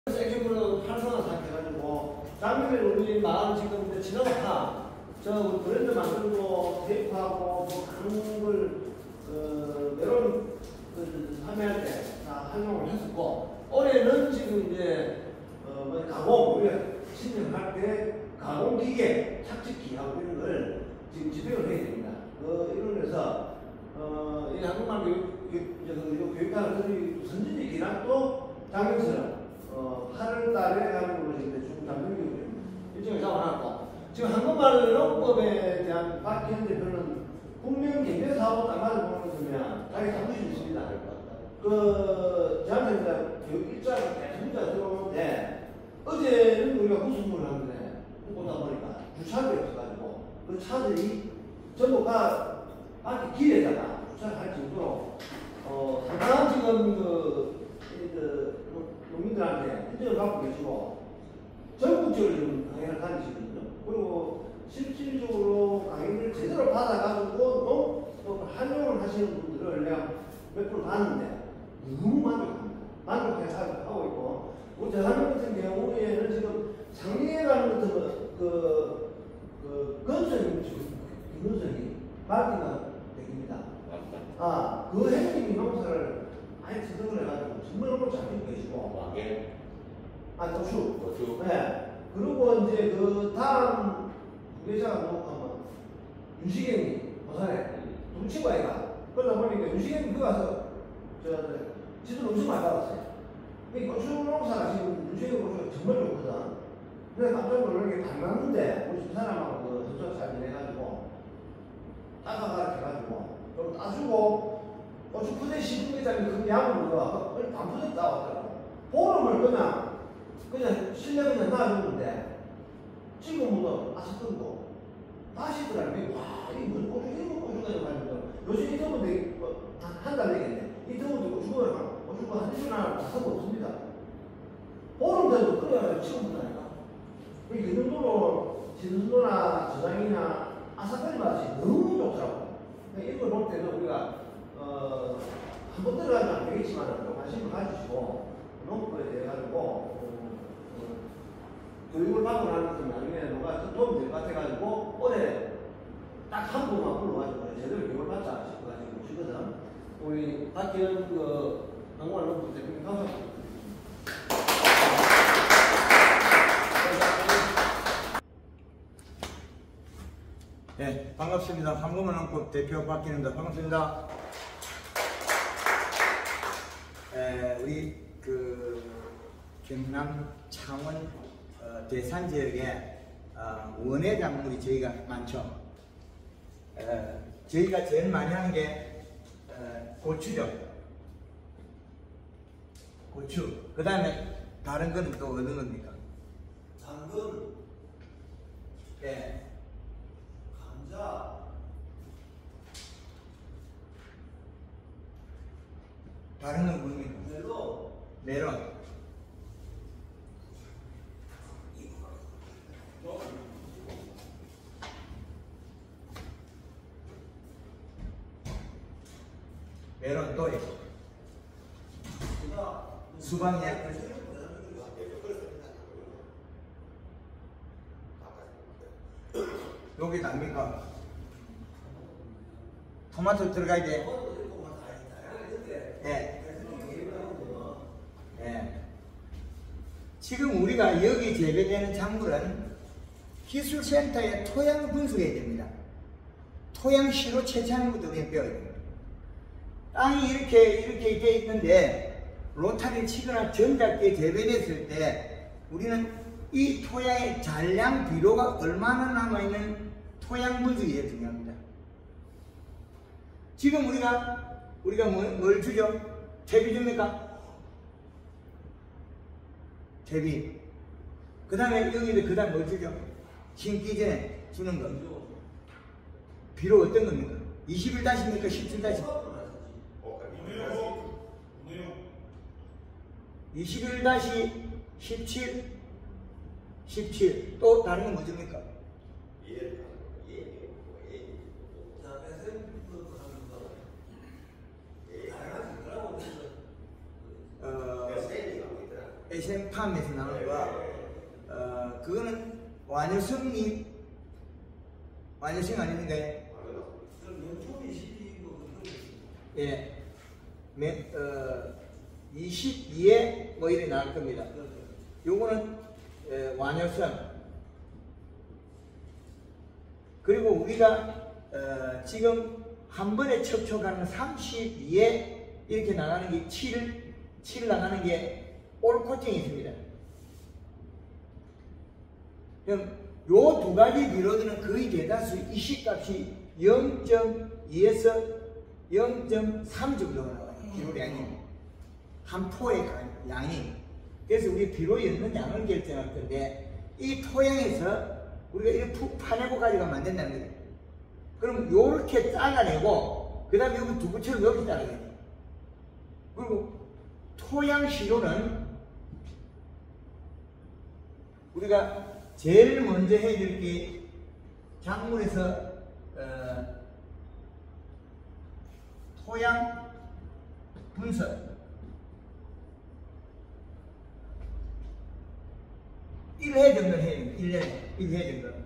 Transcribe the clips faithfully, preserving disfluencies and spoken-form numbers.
세계물은 활성화 상태가지고 작년에 우리 마을 지금 이제 지나가 저 브랜드 만들고 테이프하고 뭐 많은 걸 어, 여러 그 판매할 때 다 활용을 했었고 올해는 지금 이제 어, 뭐 가공 우리가 신청할 때 가공 기계 착즙기하고 이런 걸 지금 집행을 해야 됩니다. 그 이런 데서 어, 이 한국말 교육 교육 교육단들이 선진지 기란도 작년처럼 어, 팔월 달에 가지고 이제 중 장정교육 일정을 잡아놨고 지금 한국말 영법에 대한 박희현 대표는 국민 경제 사업 단말을 보는 거면 자기 자부심이 있습니다. 그 저한테 이제 교육 일자가 계속 문자가 들어오는데 어제는 우리가 구승부를 하는데 보다 보니까 주차를 없어가지고 그 차들이 전부 다 밖에 길에다가 주차를 할 정도로 어, 상당한 지금 그, 그 농민들한테 인정을 받고 계시고 전국적으로 지금 강의를 다니시거든요. 그리고 실질적으로 강의를 제대로 받아가지고 또 활용을 하시는 분들을 내가 몇 프로 봤는데 너무 만족합니다. 만족해서 하고 있고 우리 대한민국 같은 경우에는 지금 상리에 가는 것은 그, 그 건설이 건설이 말기가 됩니다. 아, 그 핵심 농사를 아예 지정을 해가지고 정말 너무 잘 되고 계시고. 왕개? 아, 도축. 도축. 네. 그리고 이제 그 다음 부계자가 누구하면 유시경이 부산에 두 친구 아이가. 그러다 보니까 유시경이 그 가서 저, 저 지도를 엄청 많이 받았어요. 이 고추 농사가 지금 유시경 고추가 정말 좋거든. 근데 깜짝 놀란 게 닮았는데 우리 두 사람하고 그 hợp作잘 지내가지고 따가가 해가지고 좀 따주고 고추 푸대 십분 개짜리 큰 양을 넣어 반 푸대 따왔더라고. 보름을 그냥 그냥 실내 그냥 놔줬는데 지금부터 아삭거리고 다시 들어가면 와 이게 무슨 고추 이런 고추가 가지고 요즘 이 더운데 한 달 되겠네. 이 더운데 고추가 고추가 한 시간 하나 다섯 번 없습니다. 보름 돼도 그래야 지금부터니까. 그 정도로 진수나 저장이나 아삭거리 맛이 너무 좋더라고. 이걸 볼 때는 우리가 어, 한 번 들어가면 안 되겠지만 좀 관심을 가지시고 농법에 대해 가지고 어, 어, 교육을 받고 나면 나중에 누가 도움이 될 것 같아가지고 올해 딱 한 분만 불러가지고 제대로 교육을 받자 싶어가지고 오시거든. 우리 박기현 그 한국말 농법 대표님 감사합니다. 네, 반갑습니다. 한국말 농법 대표 박기현입니다. 반갑습니다. 에, 우리 그 경남 창원 어, 대산 지역에 어, 원예 작물이 저희가 많죠. 에, 저희가 제일 많이 하는 게 에, 고추죠. 고추. 그 다음에 다른 거는 또 어느 겁니까? 당근, 네. 감자, 다른 건 뭡니까? 멜론, 메론. 메론 또 있고. 수박이야. 여기 납니까? 토마토 들어가야 돼. 예. 예. 지금 우리가 여기 재배되는 작물은 기술센터에 토양 분석해야 됩니다. 토양 시로 채취하는 것도 우리가 배워야 됩니다. 땅이 이렇게 이렇게 돼 있는데 로타리 치거나 전작기에 재배됐을 때 우리는 이 토양의 잔량 비료가 얼마나 남아있는 토양 분석이 중요합니다. 지금 우리가 우리가 뭐, 뭘 주죠? 퇴비 줍니까? 퇴비. 그 다음에 여기도 그 다음 뭘 주죠? 심기 전에 주는 거. 비료 어떤 겁니까? 이십일 다시입니까? 십칠 다시? 이십일 다시 십칠, 십칠. 또 다른 건 뭐 줍니까? 어, 생팜에서 나오는 거, 어, 그거는 완효성이, 완효성 아닌가요? 예, 매, 어, 이십이에 뭐 이래 나올 겁니다. 요거는 에, 완효성. 그리고 우리가 어, 지금 한 번에 척촉하는 삼십이에 이렇게 나가는 게 칠, 칠 나가는 게 올코팅이 있습니다. 그럼 요 두 가지 비로드는 거의 대다수 이식 값이 영 점 이에서 영 점 삼 정도가 나와요. 비료량이. 한 포의 양이. 그래서 우리 비로 였는 양을 결정할 건데, 이 토양에서 우리가 이렇게 푹 파내고 가져가면 안 된다는 거예요. 그럼 요렇게 잘라내고, 그 다음에 여기 두부처럼 이렇게 잘라야 돼요. 그리고 토양 시료는 우리가 제일 먼저 해야 될 게 작물에서 어, 토양 분석, 일 회 정도 해야 됩니다. 일 년에 일 회 정도.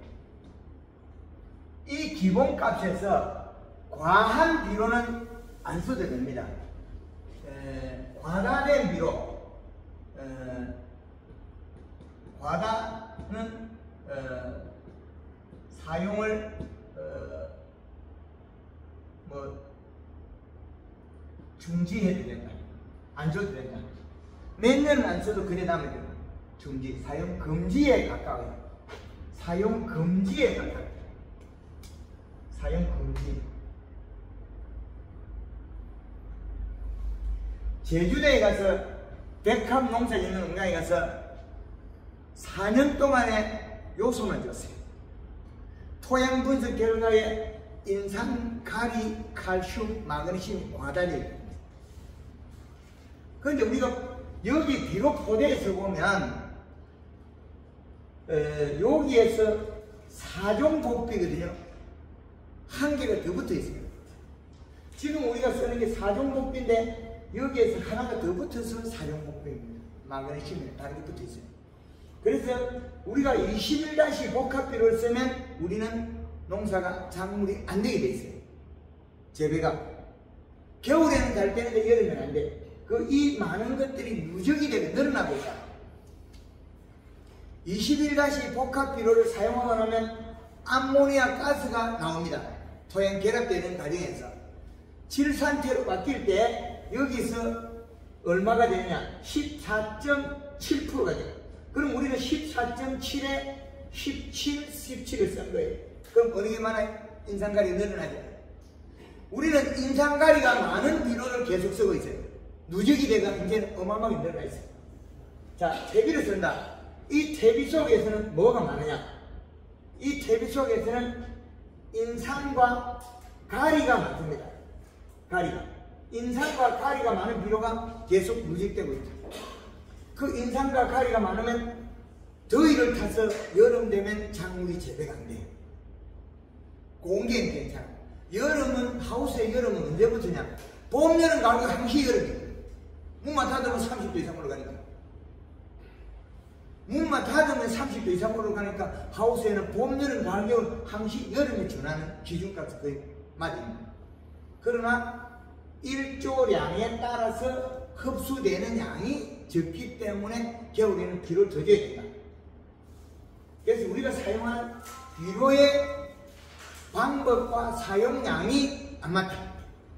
이 기본값에서 과한 비료는 안 써도 됩니다. 에, 과다된 비료, 에, 과다는 어, 사용을 어, 뭐 중지해도 된다. 안 줘도 된다. 몇 년은 안 써도 그래 남아야 된다. 중지, 사용 금지에 가까워요. 사용 금지에 가까워요. 사용 금지. 제주도에 가서 백합 농사 짓는 농장에 가서 사 년 동안에 요소만 줬어요. 토양 분석 결과에 인산, 가리, 칼슘, 마그네슘, 과단이. 그런데 우리가 여기 비료 포대에서 보면 에, 여기에서 사종 복비거든요. 한 개가 더 붙어 있습니다. 지금 우리가 쓰는 게 사종 복비인데 여기에서 하나가 더 붙어서 사종 복비입니다. 마그네슘이 다른 게 붙어 있어요. 그래서 우리가 이십일 다시 복합비료를 쓰면 우리는 농사가 작물이 안 되게 돼 있어요. 재배가. 겨울에는 잘 되는데 여름에는 안 돼. 그 이 많은 것들이 누적이 되게 늘어나고 있다. 이십일 다시 복합비료를 사용하고 나면 암모니아 가스가 나옵니다. 토양 결합되는 과정에서. 질산태로 바뀔 때 여기서 얼마가 되느냐? 십사 점 칠 퍼센트가 돼요. 그럼 우리는 십사 점 칠에 십칠, 십칠을 쓴 거예요. 그럼 어느 게 많아요? 인산가리가 늘어나죠. 우리는 인산가리가 많은 비료를 계속 쓰고 있어요. 누적이 돼가 이제는 어마어마하게 늘어나 있어요. 자, 퇴비를 쓴다. 이 퇴비 속에서는 뭐가 많으냐? 이 퇴비 속에서는 인산과 가리가 많습니다. 가리가. 인산과 가리가 많은 비료가 계속 누적되고 있죠. 그 인산과 가리가 많으면 더위를 타서 여름 되면 작물이 재배가 안 돼요. 공기는 괜찮아. 여름은, 하우스의 여름은 언제부터냐? 봄, 여름, 가을, 항시 여름이에요. 문만 닫으면 삼십 도 이상으로 가니까. 문만 닫으면 삼십 도 이상으로 가니까 하우스에는 봄, 여름, 가을, 겨울, 항시 여름에 준하는 기준값이 거의 맞습니다. 그러나 일조량에 따라서 흡수되는 양이 적기 때문에 겨울에는 비료를 더 줘야 된다. 그래서 우리가 사용하는 비료의 방법과 사용량이 안 맞다.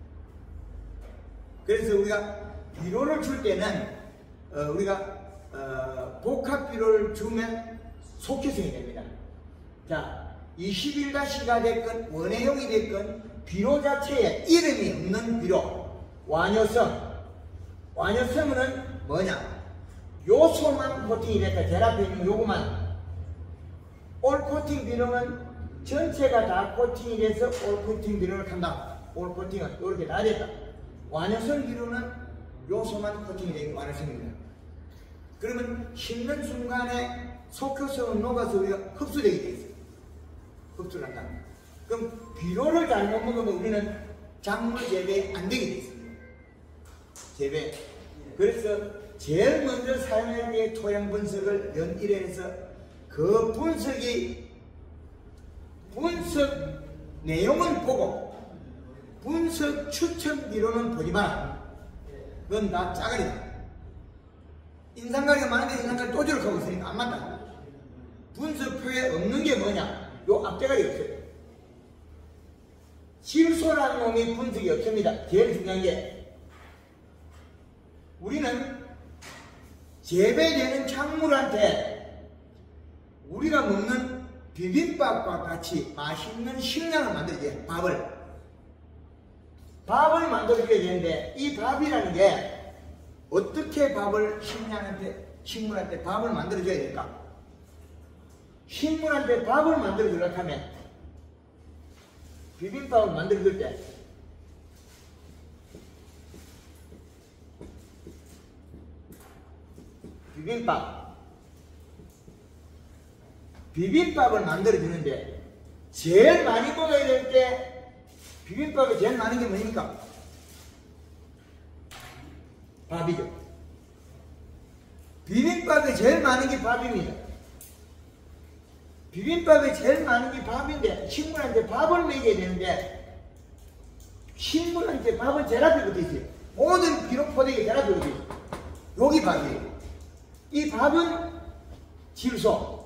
그래서 우리가 비료를 줄 때는 어, 우리가 어, 복합 비료를 주면 속효성이 됩니다. 자, 이십일 다시가 됐건 원해용이 됐건 비료 자체에 이름이 없는 비료, 완효성. 완효성은 뭐냐? 요소만 코팅이 됐다. 제 앞에 있는 요거만. 올 코팅 비료는 전체가 다 코팅이 돼서 올 코팅 비료를 한다. 올 코팅은 이렇게 다 됐다. 완효성 비료는 요소만 코팅이 된 완효성입니다. 그러면 심는 순간에 속효성은 녹아서 우리가 흡수되게 돼 있어요. 흡수를 한다. 그럼 비료를 잘못 먹으면 우리는 작물 재배 안 되게 돼 있습니다. 재배. 그래서 제일 먼저 사용하는 게 토양 분석을 연일해서 그 분석이 분석 내용은 보고 분석 추천 비료는 보지 마라. 그건 다 짜가리다. 인상가리가 많은데 인상가리 또 저렇게 있으니까 안 맞다. 분석표에 없는 게 뭐냐? 요 앞대가리 없어요. 질소라는 놈이 분석이 없습니다. 제일 중요한 게 우리는 재배되는 작물한테 우리가 먹는 비빔밥과 같이 맛있는 식량을 만들어줘야 밥을 밥을 만들어줘야 되는데 이 밥이라는 게 어떻게 밥을 식량한테 식물한테 밥을 만들어줘야 될까? 식물한테 밥을 만들어주려고 하면 비빔밥을 만들어줄 때 비빔밥 비빔밥을 만들어주는데 제일 많이 먹어야 될 때 비빔밥에 제일 많은 게 뭡니까? 밥이죠. 비빔밥에 제일 많은 게 밥입니다. 비빔밥에 제일 많은 게 밥인데 식물한테 밥을 먹여야 되는데 식물한테 밥은 제일 앞에 붙어 있어요. 모든 비료 포대기 제일 앞에 붙어 있어요. 여기 밥이에요. 이 밥은 질소.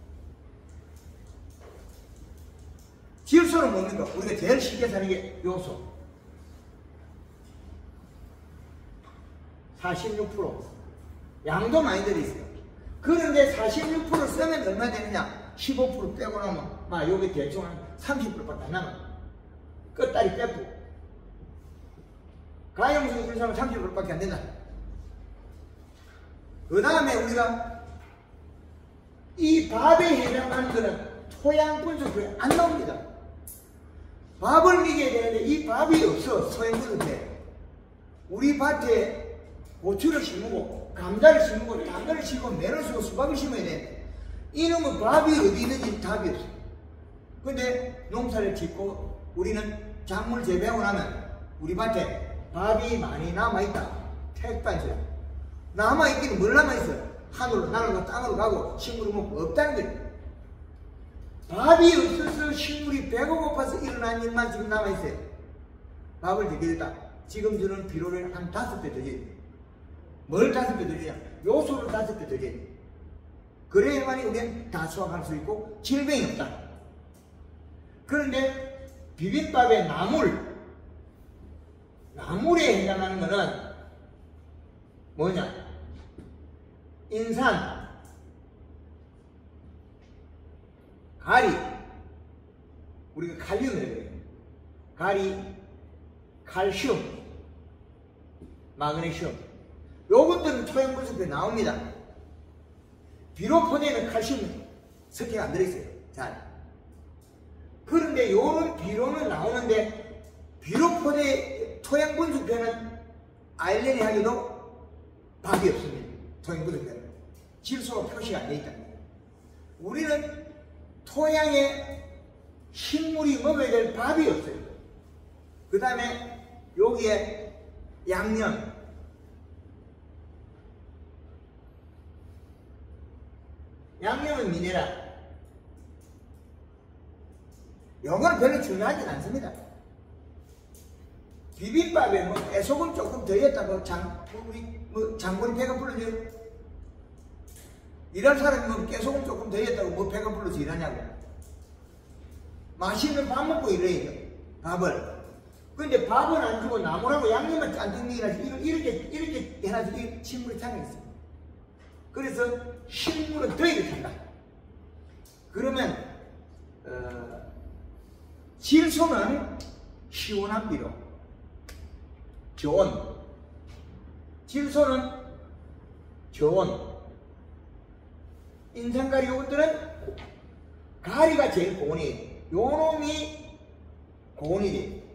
질소는 뭡니까? 우리가 제일 쉽게 사는 게 요소. 사십육 퍼센트. 양도 많이 들어있어요. 그런데 사십육 퍼센트 쓰면 얼마 되느냐? 십오 퍼센트 빼고 나면, 막 여기 대충 한 삼십 퍼센트밖에 안 남아. 끝다리 빼고. 가용수 분석은 삼십 퍼센트밖에 안 된다. 그 다음에 우리가 이 밥에 해당하는 거는 토양 분석표에 안 나옵니다. 밥을 먹여야 되는데 이 밥이 없어. 토양 분석표에. 우리 밭에 고추를 심고 감자를 심고 당근을 심고 매를 심고 수박을 심어야 되는데 이놈의 밥이 어디 있는지 답이 없어. 근데 농사를 짓고 우리는 작물 재배하고 나면 우리 밭에 밥이 많이 남아있다. 택반이죠. 남아있기는 뭘 남아있어? 하늘로 날아가고 땅으로 가고 식물을 먹고 없다는 거예요. 밥이 없어서 식물이 배가 고파서 일어난 일만 지금 남아있어요. 밥을 되겠다. 지금 주는 비료를 한 다섯 배 더 줘야 돼. 뭘 다섯 배 더 주냐? 요소를 다섯 배 더 줘야 돼. 그래야만이 우리는 다 수확할 수 있고 질병이 없다. 그런데 비빔밥의 나물, 나물에 해당하는 것은 뭐냐? 인산, 가리, 우리가 칼륨을 해요. 가리, 칼슘, 마그네슘. 요것들은 토양 분석표에 나옵니다. 비료 포대에는 칼슘 석회가 안 들어있어요. 잘. 그런데 요런 비료는 나오는데 비료 포대 토양 분석표는 아일랜이 하기도 밥이 없습니다. 토양 분석표는 질소가 표시가 안 돼 있다. 우리는 토양에 식물이 먹어야 될 밥이 없어요. 그 다음에 여기에 양념, 양념은 미네랄. 요거는 별로 중요하진 않습니다. 비빔밥에 뭐 애소금 조금 더 했다고 장, 우리 뭐 장군이 배가 불러줘요? 일할 사람이 뭐 깨소금 조금 더 했다고 뭐 배가 불러서 일하냐고. 맛있는 밥 먹고 일해야죠. 밥을. 근데 밥은 안 주고 나물하고 양념을 짠뜩 넣어가지고 이렇게 이렇게 해가지고 이 식물이 장애있어요. 그래서 식물은 더 이렇게 한다. 그러면 어, 질소는 시원한 비료, 저온. 질소는 저온. 인산가리 요것들은 가리가 제일 고온이에요. 요 놈이 고온이 돼요.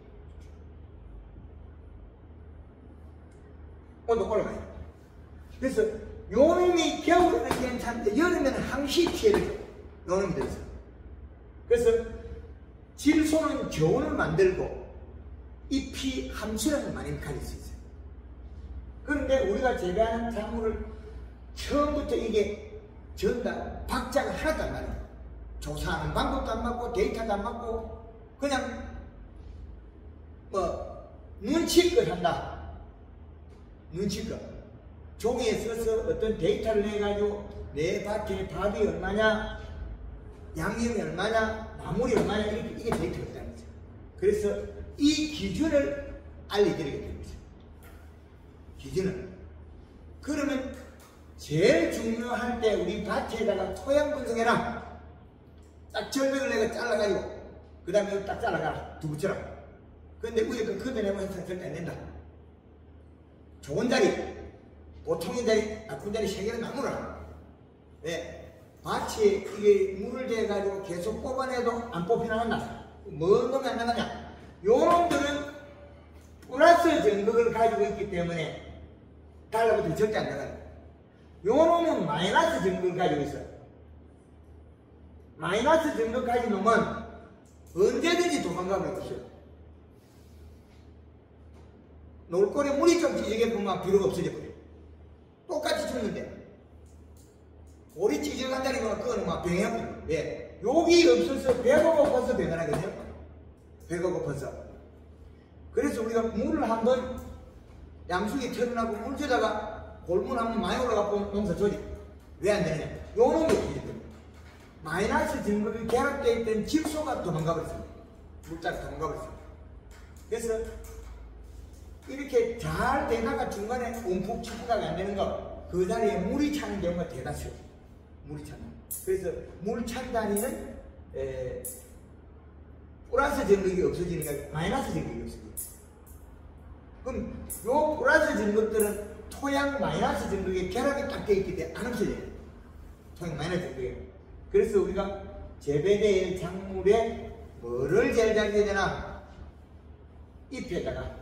온도 올라가요. 그래서 요 놈이 겨울에는 괜찮은데 여름에는 항시 피해를 줘요. 요 놈이 들어서. 그래서 질소는 저온을 만들고 잎이 함수량을 많이 가질 수 있어요. 그런데 우리가 재배하는 작물을 처음부터 이게 전다 박자가 하나도 안 나요. 조사하는 방법도 안 맞고 데이터도 안 맞고 그냥 뭐 눈치껏 한다. 눈치껏 종이에 써서 어떤 데이터를 내가지고 내 밭에 밥이 얼마냐, 양념이 얼마냐, 나물이 얼마냐, 이렇게 이게 데이터가 있다는 거죠. 그래서 이 기준을 알려드리게 되는 거죠. 기준을. 그러면 제일 중요할 때 우리 밭에다가 토양 분석해라. 딱 절벽을 내가 잘라가지고 그 다음에 딱 잘라가라. 두부처럼. 근데 위에 그 걷어내면 해서 절대 안 된다. 좋은 자리, 보통인 자리, 나쁜 자리 세 개는 나무라. 왜? 밭에 이게 물을 대가지고 계속 뽑아내도 안 뽑혀나간다. 뭔 놈이 안 나가냐? 요 놈들은 플러스 전극을 가지고 있기 때문에 달라붙어 절대 안 나가요. 요 놈은 마이너스 전극을 가지고 있어. 마이너스 전극 가진 놈은 언제든지 도망가 버릴 것이요. 놀거리에 물이 좀 찢어게 보면 비료가 없어져 버려. 똑같이 죽는데. 오리 찢어간다는 건 그거는 막 병해버려. 왜? 욕이 없어서 배가 고파서 병을 하거든요. 배가 고파서. 그래서 우리가 물을 한번 양수기 털어나고 물 주다가 골물 한번 많이 올라가고 농사 조지. 왜 안 되느냐? 요 놈이 없어져 버려. 마이너스 증거가 결합되어 있던 질소가 도망가 버렸습니다. 물자가 도망가 버렸습니다. 그래서 이렇게 잘 되다가 중간에 움푹 치고가 안 되는 거, 그 자리에 물이 차는 경우가 대다수예요. 물이 차는. 그래서 물 찬 다리는 에, 플러스 전극이 없어지니까 마이너스 전극이 없어져요. 그럼 요 플러스 전극들은 토양 마이너스 전극에 결합이 딱 되어 있기 때문에 안 없어져요. 토양 마이너스 전극에. 그래서 우리가 재배될 작물에 뭐를 제일 잘 해야 되나? 잎에다가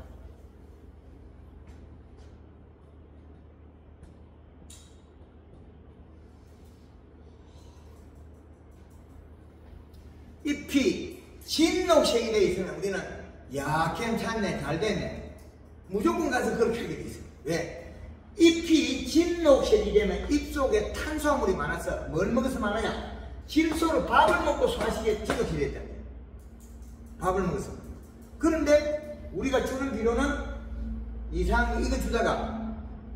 잎이 진녹색이 되어 있으면 우리는 야 괜찮네 잘 됐네 무조건 가서 그렇게 하게 돼 있어요. 왜? 잎이 진녹색이 되면 잎 속에 탄수화물이 많아서 뭘 먹어서 많으냐? 질소로 밥을 먹고 소화시키게 진녹색이 됐다. 밥을 먹어서. 그런데 우리가 주는 비료는 이상 이거 주다가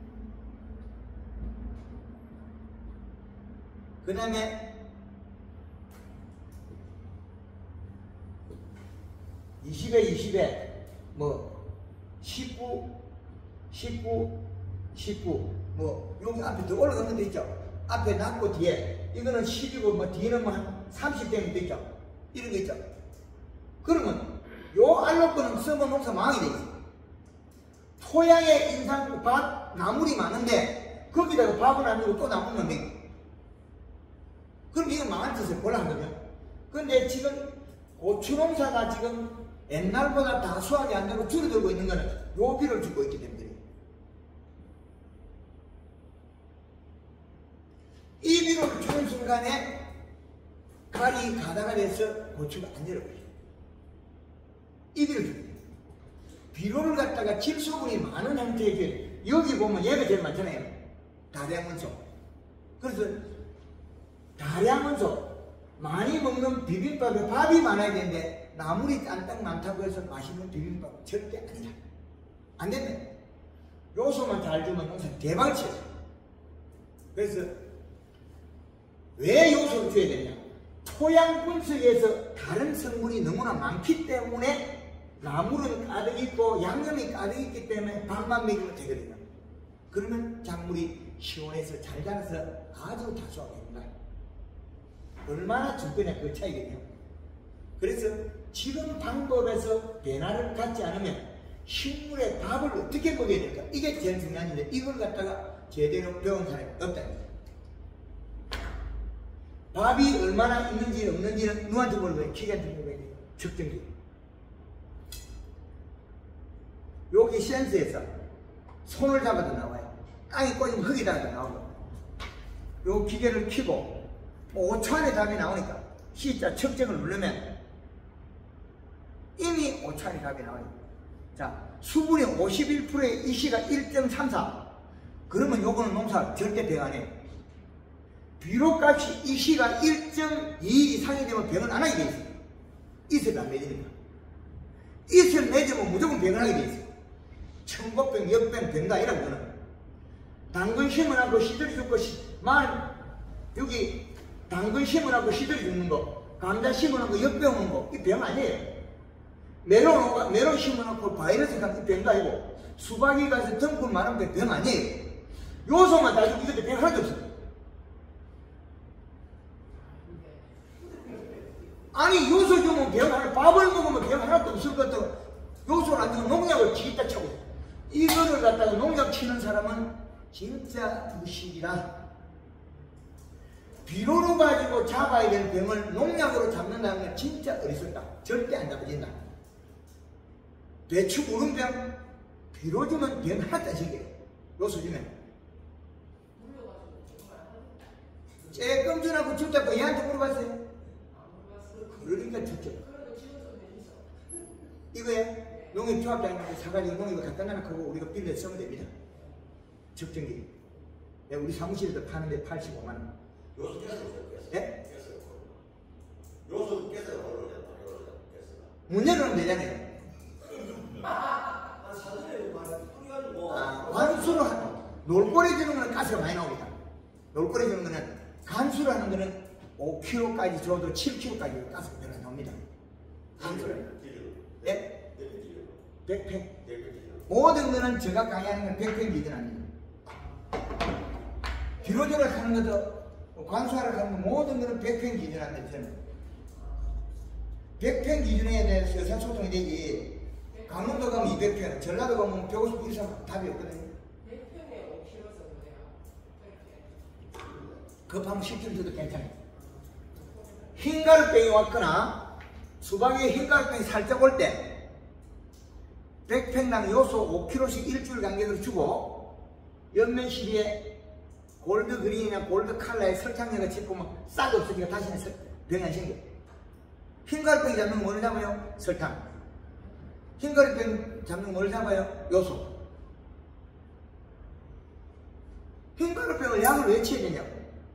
그 다음에 이십에 이십에 뭐 십구, 십구, 십구 뭐 여기 앞에 더 올라가는 데 있죠. 앞에 낮고 뒤에 이거는 십이고 뭐 뒤에는 뭐 한 삼십 되는 데 있죠. 이런 거 있죠. 그러면 요 알로코는 쓰면 농사 망하게 돼 있어. 토양에 인상 밭 나물이 많은데 거기다가 밥을 안 주고 또 나물만 먹이. 그럼 이건 망할 짓을 곤란하거든요. 근데 지금 고추 농사가 지금 옛날보다 다 수확이 안 되고 줄어들고 있는 거는 요 비를 주고 있기 때문에 이 비를 주는 순간에 갈이 가다가 돼서 고추가 안 열어버려요. 이 비를 주는 거예요. 비료를 갖다가 질소분이 많은 형태의 여기 보면 얘가 제일 많잖아요. 다량원소. 그래서 다량원소 많이 먹는 비빔밥에 밥이 많아야 되는데 나물이 딴딱 많다고 해서 맛있는 비빔밥 절대 아니다. 안 된다. 요소만 잘 주면 농사 대박을 쳐요. 그래서 왜 요소를 줘야 되냐? 토양 분석에서 다른 성분이 너무나 많기 때문에 나물은 가득 있고 양념이 가득 있기 때문에 밥만 먹이면 되거든요. 그러면 작물이 시원해서 잘 자라서 아주 다수하게 됩니다. 얼마나 줄 거냐 그 차이거든요. 그래서 지금 방법에서 변화를 갖지 않으면 식물의 밥을 어떻게 먹여야 될까? 이게 제일 중요한데 이걸 갖다가 제대로 배운 사람이 없다. 밥이 얼마나 있는지 없는지는 누구한테 물어봐요? 기계한테 물어봐야 돼요. 측정기. 여기 센서에서 손을 잡아도 나와요. 땅에 꽂으면 흙에다가 나오고. 요 기계를 켜고 오 초 안에 답이 나오니까 C자 측정을 누르면 이미 오 초 안에 답이 나오니까. 자, 수분이 오십일 퍼센트에 이 C가 일 점 삼사. 그러면 요거는 농사 절대 병 안 해요. 비료값이 이 시가 일 점 이 이상이 되면 병은 안 하게 돼 있어요. 이슬 안 맺으니까. 이슬 맺으면 무조건 병을 하게 돼 있어요. 천복병, 역병, 병다 이런 거는. 당근 심으라고 시들이 죽고, 말, 여기 당근 심으라고 시들이 죽는 거, 감자 심으라고 역병 오는 거, 이 병 아니에요. 메론, 메론 심어놓고 바이러스 같은 병도 아니고, 수박이 가서 덩굴 마른 병 아니에요. 요소만 따지고 이것도 병 하나도 없어요. 아니, 요소 주면 병 하나, 밥을 먹으면 병 하나도 없을 것도 요소를 안 주면 농약을 지겠다 차고. 이거를 갖다가 농약 치는 사람은 진짜 무식이라. 비료로 가지고 잡아야 될 병을 농약으로 잡는다는 건 진짜 어리석다. 절대 안 잡아진다. 배추 우름병, 비료 주면 병 하나도 안 생겨요. 요소 주면. 쬐끔 전하고 죽자고 얘한테 물어봤어요? 그러니까 죽죠. 이거에 농협조합장님한테 사가지고 농협을 갖다 놔놓고 우리가 빌려 쓰면 됩니다. 적정기. 우리 사무실에서 파는데 팔십오만 원. 요소 깼어요, 깼어요. 예? 깼어요. 요소 깼어요, 문 열어놓으면 되잖아요. 아, 사전에 많이 뿌려가지고. 아, 관수로 하는, 놀고래 주는 거는 가스가 많이 나옵니다. 놀고래 주는 거는, 간수로 하는 거는 오 킬로그램까지 줘도 칠 킬로그램까지 가스가 별로 안 나옵니다. 간수로. 예? 백 팩. 모든 거는 제가 강의하는 건 백 팩 기준 아닙니다. 비료조를 하는 것도, 관수하러 가는 거 모든 거는 백 팩 기준 안 됩니다. 백 팩 기준에 대해서 의사소통이 되지. 강원도 가면 이백 팩, 전라도 가면 백오십 팩 이상 답이 없거든요. 백 평에 오 킬로그램 정도예요. 급하면 십 킬로그램 줘도 괜찮아요. 흰가루병이 왔거나 수박에 흰가루병이 살짝 올 때 백 팩당 요소 오 킬로그램씩 일주일 간격으로 주고 옆면 시비에 골드 그린이나 골드 칼라에 설탕력을 짚으면 싹 없어지니까 다시는 병이 안 생겨요. 흰가루병 잡는 뭘 잡아요? 설탕. 흰가루병 잡는 뭘 잡아요? 요소. 흰가루병을 약을 왜 치어야 되냐고.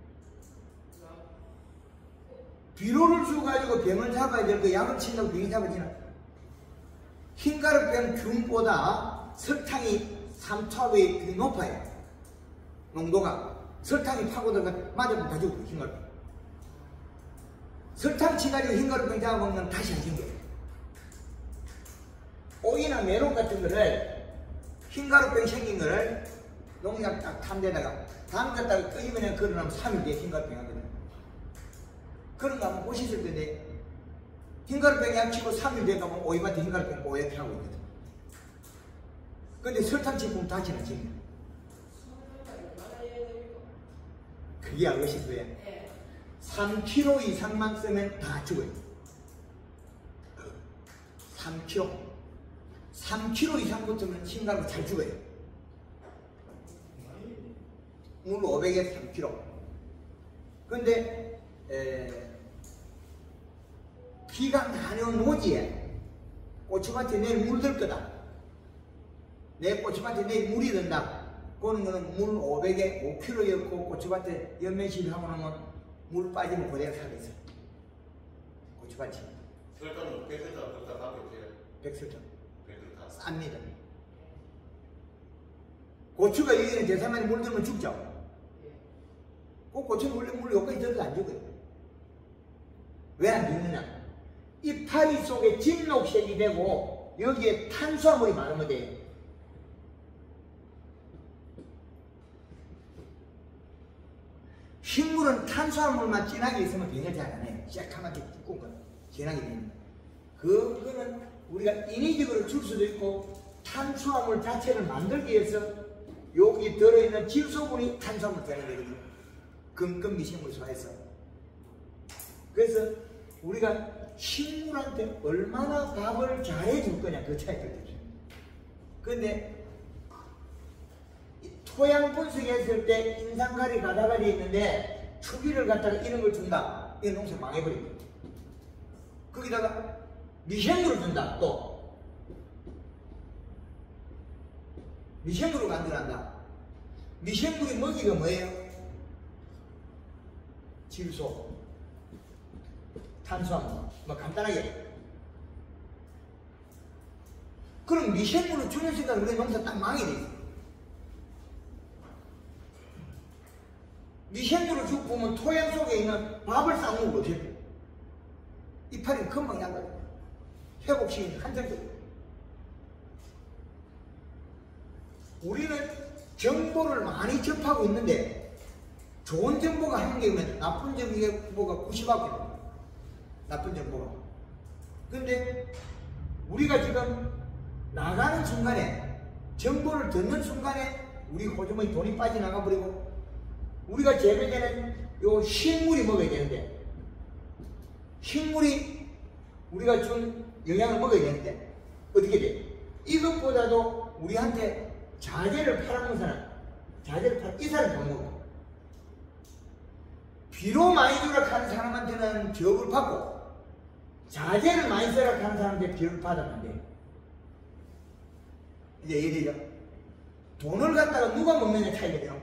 비료를 주가지고 병을 잡아야 될 거 약을 친다고 병이 잡아지나? 흰가루병 균보다 설탕이 삼 차 배 높아요. 농도가. 설탕이 파고들어가 맞으면 다 죽어요, 흰가루병. 설탕 치가지고 흰가루병 잡아먹으면 다시 안 생겨요. 오이나 메론 같은 거를 흰가루병 생긴 거를 농약 딱 탐대다가 담갔다가 끓이면 걸어놓으면 삼 일 뒤에 흰가루병 하거든요. 그런 거 한번 보셨을 텐데 흰가루병 약 치고 삼 일 뒤에 가면 오이밭에 흰가루병 뽀얗게 하고 있거든. 근데 설탕 치면 다시는 지금 그게 알것이 그거야. 삼 킬로그램 이상만 쓰면 다 죽어요. 삼 킬로그램. 삼 킬로그램 이상 붙으면 흰가루 잘 죽어요. 물 오백에 삼 킬로그램. 근데 에, 비가 많이 온 노지에 고추밭에 내일 물 들 거다. 내 고추밭에 내일 물이 든다. 그거는 거는 물 오백에 오 킬로그램이었고 고추밭에 연면실 하고 나면 물 빠지면 그대로 살겠어. 고추밭이. 설탕은 백 설탕, 설탕 갖고 있어요. 백 설탕. 백 설탕. 쌉니다. 고추가 여기는 대사만에 물 들면 죽죠. 그 고추는 원래 물 여기까지 들어도 안 죽어요. 왜 안 죽느냐? 이파리 속에 진녹색이 되고 여기에 탄수화물이 많으면 돼요. 식물은 탄수화물만 진하게 있으면 병을 잘 안 해요. 새카맣게 두꺼운 거 진하게 됩니다. 그거는 우리가 인위적으로 줄 수도 있고 탄수화물 자체를 만들기 위해서 여기 들어있는 질소분이 탄수화물 되는 거거든요. 금금 미생물 소화해서. 그래서 우리가 식물한테 얼마나 밥을 잘해줄 거냐 그 차이가 있어요. 근데 토양 분석했을 때 인상가리 가다가리 있는데 추비를 갖다가 이런 걸 준다. 이런 농사 망해버립니다. 거기다가 미생물을 준다. 또 미생물을 만들어낸다. 미생물이 먹이가 뭐예요? 질소, 탄수화물, 뭐 간단하게. 그럼 미생물을 주는 순간 우리 농사 딱 망이 돼 있어. 미생물을 주고 보면 토양 속에 있는 밥을 싸먹고 어떻게 돼? 이파리는 금방 약가 회복시키는 한정적. 우리는 정보를 많이 접하고 있는데 좋은 정보가 한 개면 나쁜 정보가 구십 개입니다. 나쁜 정보가. 근데 우리가 지금 나가는 순간에 정보를 듣는 순간에 우리 호주머니 돈이 빠져나가 버리고 우리가 재배되는 요 식물이 먹어야 되는데 식물이 우리가 준 영양을 먹어야 되는데 어떻게 돼? 이것보다도 우리한테 자재를 팔아먹는 사람, 자재를 팔아, 이 사람이 돈 먹어. 비료 많이 주라 하는 사람한테는 기업을 받고 자재를 많이 써라 하는 사람한테 기업을 받으면 안 돼. 이제 이해되죠? 돈을 갖다가 누가 먹느냐 차이거든요.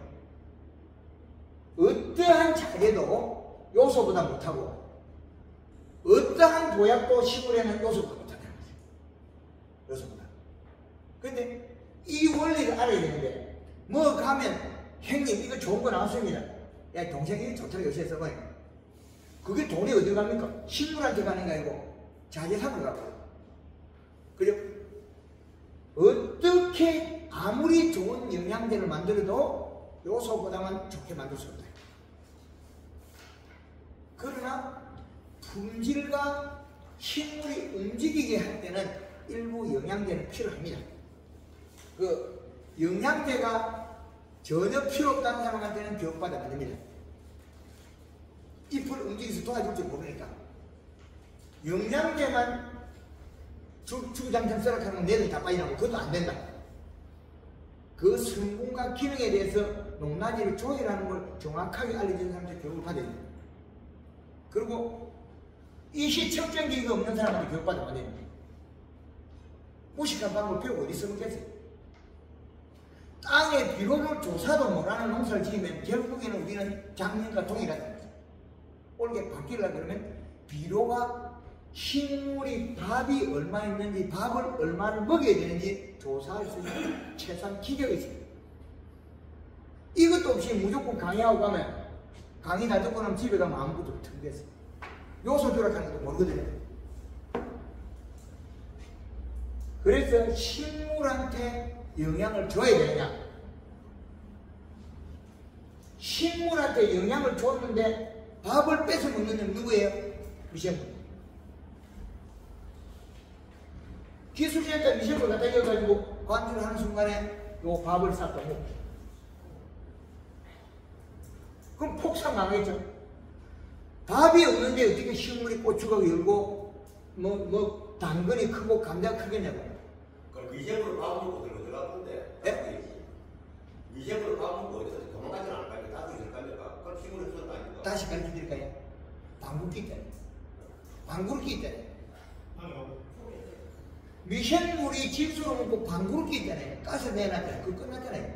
어떠한 자재도 요소보다 못하고 어떠한 보약도 시골에는 요소보다 못하다는 거죠. 요소보다. 근데 이 원리를 알아야 되는데 뭐 가면 형님 이거 좋은 거 나왔습니다. 야 동생이 좋다고 요새 써봐요. 그게 돈이 어디 갑니까? 식물한테 가는 게 아니고 자재상으로 가고. 그죠? 어떻게 아무리 좋은 영양제를 만들어도 요소보다만 좋게 만들 수 없다. 그러나 품질과 식물이 움직이게 할 때는 일부 영양제는 필요합니다. 그 영양제가 전혀 필요 없다는 사람한테는 교육받으면 안 됩니다. 잎을 움직여서 도와줄 줄 모르니까. 영양제만 주구장창 써라 하면 내들 다 빠져나고 그것도 안 된다. 그 성분과 기능에 대해서 농란지를 조절하는 걸 정확하게 알려주는 사람한테 교육을 받아야 됩니다. 그리고 이시 측정기가 없는 사람한테 교육받으면 안 됩니다. 무식한 방법을 배우고 어디 써먹겠어요? 땅의 비료를 조사도 못하는 농사를 지으면 결국에는 우리는 작년과 동일하다. 올게 바뀌려고 그러면 비료가 식물이 밥이 얼마 있는지 밥을 얼마를 먹여야 되는지 조사할 수 있는 최소한 기계가 있습니다. 이것도 없이 무조건 강의하고 가면 강의 다 듣고 나면 집에 가면 아무것도 텅됐어요. 요소 조락하는 것도 모르거든요. 그래서 식물한테 영양을 줘야 되느냐? 식물한테 영양을 줬는데 밥을 뺏어 먹는 놈 누구예요? 미생물. 기술센터 미생물 갖다 이어가지고 관주를 하는 순간에 요 밥을 쌌다 먹고. 그럼 폭삭 망하겠죠? 밥이 없는데 어떻게 식물이 고추가 열고 뭐, 뭐 당근이 크고 감자가 크겠냐고. 그럼 미생물을 밥 먹고 들어가던데. 예? 미생물을 밥 먹고 어디서 도망가지는 않을 거니까 나도 있을 거니까. 그럼 식물을 쓰는 거 아닙니까? 다시 가르쳐 드릴까요? 방귀 있잖아요. 방귀 있잖아요. 미생물이 질소로 먹고 방구를 있잖아요. 가스 내놨잖아요. 그거 끝났잖아요.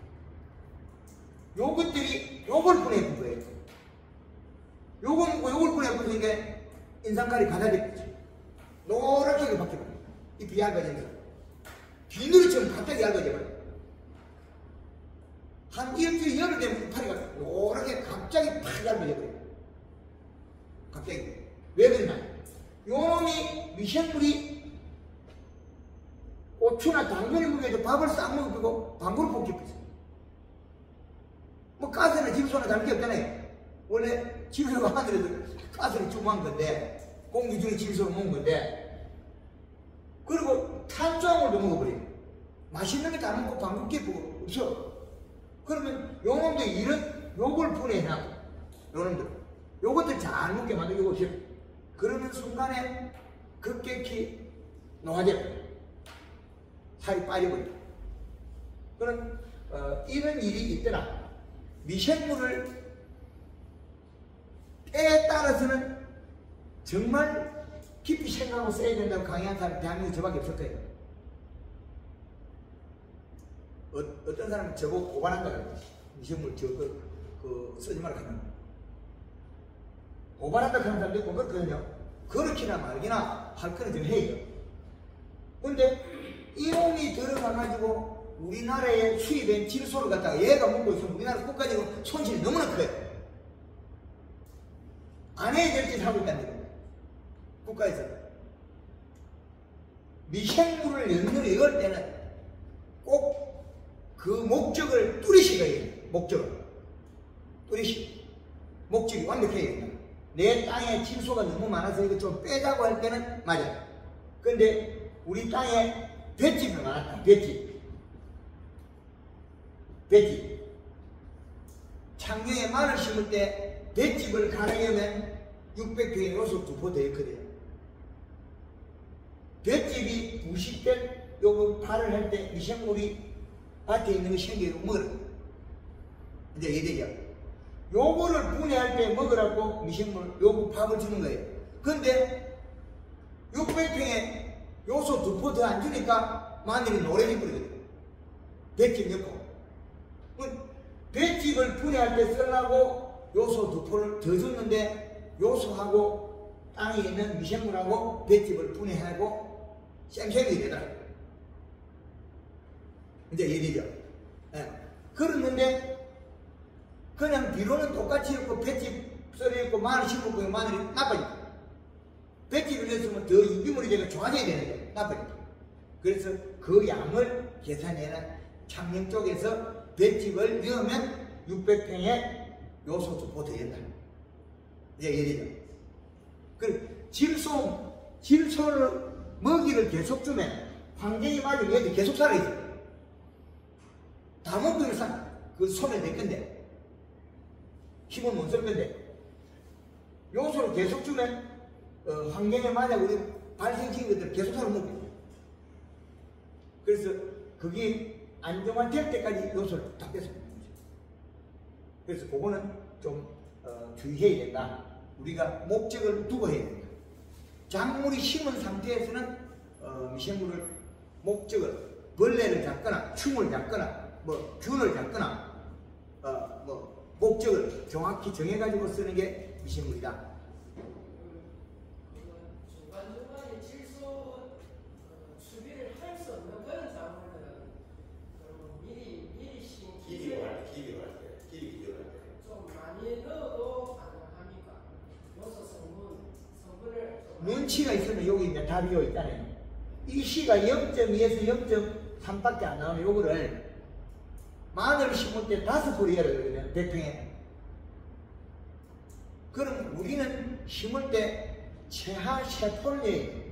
요것들이 요걸 보내준 거예요. 요거 먹고 요걸 보내주니까 인상칼이 가다됐죠. 노랗게 바뀌어버려요. 잎이 얇아지면서 비늘이처럼 갑자기 얇아져버려요. 한 일주일 열흘 되면 이파리가 노랗게 갑자기 팍 얇아져버려요. 갑자기. 왜 그러냐? 요놈이 미생물이 고추나 당근이 먹여도 밥을 싹 먹고 방구를 볶기 있어요. 뭐 가스나 질소나 다른 게 없잖아요. 원래 질소가 하늘에서 가스를 주무한 건데 공기 중에 질소를 먹은 건데 그리고 탄수화물도 먹어버려요. 맛있는 게 다 먹고 방구 끼고 없어. 그러면 요놈들 이런 요걸 분해해놔. 요놈들 요것들 잘 먹게 만들고 없어요. 그러는 순간에 급격히 노화져요. 살이 빠져버려. 그런 어, 이런 일이 있더라. 미생물을 때에 따라서는 정말 깊이 생각하고 써야 된다고 강의한 사람 대한민국에 저밖에 없을 거예요. 어, 어떤 사람은 저보고 고발한다 그래요. 미생물 저거 그 쓰지 말라 하면 고발한다 하는 사람도 있고 그렇거든요. 그렇게나 말기나 할 거는 좀 해요. 근데 이놈이 들어가가지고 우리나라에 수입된 질소를 갖다가 얘가 먹고 있으면 우리나라 국가적으로 손실이 너무나 커요. 안 해야 될 짓을 하고 있다는 거예요. 국가에서. 미생물을 연료를 이걸 때는 꼭 그 목적을 뚜리시가 해요. 목적을. 뚜리시. 목적이 완벽해야 된다. 내 땅에 질소가 너무 많아서 이거 좀 빼자고 할 때는 맞아요. 근데 우리 땅에 볏짚이 많았다. 볏짚. 볏짚. 작년에 마늘 심을 때 볏짚을 가르려면 육백 평에 요소 두 포 더 있거든요. 볏짚이 부식된 요거 발을 할 때 미생물이 밭에 있는 거 생기고 먹으라. 이제 이래요. 요거를 분해할 때 먹으라고 미생물 요거 밥을 주는 거예요. 근데 육백 평에 요소 두 포 더 안 주니까 마늘이 노래져 버리거든요. 볏짚 넣고. 볏짚을 분해할 때 쓰려고 요소 두 포를 더 줬는데 요소하고 땅에 있는 미생물하고 볏짚을 분해하고 쌩쌩이 되더라고요. 이제 이래죠. 예. 그랬는데 그냥 비료는 똑같이 있고 볏짚 썰어 있고 마늘 심고 마늘이 나빠지고 볏짚을 넣었으면 더 유기물이 되면 좋아져야 되는데 나빠지고 그래서 그 양을 계산해는 창녕 쪽에서 볏짚을 넣으면 육백 평에 요소 두 포 더 된다. 이제 이래죠. 그 질소 질소를 먹이를 계속 주면 환경이 맞으면 얘들 계속 살아있어요. 다 먹고 일상 그 손에 될 건데 힘을 못 쓸 건데 요소를 계속 주면 어, 환경에 맞아 우리 발생시킨 것들을 계속 살아 먹고 그래서 그게 안정화될 때까지 요소를 다 뺏어 먹는 거죠. 그래서 그거는 좀 어, 주의해야 된다. 우리가 목적을 두고 해야 된다. 작물이 심은 상태에서는 어, 미생물을 목적을 벌레를 잡거나 충을 잡거나 뭐 균을 잡거나 어, 뭐 목적을 정확히 정해가지고 쓰는 게 미생물이다. 중간중간에 질소 수비를 할 수 없는 그런 작물들은 미리 미리 심 기비 할 때, 기비 할 때, 기비 기존 할 때. 좀 많이 넣어도 가능합니까? 요소 성분 성분을 좀 눈치가 있으면 여기 이제 답이 여기 있잖아요. 이 C가 영 점 이에서 영 점 삼밖에 안 나오는 요거를 마늘을 심을 때 다섯 포를 해야 되거든요. 백 평에. 그럼 우리는 심을 때 최하 세 포를 해야 돼요.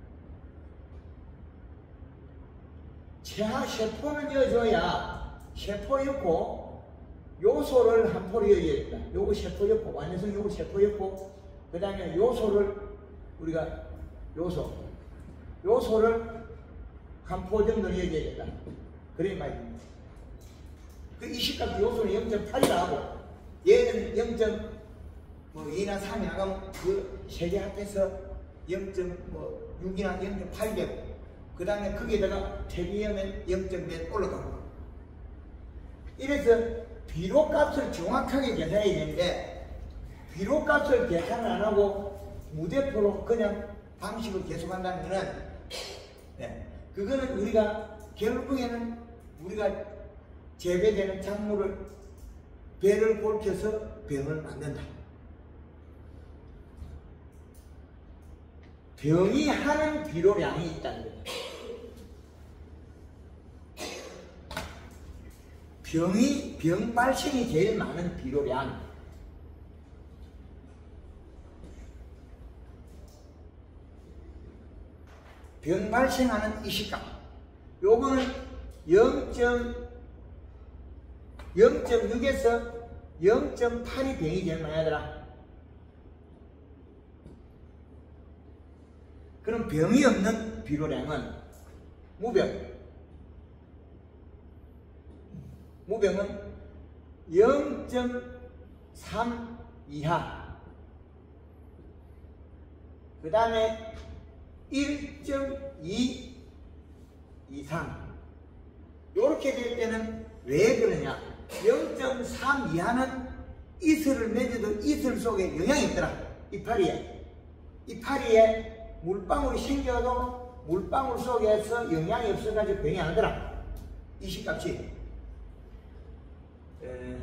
최하 세 포는 넣어줘야 세 포였고 요소를 한 포를 넣어야 된다. 요거 세 포였고 완전성 요거 세 포였고 그 다음에 요소를 우리가 요소 요소를 한 포 정도 넣어야 된다. 그래 말입니다. 그 이십값 요소는 영 점 팔이라 하고 얘는 영 점 이나 삼이 나가면 그 세 개 합해서 영 점 육이나 영 점 팔 되고 그 다음에 거기에다가 퇴비하면 영 점 몇 올라가고 이래서 비료값을 정확하게 계산해야 되는데 비료값을 계산을 안 하고 무대포로 그냥 방식을 계속한다는 거는 네, 그거는 우리가 결국에는 우리가 재배되는 작물을 배를 골켜서 병을 만든다. 병이 하는 비료량이 있다는 거예요. 병이, 병 발생이 제일 많은 비료량. 병 발생하는 이 시각. 요거는 영 점 육에서 영 점 팔이 병이 제일 많이 하더라. 그럼 병이 없는 비료량은 무병. 무병은 영 점 삼 이하. 그 다음에 일 점 이 이상. 이렇게 될 때는 왜 그러냐? 영 점 삼 이하는 이슬을 맺어도 이슬 속에 영향이 있더라. 이파리에. 이파리에 물방울이 생겨도 물방울 속에서 영향이 없어가지고 병이 안 하더라. 이 식값이. 에...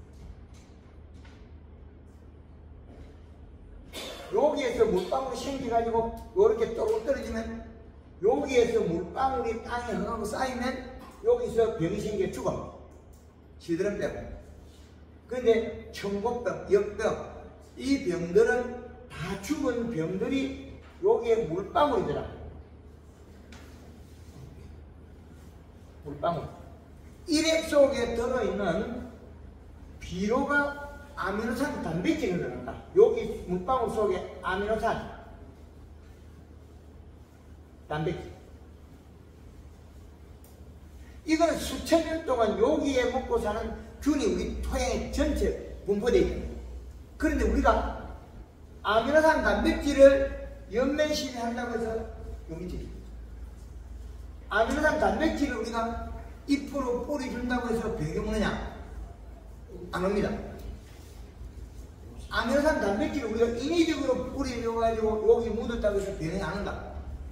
여기에서 물방울이 생겨가지고 이렇게 떨어 떨어지면 여기에서 물방울이 땅에 흙하고 쌓이면 여기서 병이 생겨 죽어. 시드름병. 근데 청곡병, 역병, 이 병들은 다 죽은 병들이 여기에 물방울이더라. 물방울. 일액 속에 들어있는 비료가 아미노산 단백질을 들어간다. 여기 물방울 속에 아미노산 단백질. 이거는 수천 년 동안 여기에 먹고 사는 균이 우리 토양에 전체 분포되어 있다. 그런데 우리가 아미노산 단백질을 연면시비 한다고 해서 여기지. 아미노산 단백질을 우리가 잎으로 뿌리 준다고 해서 병이 오느냐? 안 옵니다. 아미노산 단백질을 우리가 인위적으로 뿌려가지고 여기 묻었다고 해서 병이 안 온다.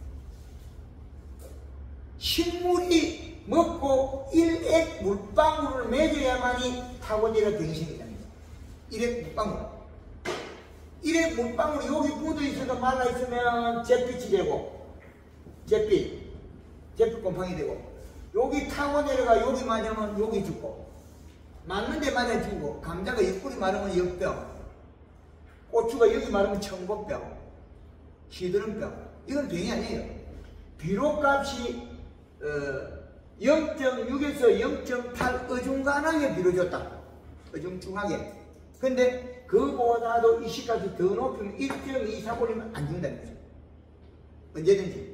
식물이 먹고 일액 물방울을 맺어야만이 타고제가 병이 생긴다는 거예요. 일액 물방울. 일액 물방울이 여기 묻어 있어도 말라 있으면 잿빛이 되고, 잿빛, 잿빛 곰팡이 되고, 여기 타고 내려가 여기 맞으면 여기 죽고, 맞는데 맞아 죽고, 감자가 옆구리 마르면 역병, 고추가 여기 마르면 청고병, 시드름병. 이건 병이 아니에요. 비료값이 어, 영 점 육에서 영 점 팔 어중간하게 비료줬다. 어중중하게. 근데 그보다도 이 시값이 더 높으면 일 점 이상 올리면 안 죽는다는 거죠. 언제든지.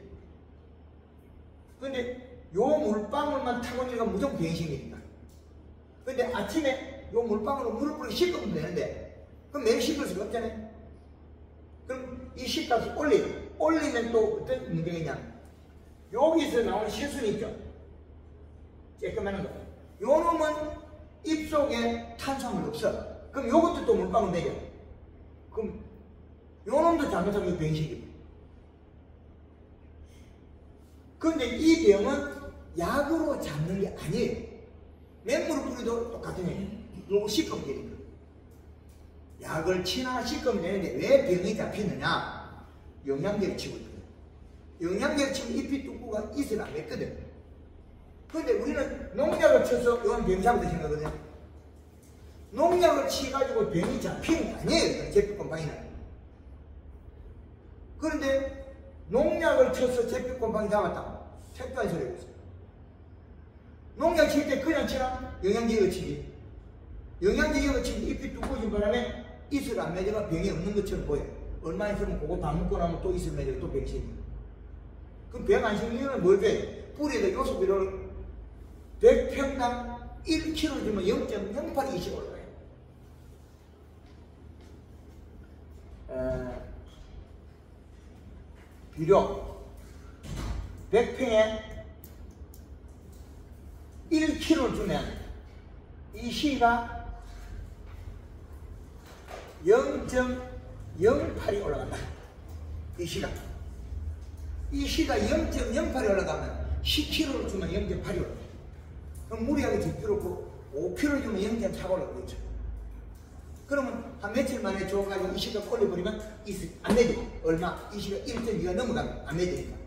근데 요 물방울만 타고 내려가 무조건 병이 생기니까. 근데 아침에 요 물방울로 물을 뿌리고 씻으면 되는데, 그럼 매일 씻을 수가 없잖아요. 그럼 이 시값을 올리, 올리면 또 어떤 문제가 있냐? 여기서 나오는 실순이 있죠. 쬐끄만한 거. 요 놈은 입속에 탄수화물이 없어. 그럼 요것도 또 물방울 내려. 그럼 요 놈도 잘못하면 병식이고. 그런데 이 병은 약으로 잡는 게 아니에요. 맹물을 뿌리도 똑같은 얘기예요. 요거 씻으면 되니까. 약을 치나 씻으면 되는데 왜 병이 잡히느냐? 영양제를 치고 있거든. 영양제를 치면 잎이 뚜꾸가 잇을 안 맺거든. 그런데 우리는 농약을 쳐서 이건 병 잡을 때 생각하거든. 농약을 치가지고 병이 잡히는 게 아니에요. 잿빛 곰팡이는. 그런데 농약을 쳐서 잿빛 곰팡이 잡았다. 택도 안 소리가 있어요. 농약 칠 때 그냥 치나? 영양제 이거 치지. 영양제 이거 치면 잎이 두꺼워진 바람에 잇을 안 맺어가 병이 없는 것처럼 보여. 얼마 있으면 그거 다 먹고 나면 또 잇을 맺어가 또 병이 생겨. 그럼 병 안 생기면 뭘 돼? 뿌리에다 요소 비료를 백 평당 일 킬로그램 주면 영 점 영팔 이씩 올라가요. 어, 비료 백 평에 일 킬로그램 주면 이 시가 영 점 영팔이 올라간다. 이 시가 이 시가 영 점 영팔이 올라가면 십 킬로그램 주면 영 점 팔이 올라가요. 그럼 무리하게 줄 필요 없고 오 킬로그램 주면 영 점 사가 올라가겠죠. 그러면 한 며칠 만에 줘가지고 이 시가 올려버리면 안 내죠. 얼마? 이 시가 일 점 이가 넘어가면 안 내니까.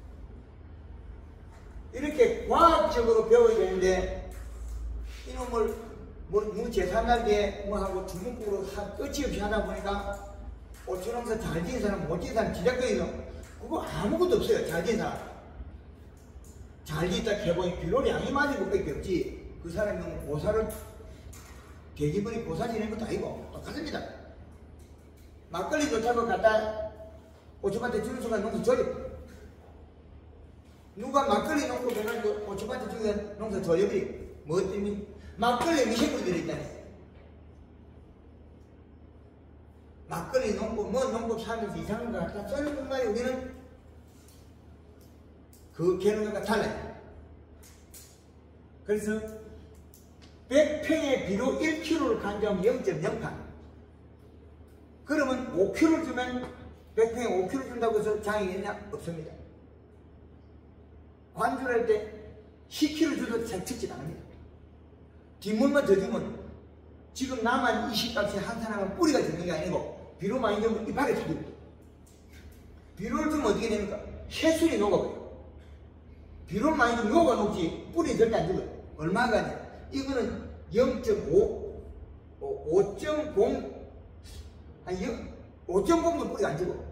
이렇게 과학적으로 배워야 되는데 이놈을 뭐, 뭐 제삼날 뒤에 뭐 하고 중국으로 끝이 없이 하다 보니까 오천원서 잘 지은 사람 못 지은 사람 지적거리죠. 그거 아무것도 없어요. 잘 지은 사람. 잘 짓다 해보니 비료량이 맞은 것밖에 없지. 그 사람이 너무 고사를 계기머리 고사 지낸 것도 아니고 똑같습니다. 막걸리 좋다고 갖다 오초밭에 주는 순간 농사 졸여. 누가 막걸리 놓고 해가지고 오초밭에 주면 농사 졸여버려. 뭐 때문에? 막걸리에 미생물이 들어있다네. 막걸리 농고 뭐 농고 사면서 이상한 거 갖다 썰는 말이 우리는 그 개념과 달라요. 그래서 백 평에 비료 일 킬로그램를 간주하면 영 점 영팔. 그러면 오 킬로그램 주면 백 평에 오 킬로그램 준다고 해서 장애가 있냐? 없습니다. 관주를 할 때 십 킬로그램 줘도 잘 찍지 않습니다. 뒷물만 더 주면 지금 남한 이식값이 한산하면 뿌리가 되는 게 아니고 비료 많이 주면 이파리 터집니다. 비료를 주면 어떻게 됩니까? 해순이 녹아버려요. 비료를 많이 주면 요가 녹지 뿌리 절대 안 죽어요. 얼마가 아니야? 이거는 영 점 오, 오 점 공, 아니 오 점 공도 뿌리가 안 죽어.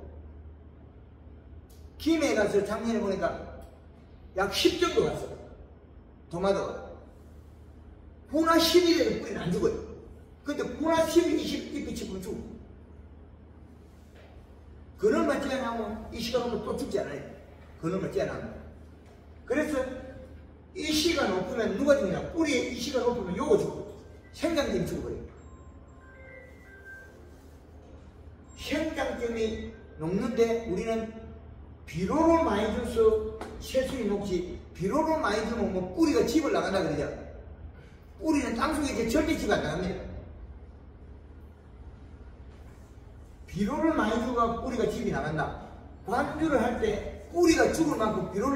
김해 가서 작년에 보니까 약 십 정도 갔어. 도마도가. 분화 십이 되면 뿌리는 안 죽어요. 근데 분화 십이, 이십, 잎이 치면 죽어. 그늘만 쬐어나면 이 시간 오면 또 죽지 않아요. 그늘만 쬐어나면. 그래서 이 시간 높으면 누가 죽냐? 뿌리에 이 시간 높으면 요거 죽어. 생장점이 죽어버려요. 생장점이 녹는데 우리는 비료를 많이 줘서 새순이 녹지, 비료를 많이 주면 뭐 뿌리가 집을 나간다 그러죠. 뿌리는 땅속에 이제 절대 집 안 나갑니다. 비료를 많이 주고 뿌리가 집이 나간다. 관주를 할 때 뿌리가 죽을 만큼 비료를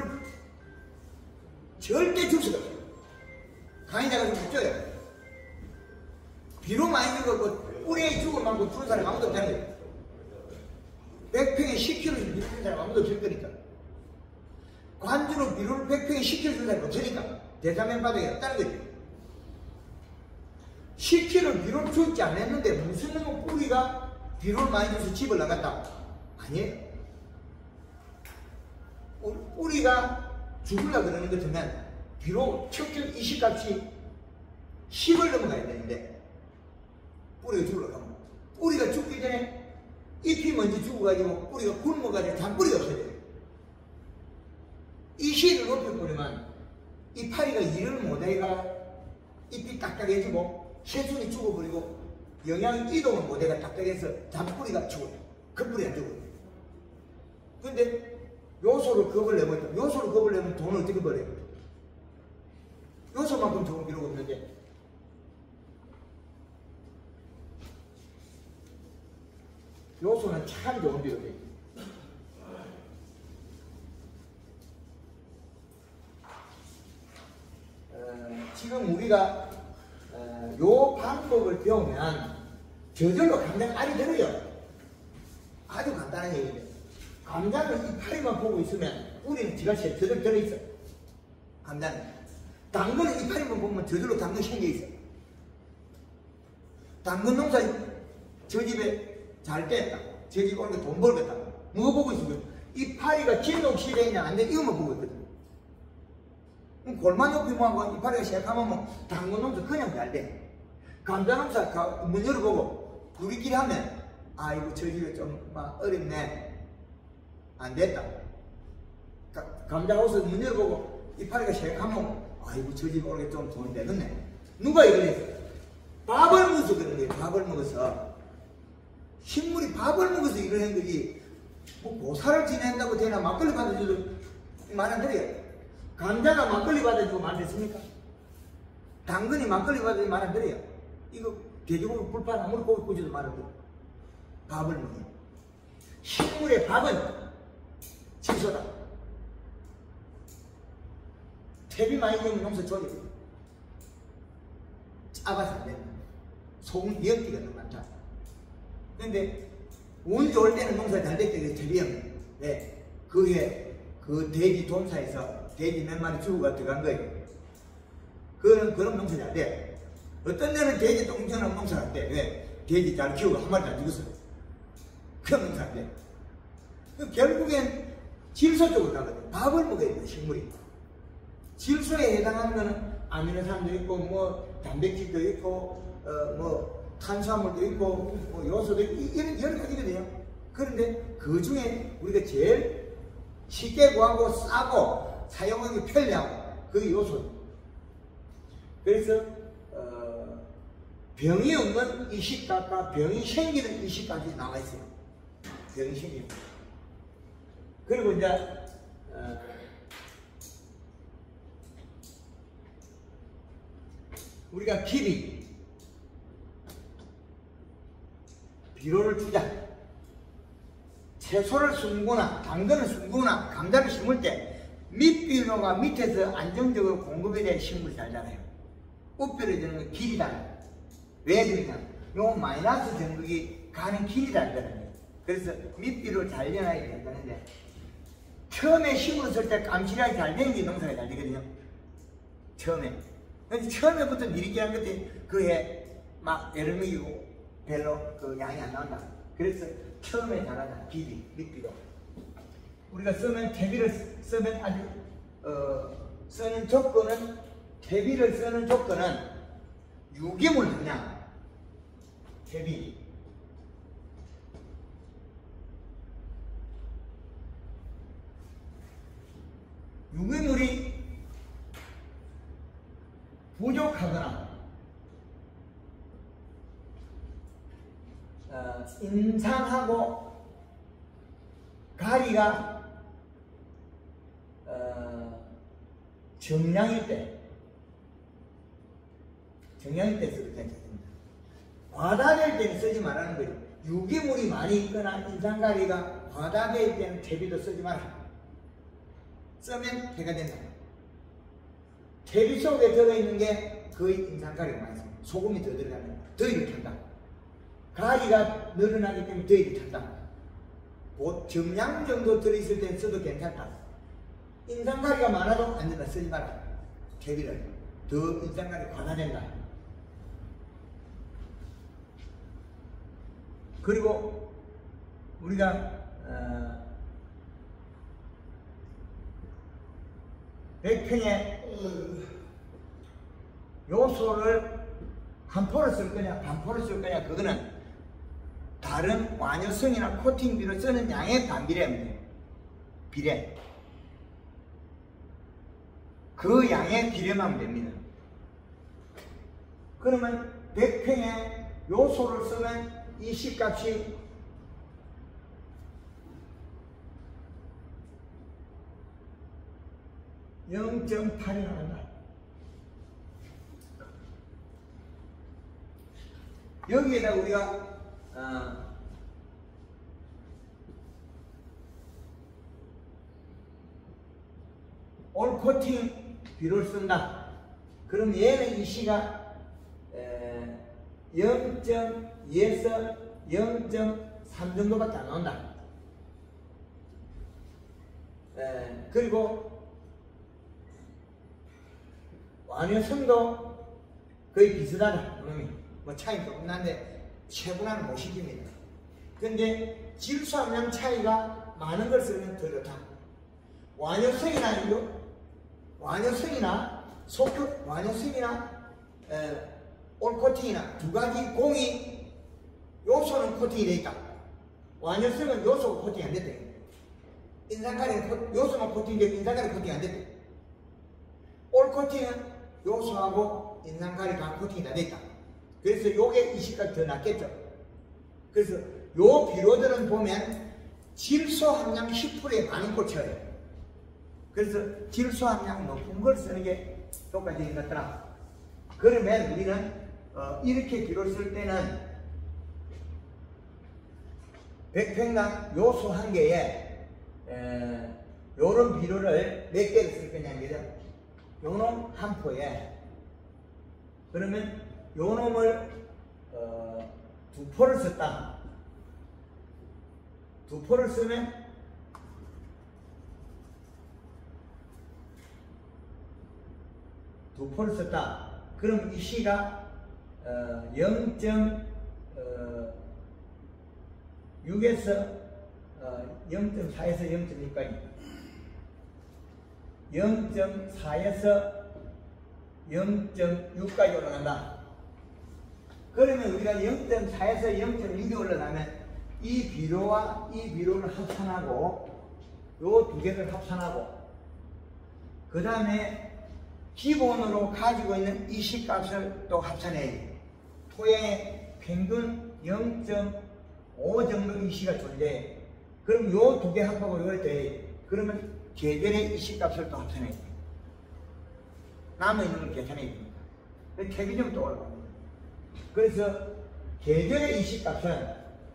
절대 줄 수가 없어요. 강의자가 좀 붙여요. 비료 많이 주고 뿌리에 죽을 만큼 주는 사람이 아무도 없다는 거예요. 백 평에 십 킬로그램 주는 사람이 아무도 없을 거니까. 관주는 비료를 백 평에 십 킬로그램 주는 사람이 없으니까 대사면 바닥에 없다는 거죠. 십 킬로그램 비료를 주지 않았는데 무슨 놈의 뿌리가 비료를 많이 줘서 집을 나갔다? 아니에요. 뿌리가 죽으려고 그러는 것 같으면 비록 척결 이식값이 십을 넘어가야 되는데 뿌리가 죽으려고 하면 뿌리가 죽기 전에 잎이 먼저 죽어가지고 뿌리가 굶어가지고 잔뿌리가 없어져요. 이식을 높여버리면 이파리가 일을 못해가 잎이 딱딱해지고 새순이 죽어버리고 영양 이동을 못해가 딱딱해서 잔뿌리가 죽어요. 겉뿌리 안 죽어요. 근데 요소를 겁을 내면, 요소를 겁을 내면 돈을 어떻게 벌어요? 요소만큼 좋은 비료가 없는데. 요소는 참 좋은 비료예요. 어, 지금 우리가 어, 요 방법을 배우면 저절로 감당 알이 들어요. 아주 간단한 얘기인데. 감자는 이파리만 보고 있으면 우리는 지가시에 저절 들어있어. 감자는. 당근은 이파리만 보면 저절로 당근 생겨있어. 당근 농사 저 집에 잘 됐다. 저 집에 오니까 돈 벌겠다. 뭐 보고 있으면 이파리가 진녹시대냐 안 돼. 이것만 보고 있거든. 그럼 골만 높이 모아고 이파리가 시작하면 뭐 당근 농사 그냥 잘 돼. 감자 농사 문 열어보고 우리끼리 하면 아이고 저 집에 좀 막 어렵네. 안 됐다. 감자하우스 문 열어보고 이파리가 시작하면 아이고 저 집에 오게 좀 돈이 되겠네. 누가 이러겠어? 밥을 먹어서 그런 거예요. 밥을 먹어서. 식물이 밥을 먹어서 이러는 거지. 뭐 고사를 지낸다고 되나 막걸리 받아줘도 말 안 들어요. 감자가 막걸리 받아주고 말 됐습니까? 당근이 막걸리 받아주고 말 안 들어요. 이거 돼지고기 불판 아무리 고기 구워줘도 말 안 들어요. 밥을 먹어요. 식물의 밥은 질소다. 탭이 많이 되면 농사 좋아져요. 작아서 안 된다. 소금 연기가 너무 많다. 근데 운 좋을 때는 농사 잘 될 때 탭이 없네. 네. 그게 그 돼지 돈사에서 돼지 몇 마리 주고가 들어간 거예요. 그런, 그런 농사 잘 돼. 어떤 데는 돼지 똥전한 농사 안 돼. 왜? 돼지 잘 키우고 한 마리도 안 죽었어. 그런 농사 안 돼. 그 결국엔 질소 쪽으로 가거든. 밥을 먹어야 돼, 식물이. 질소에 해당하는 거는 아미노산도 있고, 뭐, 단백질도 있고, 어, 뭐, 탄수화물도 있고, 뭐, 요소도 있고, 이런 여러 가지거든요. 그런데 그 중에 우리가 제일 쉽게 구하고 싸고 사용하기 편리하고, 그게 요소입니다. 그래서, 어, 병이 없는 이식값과 병이 생기는 이식값이 나와 있어요. 병이 생깁니다. 그리고 이제 어, 우리가 길이 비료를 주자. 채소를 심거나 당근을 심거나 감자를 심을 때 밑비료가 밑에서 안정적으로 공급이 돼야 식물이 잘 자라요. upp비료 주는 건 길이 달라요. 왜 그러냐? 요 마이너스 전극이 가는 길이 다르거든요. 그래서 밑비료를 잘 전하게 된다는데, 처음에 심으로 쓸 때 감실하기 잘 되는 게 농사가 잘 되거든요. 처음에. 근데 처음에부터 미리끼한 것들이 그해 막 여름이고 별로 그 양이 안 나온다. 그래서 처음에 잘하자. 길이, 밑비료. 우리가 쓰면 퇴비를 쓰면 아주 어, 쓰는 조건은, 퇴비를 쓰는 조건은 유기물 함량, 퇴비. 유기물이 부족하거나 어, 인상하고 가리가 어, 정량일 때, 정량일 때 써도 괜찮습니다. 과다될 때는 쓰지 말라는 거예요. 유기물이 많이 있거나 인상가리가 과다될 때는 퇴비도 쓰지 마라. 쓰면 해가 된다. 퇴비 속에 들어있는 게 거의 인상가리가 많이 있습니다. 소금이 더 들어가면 더위를 탄다. 가리가 늘어나기 때문에 더위를 탄다. 곧 정량 정도 들어있을 때 써도 괜찮다. 인상가리가 많아도 안 된다. 쓰지 마라. 퇴비를. 더 인상가리 과다된다. 그리고 우리가 어, 백 평에 요소를 한 포를 쓸 거냐 반 포를 쓸 거냐, 그거는 다른 완효성이나 코팅비로 쓰는 양의 반비례입니다. 비례. 그 양의 비례만 됩니다. 그러면 백 평에 요소를 쓰면 이 C값이 영 점 팔이 나간다. 여기에다 우리가 어, 올코팅 비료를 쓴다. 그럼 얘는 이 C가 영 점 이에서 영 점 삼 정도밖에 안 나온다. 에, 그리고 완효성도 거의 비슷하다. 뭐 차이 조금 나는데 최분화는 못 시킵니다. 근데 질소함량 차이가 많은 걸 쓰면 더 좋다. 완효성이나 이거 완효성이나 속효 완효성이나 에, 올코팅이나 두 가지 공이, 요소는 코팅이 되어 있다. 완효성은 요소가 코팅이 안 됐다. 인산가리는 요소만 코팅되고 인산가리 코팅이 안 됐다. 올코팅은 요소하고 인산가리가 코팅이 다 됐다. 그래서 요게 이 C값이 더 낫겠죠. 그래서 요 비료들은 보면 질소 함량 십 퍼센트에 많은 걸 쳐요. 그래서 질소 함량 높은 걸 쓰는 게 효과적인 것 같더라. 그러면 우리는 어, 이렇게 비료를 쓸 때는 백 평당 요소 한 개에 에, 요런 비료를 몇 개를 쓸 거냐면 요놈 한 포에, 그러면 요놈을 어, 두 포를 썼다. 두 포를 쓰면 두 포를 썼다. 그럼 이 C가 어, 영 점 육에서 어, 영 점 사에서 영 점 육까지, 영 점 사에서 영 점 육까지 올라간다. 그러면 우리가 영 점 사에서 영 점 육이 올라가면 이 비료와 이 비료를 합산하고 요 두 개를 합산하고 그 다음에 기본으로 가지고 있는 이 C값을 또 합산해야 돼. 토양의 평균 영 점 오 정도 이 C가 존재해. 그럼 요 두 개 합하고 요걸 더해. 그러면 계절의 이 C값을 또 합산해야 돼. 남아있는 걸 계산해야 됩니다. 태기점이 또 올라갑니다. 그래서 계절의 이식값은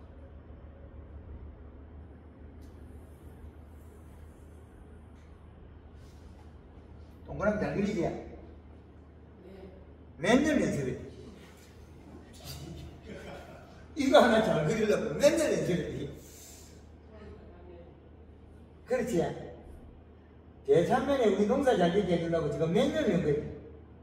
동그라미 잘 그리지? 네. 맨날 연습해. 이거 하나 잘 그리려고 맨날 연습해. 그렇지? 제삼면에 우리 농사 잘 되게 해주려고 지금 맨날 연습해.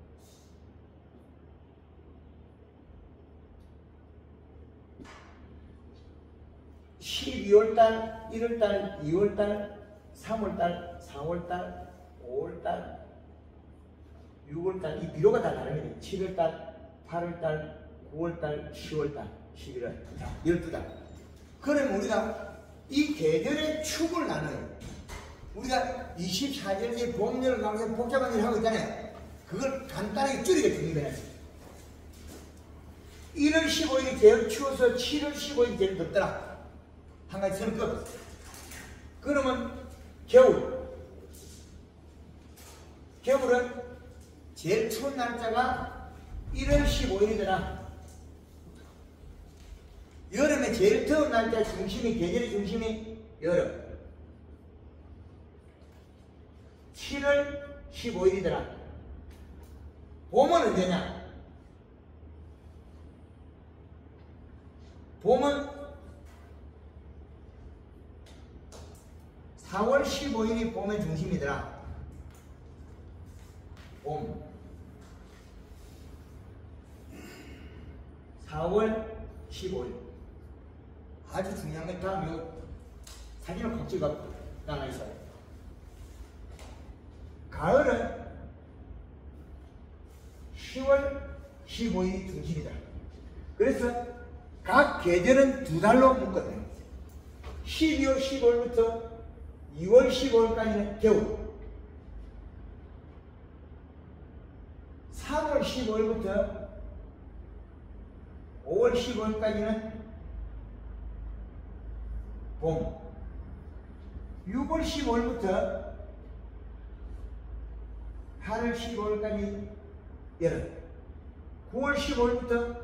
십이월달, 일월달, 이월달, 삼월달, 사월달, 오월달, 유월달, 이 비료가 다 다릅니다. 칠월달, 팔월달, 구월달, 시월달, 십일월, 열두 달. 그러면 우리가 이 계절의 축을 나눠요. 우리가 이십사 절째 봄, 여름, 가을, 복잡한 일을 하고 있잖아요. 그걸 간단하게 줄이게 정리해놨어요. 일월 십오일이 제일 추워서 칠월 십오일이 제일 덥더라. 한 가지 선을 끊었어요. 그러면 겨울. 겨울은 제일 추운 날짜가 일월 십오일이더라. 여름에 제일 더운 날짜 중심이, 계절의 중심이 여름. 칠월 십오일이더라. 봄은 언제냐? 봄은 사월 십오일이 봄의 중심이더라. 봄. 사월 십오일. 아주 중요한 게 다음 요 사진을 꼭 찍어 나눠 있어요. 가을은 시월 십오일이 중심이다. 그래서 각 계절은 두 달로 묶거든요. 십이월 십오일부터 이월 십오일까지는 겨울, 삼월 십오일부터 오월 십오일까지는 봄, 유월 십오일부터 팔월 십오일까지 여름, 구월 십오일부터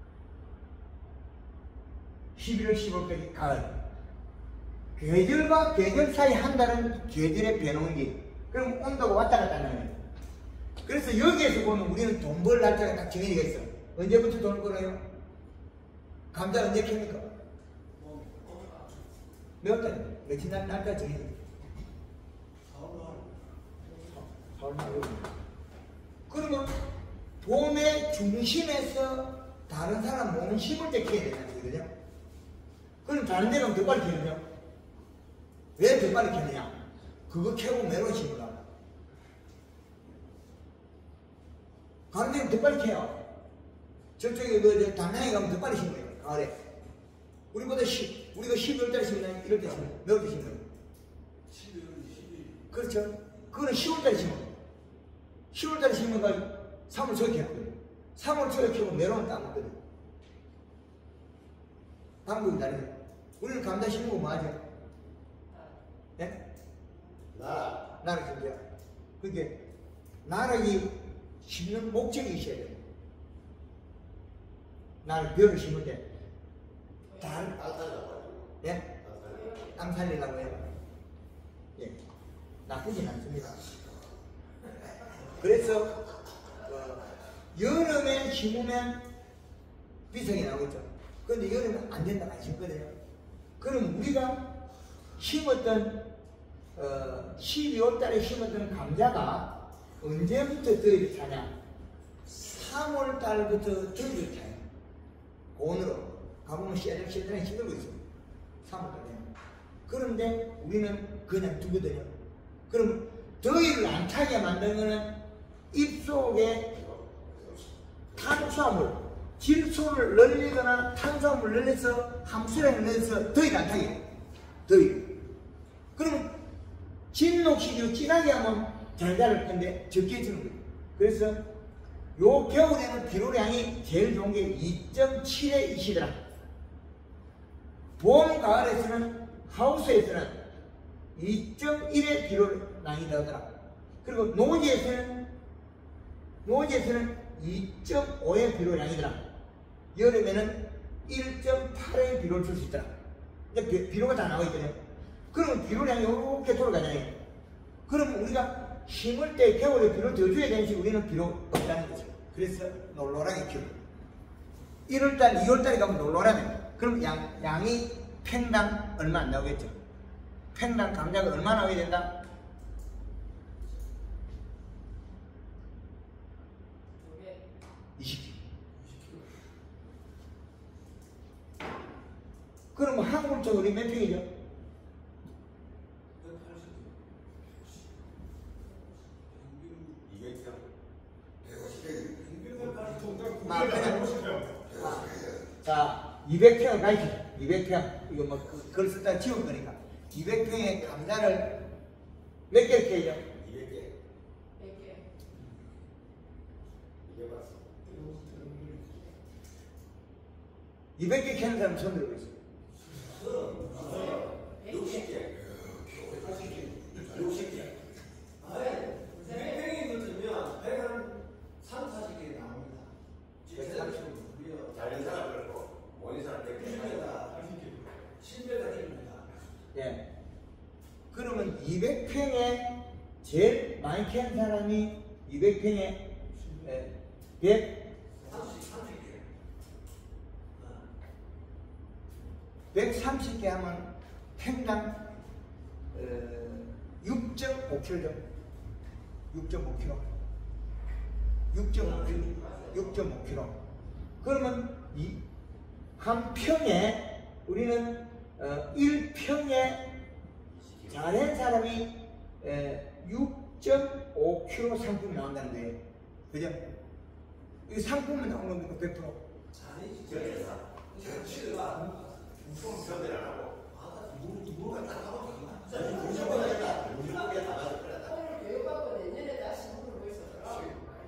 십일월 십오일까지 가을. 계절과 계절 사이 한 달은 계절의 변동기. 그럼 온도가 왔다 갔다 하는 거예요. 그래서 여기에서 보면 우리는 돈 벌 날짜가 딱 정해져 있어. 언제부터 돈을 벌어요? 감자 언제 캡니까? 몇 달? 며칠 날 날짜 정해져 있어. 사월 말. 그러면 봄의 중심에서 다른 사람 몸을 심을 때 캐야 되는 거거든요. 그럼 다른 데는 더 빨리 캐거든요. 왜 더 빨리 캐느냐? 그거 캐고 메론 심으라. 다른 데는 더 빨리 캐요. 저쪽에 그 담양에 가면 더 빨리 심어요. 가을에. 우리보다 십, 우리가 십이월 달에 심으냐? 일월 달에 심어요. 몇 월 달에 심어요? 십이월, 십일. 그렇죠. 그거는 시월 달에 심어요. 시월 달에 심어가지고 삼월 초에 캐거든요. 삼월 초에 캐고 메론은 따먹거든요. 방법이 다르죠. 우리는 감자 심고 뭐 하죠? 예? 나라. 나락 심죠. 그러니까 나락이 심는 목적이 있어야 돼요. 나락 벼를 심을 때 단, 땅 살려고. 예? 땅 살려고. 땅 살리려고 해요. 예. 나쁘진 않습니다. 그래서 어, 여름에 심으면 비석이 나오겠죠. 그런데 여름에 안 된다고 안 심거든요. 그럼 우리가 심었던 어, 십이월 달에 심었던 감자가 언제부터 더위를 타냐? 삼월 달부터 더위를 타요. 고온으로 가보면 씨알씨알이 시들고 있어요. 삼월 달에. 그런데 우리는 그냥 두거든요. 그럼 더위를 안 타게 만드는 거는 입속에 탄수화물, 질소를 늘리거나 탄수화물을 늘려서 함수량을 늘려서 더위를 안 타게 해요. 더위. 그럼 진녹식으로 진하게 하면 잘 자랄 건데 적게 해주는 거예요. 그래서 요 겨울에는 비료량이 제일 좋은 게 이 점 칠에 이시더라. 봄, 가을에서는 하우스에서는 이 점 일의 비료량이 나오더라. 그리고 노지에서는 노지에서는 이 점 오의 비료량이더라. 여름에는 일 점 팔의 비료를 줄 수 있더라. 이제 비, 비료가 다 나와 있거든요. 그러면 비료량이 이렇게 돌아가잖아요. 그러면 우리가 심을 때 겨울에 비료 더 줘야 되는 시 우리는 비료 없다는 거죠. 그래서 놀놀하게 키우고 일월달, 이월달에 가면 놀놀하면 그럼 양, 양이 팽당 얼마 안 나오겠죠. 팽당 감자가 얼마 나오게 된다? 이십 킬로그램. 그럼 한국 쪽으로 몇 평이죠? 자, 이백 평을 가지고 이백 평 이거 뭐 그걸 쓰다 지울 거니까 이백 평의 감자를 몇 개를 캐죠? 이백 개. 백 개. 이게 맞어. 이백 개 캐는 사람 손 들고 있어요. 육십 개. 육십 개. 이백 평이 붙으면 백한 삼, 사십 개 나옵니다. 백삼십 개. 잘된 사람 그렇고 못된 사람 백 개. 실배가 됩니다. 예. 그러면 이백 평에 제일 많이 캐는 사람이 이백 평에 예, 백 백삼십 개 하면 평당 어, 육 점 오 킬로그램죠. 육 점 오 킬로그램. 육 점 오 킬로그램. 육 점 오 킬로그램. 그러면 이 한 평에 우리는 어, 일 평에 잘한 사람이 육 점 오 킬로그램 상품이 나온다는 거예요. 그죠? 이 상품이 나온 겁니까? 백 퍼센트? 아니지. 저래서 정치가 무슨 안 하고. 아, 누가 딱 하고 무조건 하니까 무조건 다 맞을 거다. 오늘 교육받고 내년에 다시 물어보고 있어요.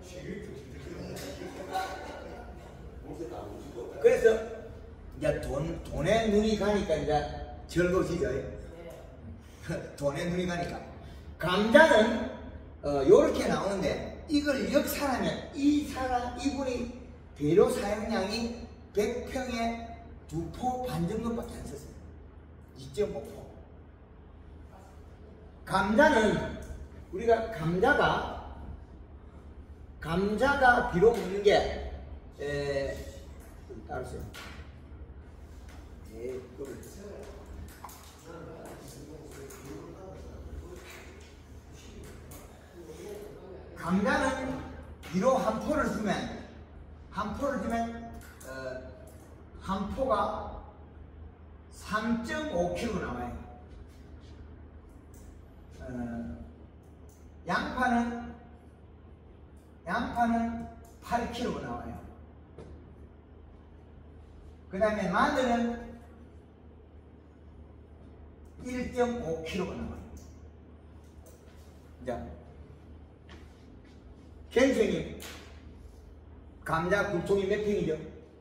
그래서 이제 돈, 돈에 눈이 가니까 이제 즐거우시죠? 돈에 눈이 가니까. 감자는 어, 요렇게 나오는데 이걸 역산하면 이 사람, 이분이 비료 사용량이 백 평에 두 포 반 정도밖에 안 썼어요. 이 점 오 포. 감자는 우리가 감자가 감자가 비료 먹는 게 에, 알았어요. 예, 그걸 감자는 비료 한 포를 주면 한 포를 주면 어, 한 포가 삼 점 오 킬로그램 나와요. 어, 양파는 양파는 팔 킬로그램 나와요. 그 다음에 마늘은 일 점 오 킬로그램 나와요. 자, 선생님, 감자 굴통이 몇 평이죠?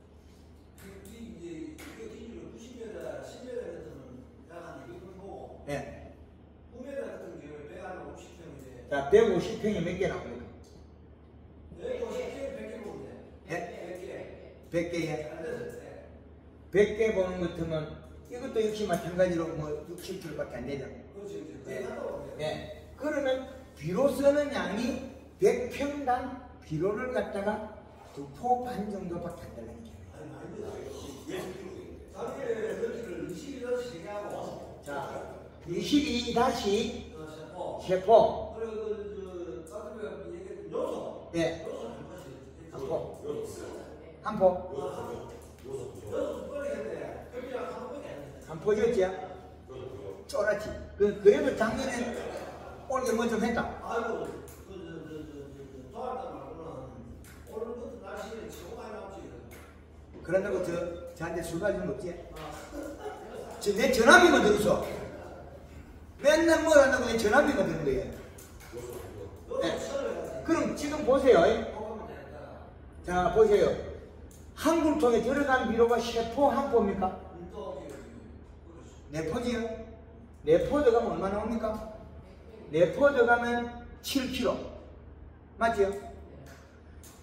이제 이거 기준으로 구십 미터, 십 미터 같은 약한 이건 보고 예. 구 미터 같은 경우에 백오십 평인데 자, 백오십 평에 몇 개 나옵니까? 백오십 평에 백 개 보는데 예? 백 개. 백 개에 안 됐을 때 백 개 보는 것 같으면 이것도 역시 마찬가지로 뭐 육십 킬로그램밖에 안 되죠. 그렇지. 예. 그게 하다고 예. 그러면 비료 쓰는 양이 백 평당 비료를 갖다가 두 포 반 정도밖에 안 된다는 얘기예요. 아니 많이 들어요. 예수 킬로그램인데. 자기의 런치를 이십이 다시 얘기하고 자, 이십이 다시 어, 세포. 세포. 그리고 그, 저, 따뜻하게 얘기했던 요소. 예. 요소 한 번씩. 한 포. 요소. 한 포. 요소. 요소. 요소 두 번에 했는데, 그냥 한 번에 했는데. 한 포였지? 요소. 쫄았지. 그, 그래도 작년에 올게 뭐 좀 했다. 아이고, 그, 저, 저, 저, 저, 저, 도왔단 말고는 오늘부터 날씨에 최고 많이 나왔지. 그런다고 저, 저한테 술 가지는 거 없지? 저, 내 전화비만 들었어. 맨날 뭘 한다고 내 전화비만 드는 거예요. 너도 네. 처음에 갔지. 그럼 지금 보세요. 먹으면 되니까. 자, 보세요. 한 굴통에 들어간 비료가 세 포 한 포입니까? 또, 그렇지. 네 포지요? 네 포 들어가면 얼마 나옵니까? 네 포 들어가면 칠 킬로그램. 맞지요?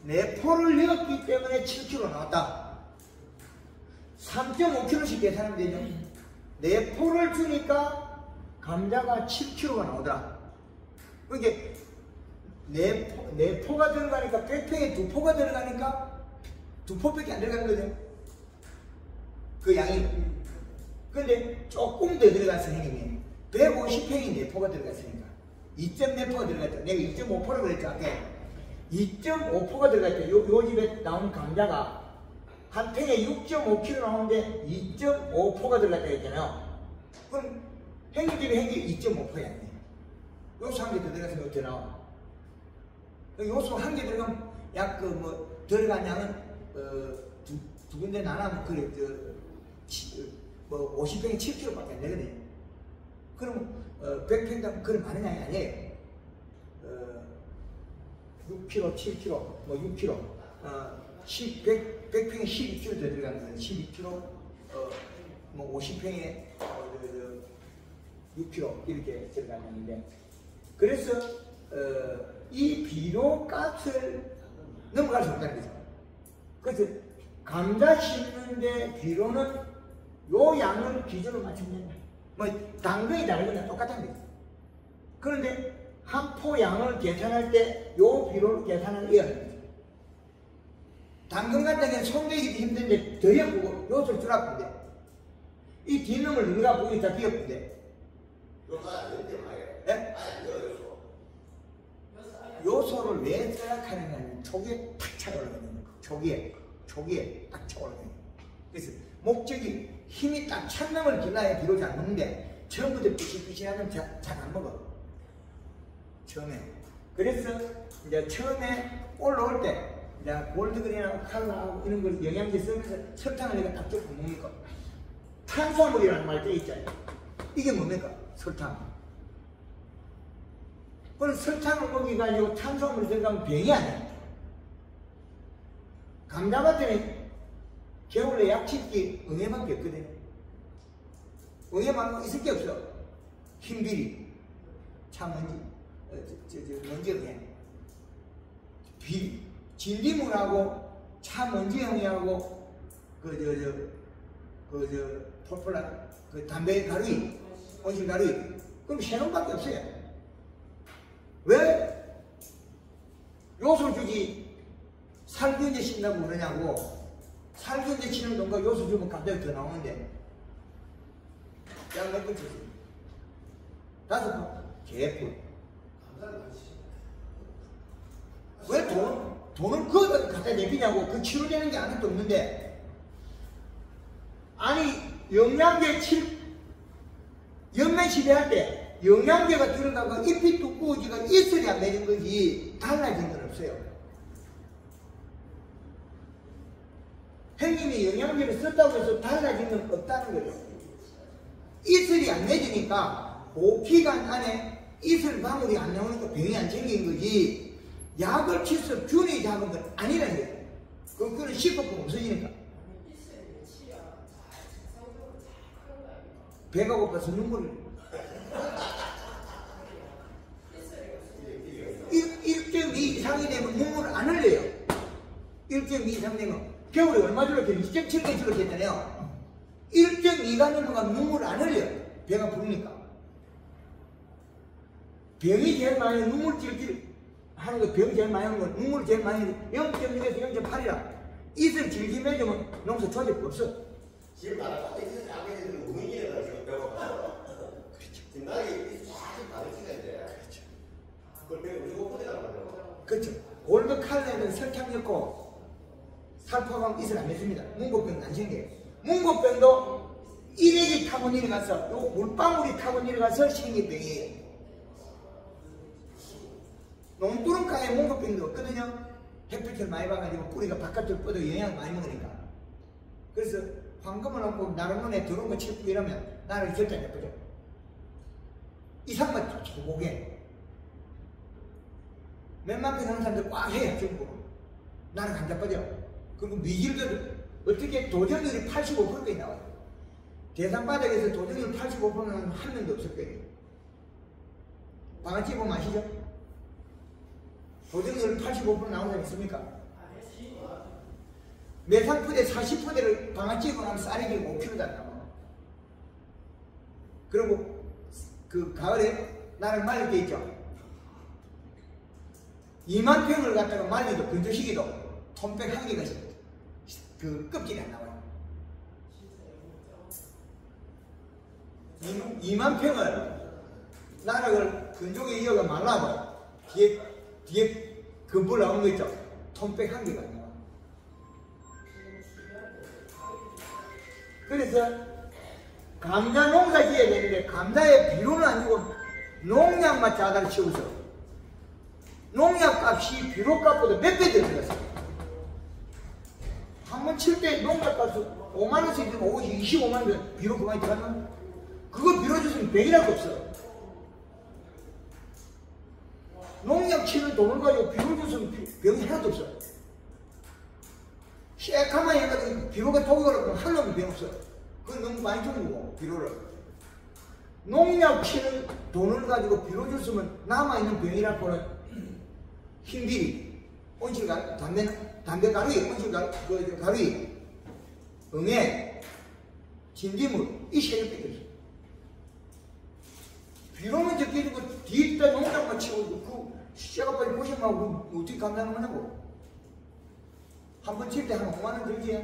내포를 넣었기 때문에 칠 킬로그램 나왔다. 삼 점 오 킬로그램씩 계산하면 되죠. 내포를 주니까 감자가 칠 킬로그램가 나오더라. 그게 내포, 내포가 들어가니까 백팩에 두 포가 들어가니까 두 포밖에 안 들어가는 거죠. 그 양이. 근데 조금 더 들어갔어 형님이. 백오십 팩이 내포가 들어갔으니까 이 점 몇 포가 들어갔다. 내가 이 점 오 포라고 그랬죠. 아까 이 점 오 포가 들어갔대. 요, 요 집에 나온 감자가 한 팩에 육 점 오 킬로그램 나오는데 이 점 오 포가 들어갔다 했잖아요. 그럼 형님 집에 형님 이 점 오 포야. 요소 한 개 더 들어갔으면 어떻게 나와? 요소 한 개 들어가면 약 그 뭐 들어간 양은 어, 두, 두 군데 나눠면 그래 저, 치, 뭐 오십 팩에 칠 킬로그램밖에 안 되거든요. 그럼 어, 백 팩당 그런 많은 양이 아니에요. 어, 육 킬로그램, 칠 킬로그램, 뭐 육 킬로그램, 어, 십, 백, 백 팩에 십이 킬로그램 더 들어가는 거예요. 십이 킬로그램, 어, 뭐 오십 팩에 어, 저, 저, 육 킬로그램 이렇게 들어가는 건데, 그래서 어, 이 비료 값을 넘어갈 수 없다는 거죠. 그래서 감자 심는데 비료는 요 양을 기준으로 맞추면 된다. 뭐 당근이 다른 건 똑같은 거죠. 그런데 한 포 양을 계산할 때 요 비료를 계산을 해야 합니다. 당근 같은 경우는 손대기도 힘든데 더 예쁘고 요소를 줄였는데 이 뒤놈을 우리가 보기 다 귀엽던데 요소가 안 되는데 말이에요. 예? 안 돼요, 요소. 요소를 왜 생각하느냐면 초기에 탁 차올라가는 거. 초기에 초기에 딱 차올라가는 거. 그래서 목적이 힘이 딱 찬 놈을 길러야 비료 잘 먹는데 처음부터 삐실삐실하면 잘 안 먹어. 처음에. 그래서 이제 처음에 올라올 때 이제 골드그린하고 칼라하고 이런 걸 영양제 쓰면서 설탕을 내가 딱 조금 먹으니까 탄수화물이라는 말도 있잖아요. 이게 뭡니까? 설탕. 그럼 설탕을 먹여가지고 탄수화물이 들어가면 병이 아니야. 감자밭에는 겨울에 약치기 응애밖에 없거든. 응애 말고 있을 게 없어. 흰비리, 차먼지, 어, 저, 저, 저, 먼지 응애. 비, 진리물하고 차먼지 응애하고 그, 저, 저, 그, 저, 폴폴라, 그 담배 가루이, 온실 가루이. 그럼 세 놈밖에 없어요. 왜 요소 주지 살균제 친다고 그러냐고. 살균제 치는 돈과 요소 주면 감자가 더 나오는데 약 몇 번 쳤어요? 다섯 번? 개뿔. 왜 돈, 돈을 그거다 갖다 내비냐고. 그 치료되는 게 아무것도 없는데. 아니 영양제 칠 연매 시대할 때 영양제가 들어가고 잎이 두꺼워지가 이슬이 안 내린 거지 달라진 건 없어요. 형님이 영양제를 썼다고 해서 달라진 건 없다는 거죠. 이슬이 안 내지니까 그 기간 안에 이슬 방울이 안 나오니까 병이 안 생긴 거지 약을 치서 균이 잡은 건 아니라는 거예요. 그, 그건 씹어보면 없어지니까. 배가 고파서 눈물을 일 점 이 이상이 되면 눈물을 안 흘려요. 일 점 이 이상 되면 겨울에 얼마 줄었겠어요? 이 점 칠 개 줄었겠잖아요. 일 점 이가 넘어가면 눈물을 안 흘려요. 배가 부르니까. 병이 제일 많이 눈물 질질 하는 거, 병이 제일 많이 하는 거, 눈물 제일 많이 하는 거, 영 점 일에서 영 점 팔이라. 이슬 질질 맺으면 농사 조절 없어. 지금 나랑 같은 짓을 안 해도 우민이가 지금 배고파서. 그렇죠. 지금 나이 쫙 다른 시간인데. 그렇죠. 그걸 배가 오십오 퍼센트 나가요. 그렇죠. 골드 칼레는 설탕 넣고 살포하면 이슬 안 맺습니다. 문고병은 안 생겨요. 문고병도 일액이 타고 내려가서 요 물방울이 타고 내려가서 생긴 병이에요. 농두렁가에 문고병도 없거든요. 햇빛을 많이 봐가지고 뿌리가 바깥으로 뻗어 영양 많이 먹으니까. 그래서 황금을 넣고 나른 눈에 들어온 거 칠고 이러면 나를 절대 안 예쁘죠. 이상만 초보게 몇만 편 하는 사람들 꽉 해요. 전부 나는 감자 빠져. 그리고 미질들 어떻게 도전율이 팔십오 퍼센트까지 나와요. 대산바닥에서 도전율 팔십오 퍼센트는 한 명도 없을 거예요. 방아찌 보면 아시죠? 도전율 팔십오 퍼센트 나온 사람 있습니까? 매상 푸대 사십 푸대를 방아 찍고 나면 쌀이 오 킬로그램 나와. 그리고 그 가을에 나를 말릴 때 있죠. 이만 평을 갖다가 말리도 건조시기도 톰백 한 개가 그 껍질이 안 나와요. 이만 평을 나락을 건조기에 이어가 말라고 뒤에 뒤에 건물 나오는 거 있죠. 톰백 한 개가 안 나와. 그래서 감자 농사 지어야 되는데 감자에 비료는 안 주고 농약만 자다를 치우서 농약 값이 비료 값보다 몇 배 더 들었어요. 한 번 칠 때 농약 값이 오만 원씩 들면 오십, 이십오만 원 비료 그만이 들어갔나? 그거 비료 줬으면 병이라고 없어. 농약 치는 돈을 가지고 비료 줬으면 병이 하나도 없어. 새까만 해가지고 비료가 독이 걸어가면 한 놈이 병 없어. 그건 너무 많이 주는 거고, 비료를. 농약 치는 돈을 가지고 비료 줬으면 남아있는 병이라고는 흰비리, 온실가루, 담배, 담배 가루이, 온실가루, 그, 가루이, 응애, 진딧물, 이 세 개 뺏겼어. 비료는 적게 주고 뒤에다 농약만 치고, 그, 씨가 빨리 보시면 어떻게 감당을 하냐고. 한 번 칠 때 한 오만 원 들지?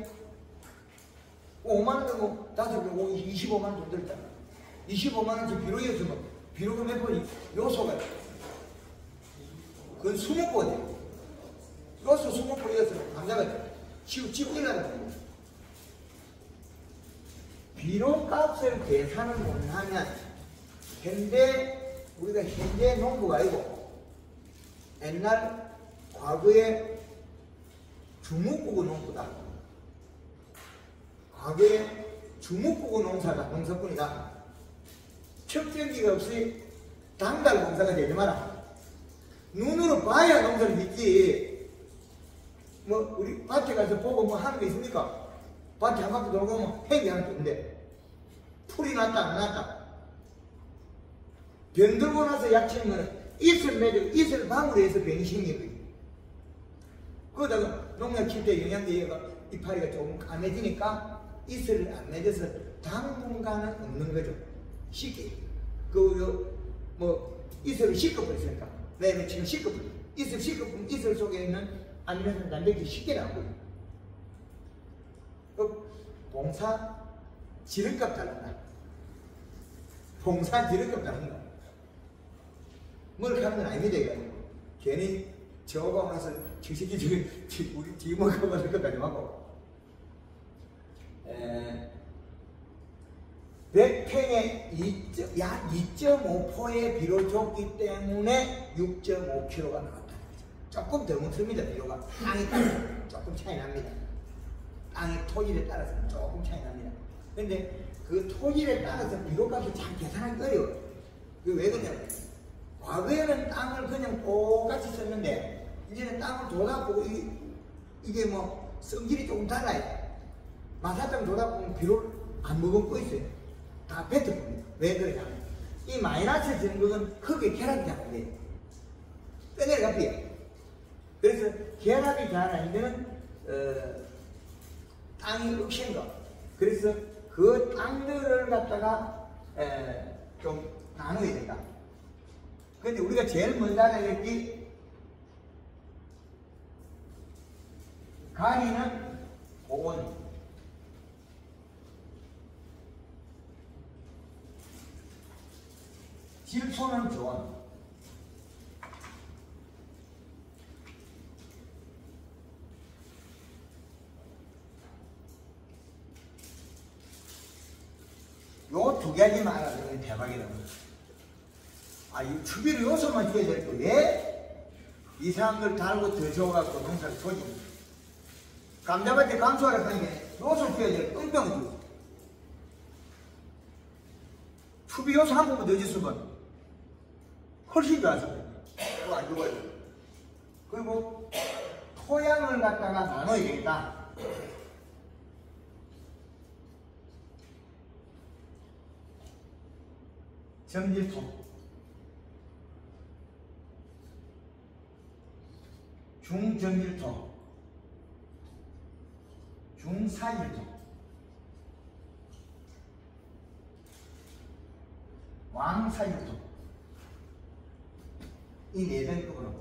오만 원 들고 다섯 개 이십오만 원 돈 들었잖아. 이십오만 원씩 비료였으면 비료가 몇 번이 요소가 그건 이십 번이야. 요소 이십 번이었으면 감자가 치고 치고 일어나는 거야. 비료 값을 계산을 못하면 현대 우리가 현재 농부가 아니고 옛날 과거에 주목보고 농부다. 과거에 주목보고 농사다. 농사꾼이다. 척전기가 없이 당달 농사가 되지 마라. 눈으로 봐야 농사를 짓지. 뭐 우리 밭에 가서 보고 뭐 하는 게 있습니까? 밭에 한 바퀴 돌고 오면 행위 하는 게 없는데 풀이 났다 안 났다. 병 들고 나서 약치는 거는 이슬 매주 이슬 방울에서 병이 생긴 거예요. 그러다가 농약 칠 때 영양제가 이파리가 조금 까매지니까 이슬을 안 맺어서 당분간은 없는 거죠. 쉽게. 그, 뭐, 이슬을 씻어버렸으니까. 왜냐면 지금 씻어버려. 이슬 씻어버리면 이슬 속에 있는 아미노산 단백질이 쉽게 나오고요. 그, 봉사 지름값 다른다. 봉사 지름값 다른다. 뭘 하는 건 아닙니다, 이거. 괜히 저거 가서 저 새끼 지금 우리 뒤먹어 버릴 것까지 하고. 백 평에 약 이 점 오 퍼센트의 비료를 줬기 때문에 육 점 오 킬로그램가 나왔다는 거죠. 조금 더 묻습니다, 비료가. 땅에 따라서 조금 차이 납니다. 땅의 토질에 따라서 조금 차이 납니다. 근데 그 토질에 따라서 비료값이 잘 계산하기 어려워요. 그게 왜 그러냐면 과거에는 땅을 그냥 똑같이 썼는데 이제는 땅을 돋아보고 이, 이게 뭐 성질이 조금 달라요. 마사땅 돋아보면 비료를 안 머금고 있어요. 다 뱉어봅니다. 왜 그러냐면 이 마이너스 전극은 흙의 결합이 잘 안 돼요. 떠내려가 삐요. 그래서 결합이 잘 안 되는 어, 땅이 억센 거. 그래서 그 땅들을 갖다가 에, 좀 나눠야 된다. 근데 우리가 제일 먼저 알아야 될 게 가리는 고온, 질소는 저온. 요 두 가지만 알아두면 대박이다. 아, 이 추비를 요소만 줘야 될 거 왜? 이상한 걸 달고 더 줘갖고 농사를 조지. 감자밭에 감소하라 하는 게 요소 줘야 될 거 똥병을 주고. 추비 요소 한 번만 더 줬으면 훨씬 좋았을 거예요. 그거 안 죽어요. 그리고 토양을 갖다가 나눠야 되겠다. 점질토, 중점질토, 중사일토, 왕사일토, 이 네 등급으로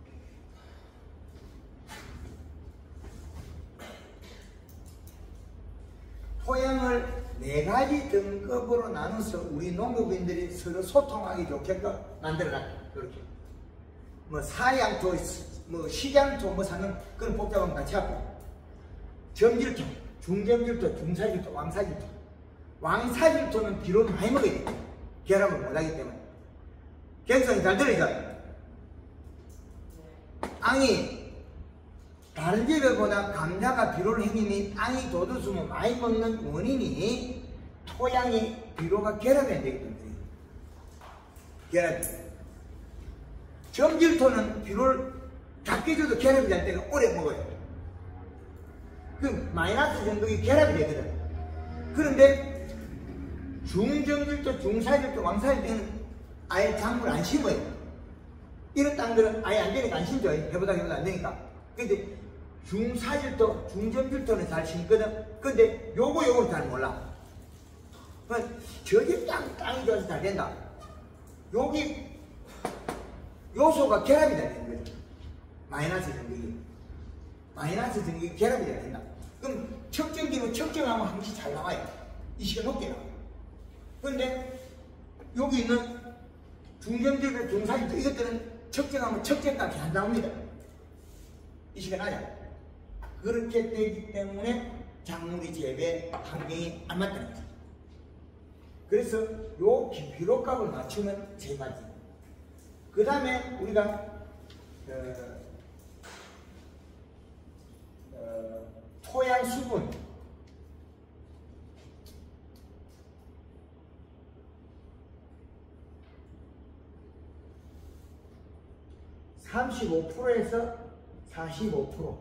토양을 네 가지 등급으로 나눠서 우리 농부인들이 서로 소통하기 좋게끔 만들어놨다. 그렇게 뭐 사양토, 뭐 식양토, 뭐 사는 그런 복잡한 같이 하고, 점질토, 중점질토, 중사질토, 왕사질토. 왕사질토는 비료를 많이 먹어야 돼. 결합을 못하기 때문에. 갱성이 잘 들어있죠? 앙이 다른 재배보다 감자가 비료를 행님이 앙이 도두수면 많이 먹는 원인이 토양이 비료가 결합이 안 되기 때문에. 결합이. 점질토는 비료를 작게 줘도 결합이 안 되고 오래 먹어요. 그 마이너스 정도의 결합이 되거든. 그런데 중점질토, 중사질토, 왕사질토는 아예 작물을 안 심어요. 이런 땅들은 아예 안 되니까 안 심죠. 해보다 해보다 안 되니까. 근데 중사질토, 중점질토는 잘 심거든. 근데 요거 요거는 잘 몰라. 저기 땅, 땅이 좋아서 잘 된다. 여기 요소가 결합이 잘 되는 거죠. 마이너스 전기기. 마이너스 전기기 결합이 잘 된다. 그럼 척정기로 척정하면 한 번씩 잘 나와요. 이 시간 높게 나와요. 그런데 여기 있는 중점질토, 중사질토 이것들은 척정하면 척정값이 안 나옵니다. 이 시간 나죠. 그렇게 되기 때문에 작물의 재배 환경이 안 맞다는 거죠. 그래서 요 비료값을 맞추면 제일 맞지. 그 다음에 우리가 어, 어, 토양 수분, 삼십오 퍼센트에서 사십오 퍼센트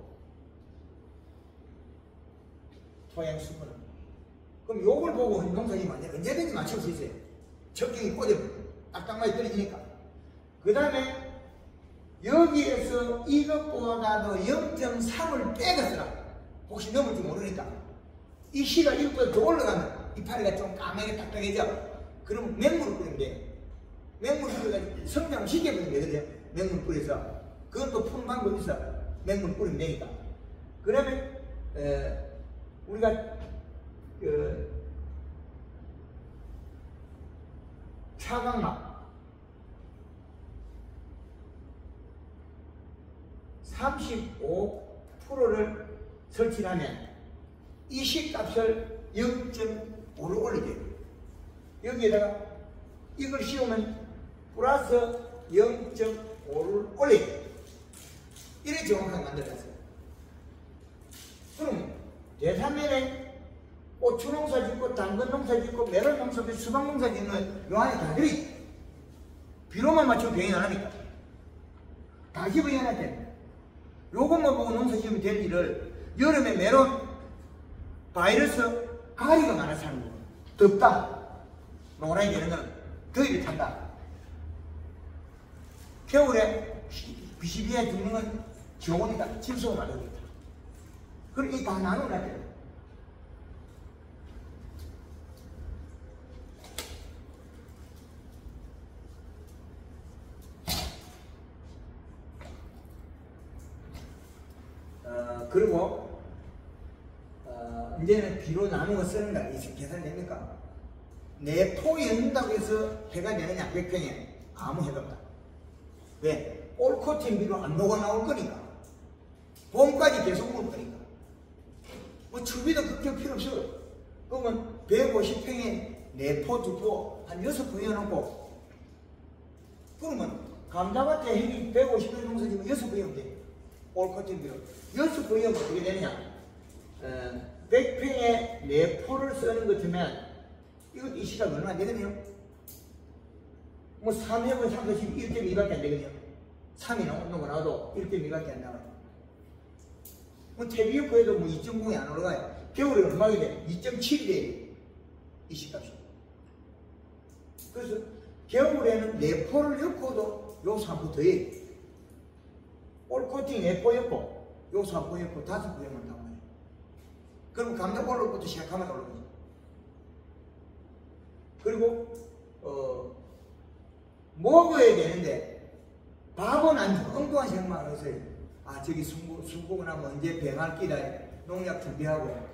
토양 수분은. 그럼 요걸 보고 농사지면 언제든지 맞출 수 있어요. 적경이 꽂으면 딱딱하게 떨어지니까. 그 다음에 여기에서 이것보다도 영 점 삼을 빼갔으라. 혹시 넘을 줄 모르니까. 이 씨가 이것보다 더 올라가면 이파리가 좀 까맣게 딱딱해져. 그럼 맹물을 뿌리면 돼. 맹물을 뿌려가지고 성장을 시켜버리면 되거든요. 맹물 뿌려서. 그것도 푸는 방법이 있어. 맹물 뿌리면 되니까. 그 다음에 우리가 그 차광막 삼십오 퍼센트를 설치하면 이 시값을 영 점 오를 올리게. 여기에다가 이걸 씌우면 플러스 영 점 오를 올리게. 이렇게 정확하게 만들어놨어요. 그럼 대산면에 고추 농사 짓고 당근 농사 짓고 메론 농사 짓고 수박 농사 짓는 요 안에 다 들어있어. 비료만 맞추면 병이 나니까 다 집어넣어야 돼. 요것만 보고 농사 지으면 될 일을 여름에 메론 바이러스 가리가 많아서 하는 거야. 덥다 노란이 되는 거는 더위를 탄다. 겨울에 비시비에 죽는 건 저온이다. 침소가 맞으니까. 그럼 이 다 나눠놔야 돼. 어, 그리고 어, 이제는 비로 나누어 쓰는 거 이제 계산이 됩니까? 내 포에 넣는다고 해서 해가 되느냐? 백 평에 아무 해가 없다. 왜? 올코팅 비로 안 녹아 나올 거니까. 봄까지 계속 물 거니까. 뭐 추비도 그렇게 필요 없어. 그러면 백오십 평에 네 포, 두 포, 한 여섯 포 이어놓고, 그러면 감자밭에 핵이 백오십 평 농사 지면 여섯 포 이으면 돼. 올코팅 비로. 여섯 포 이으면 어떻게 되느냐? 어, 백 평에 네 포를 쓰는 것 같으면, 이거 이 시간 얼마 안 되거든요? 뭐 삼 회분 삼 점 일 점 이밖에 안 되거든요. 삼이 나오는 거 나와도 일 점 이밖에 안 나와요. 뭐 태비효과에도 뭐 이 점 공이 안 올라가요. 겨울에 얼마게 돼? 이 점 칠이 돼. 이 시값이. 그래서 겨울에는 네 포를 엮고도 요소 한 포 더해. 올코팅 네 포 엮고 요소 한 포 엮고 다섯 포 엮으면 나와요. 그럼 감자 올라올 것부터 시작하면 올라오죠. 그리고 어, 먹어야 되는데 밥은 안 줘. 엉뚱한 생각만 하세요. 아 저기 수고, 수고가 나면 언제 병할 끼다 농약 준비하고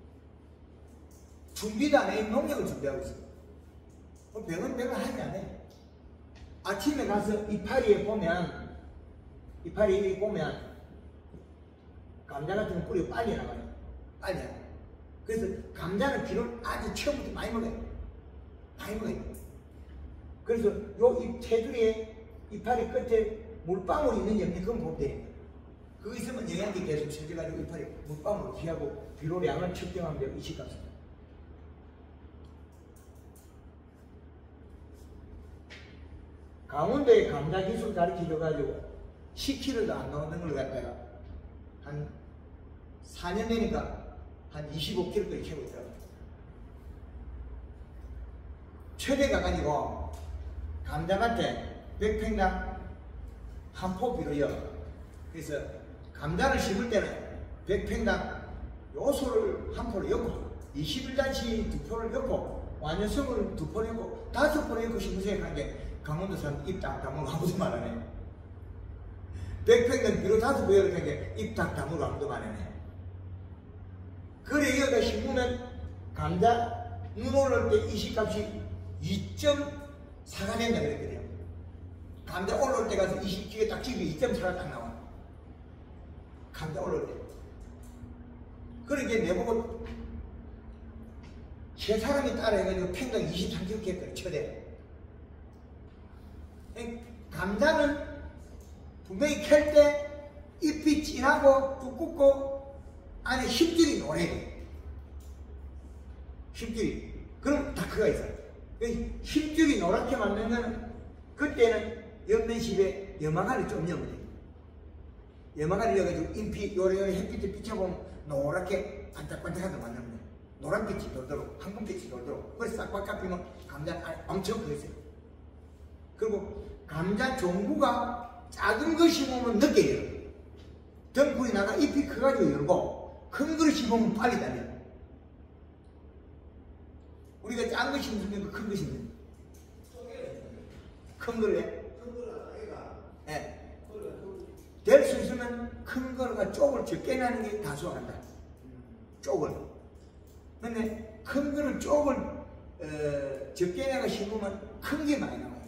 준비도 안 해. 농약을 준비하고 있어. 병은 병은 하지 않아. 아침에 가서 이파리에 보면 이파리에 보면 감자 같은 거 뿌리가 빨리 나가요. 빨리 나가요. 그래서 감자는 비를 아주 처음부터 많이 먹어요. 많이 먹어요. 그래서 요 이 테두리에 이파리 끝에 물방울이 있는지 없는지 그건 보면 돼요. 그거 있으면 영양제 계속 세져가지고 이파리 물방울을 피하고 비료량을 측정하면 돼요. 이식값을. 강원도에 감자 기술 가르쳐줘가지고 십 킬로그램도 안 나오는 걸 갖다가 한 사 년 되니까 한 이십오 킬로그램까지 캐고 있더라고요. 최대 가가지고 감자밭에 백 평당 한 포 비료요. 그래서 감자를 심을 때는 백 평당 요소를 한 포를 엮고 이십 일 단치 두 포를 엮고 완전성을 두 포를 엮고 다섯 포를 엮고 심으세요 하는데 강원도 사람 입 딱 다물고 아무도 말 안 해. 백 평당 비료 다섯 포 엮는데 입 딱 다물고 아무도 말 안 해. 그래 여기가 심으면 감자 눈 올라올 때 이식값이 이 점 사가 된다 그랬거든요. 감자 올라올 때 가서 이십 기에 딱 집이 이 점 사가 딱 나와. 감자 올라올 때. 그러니까 내보고 세 사람이 따라해가지고 평당 이십삼 킬로그램 했거든 최대. 감자는 분명히 캘 때 잎이 진하고 두껍고 안에 힘줄이 노래. 힘줄이. 그럼 다크가 있어요. 힘줄이 노랗게 만든 거는 그때는 옆면십에 염화가루 좀 넣으면 돼요. 염화가루 넣어가지고 잎이 요래요래 햇빛에 비춰보면 노랗게 반짝반짝하게 만들면 돼요. 노란빛이 돌도록, 황금빛이 돌도록. 그래서 싹 바깥비면 감자 엄청 크겠어요. 그리고 감자 종구가 작은 거 심으면 늦게 열어요. 덩굴이 나가 잎이 커가지고 열고 큰 거를 심으면 빨리 달려요. 우리가 작은 거 심으면 큰 거 심으면 큰 거를 해. 예. 될 수 있으면 큰 거가 쪽을 적게 나는 게 다수한다. 쪽을. 근데 큰 거를 쪽을 어, 적게 내가 심으면 큰 게 많이 나와요.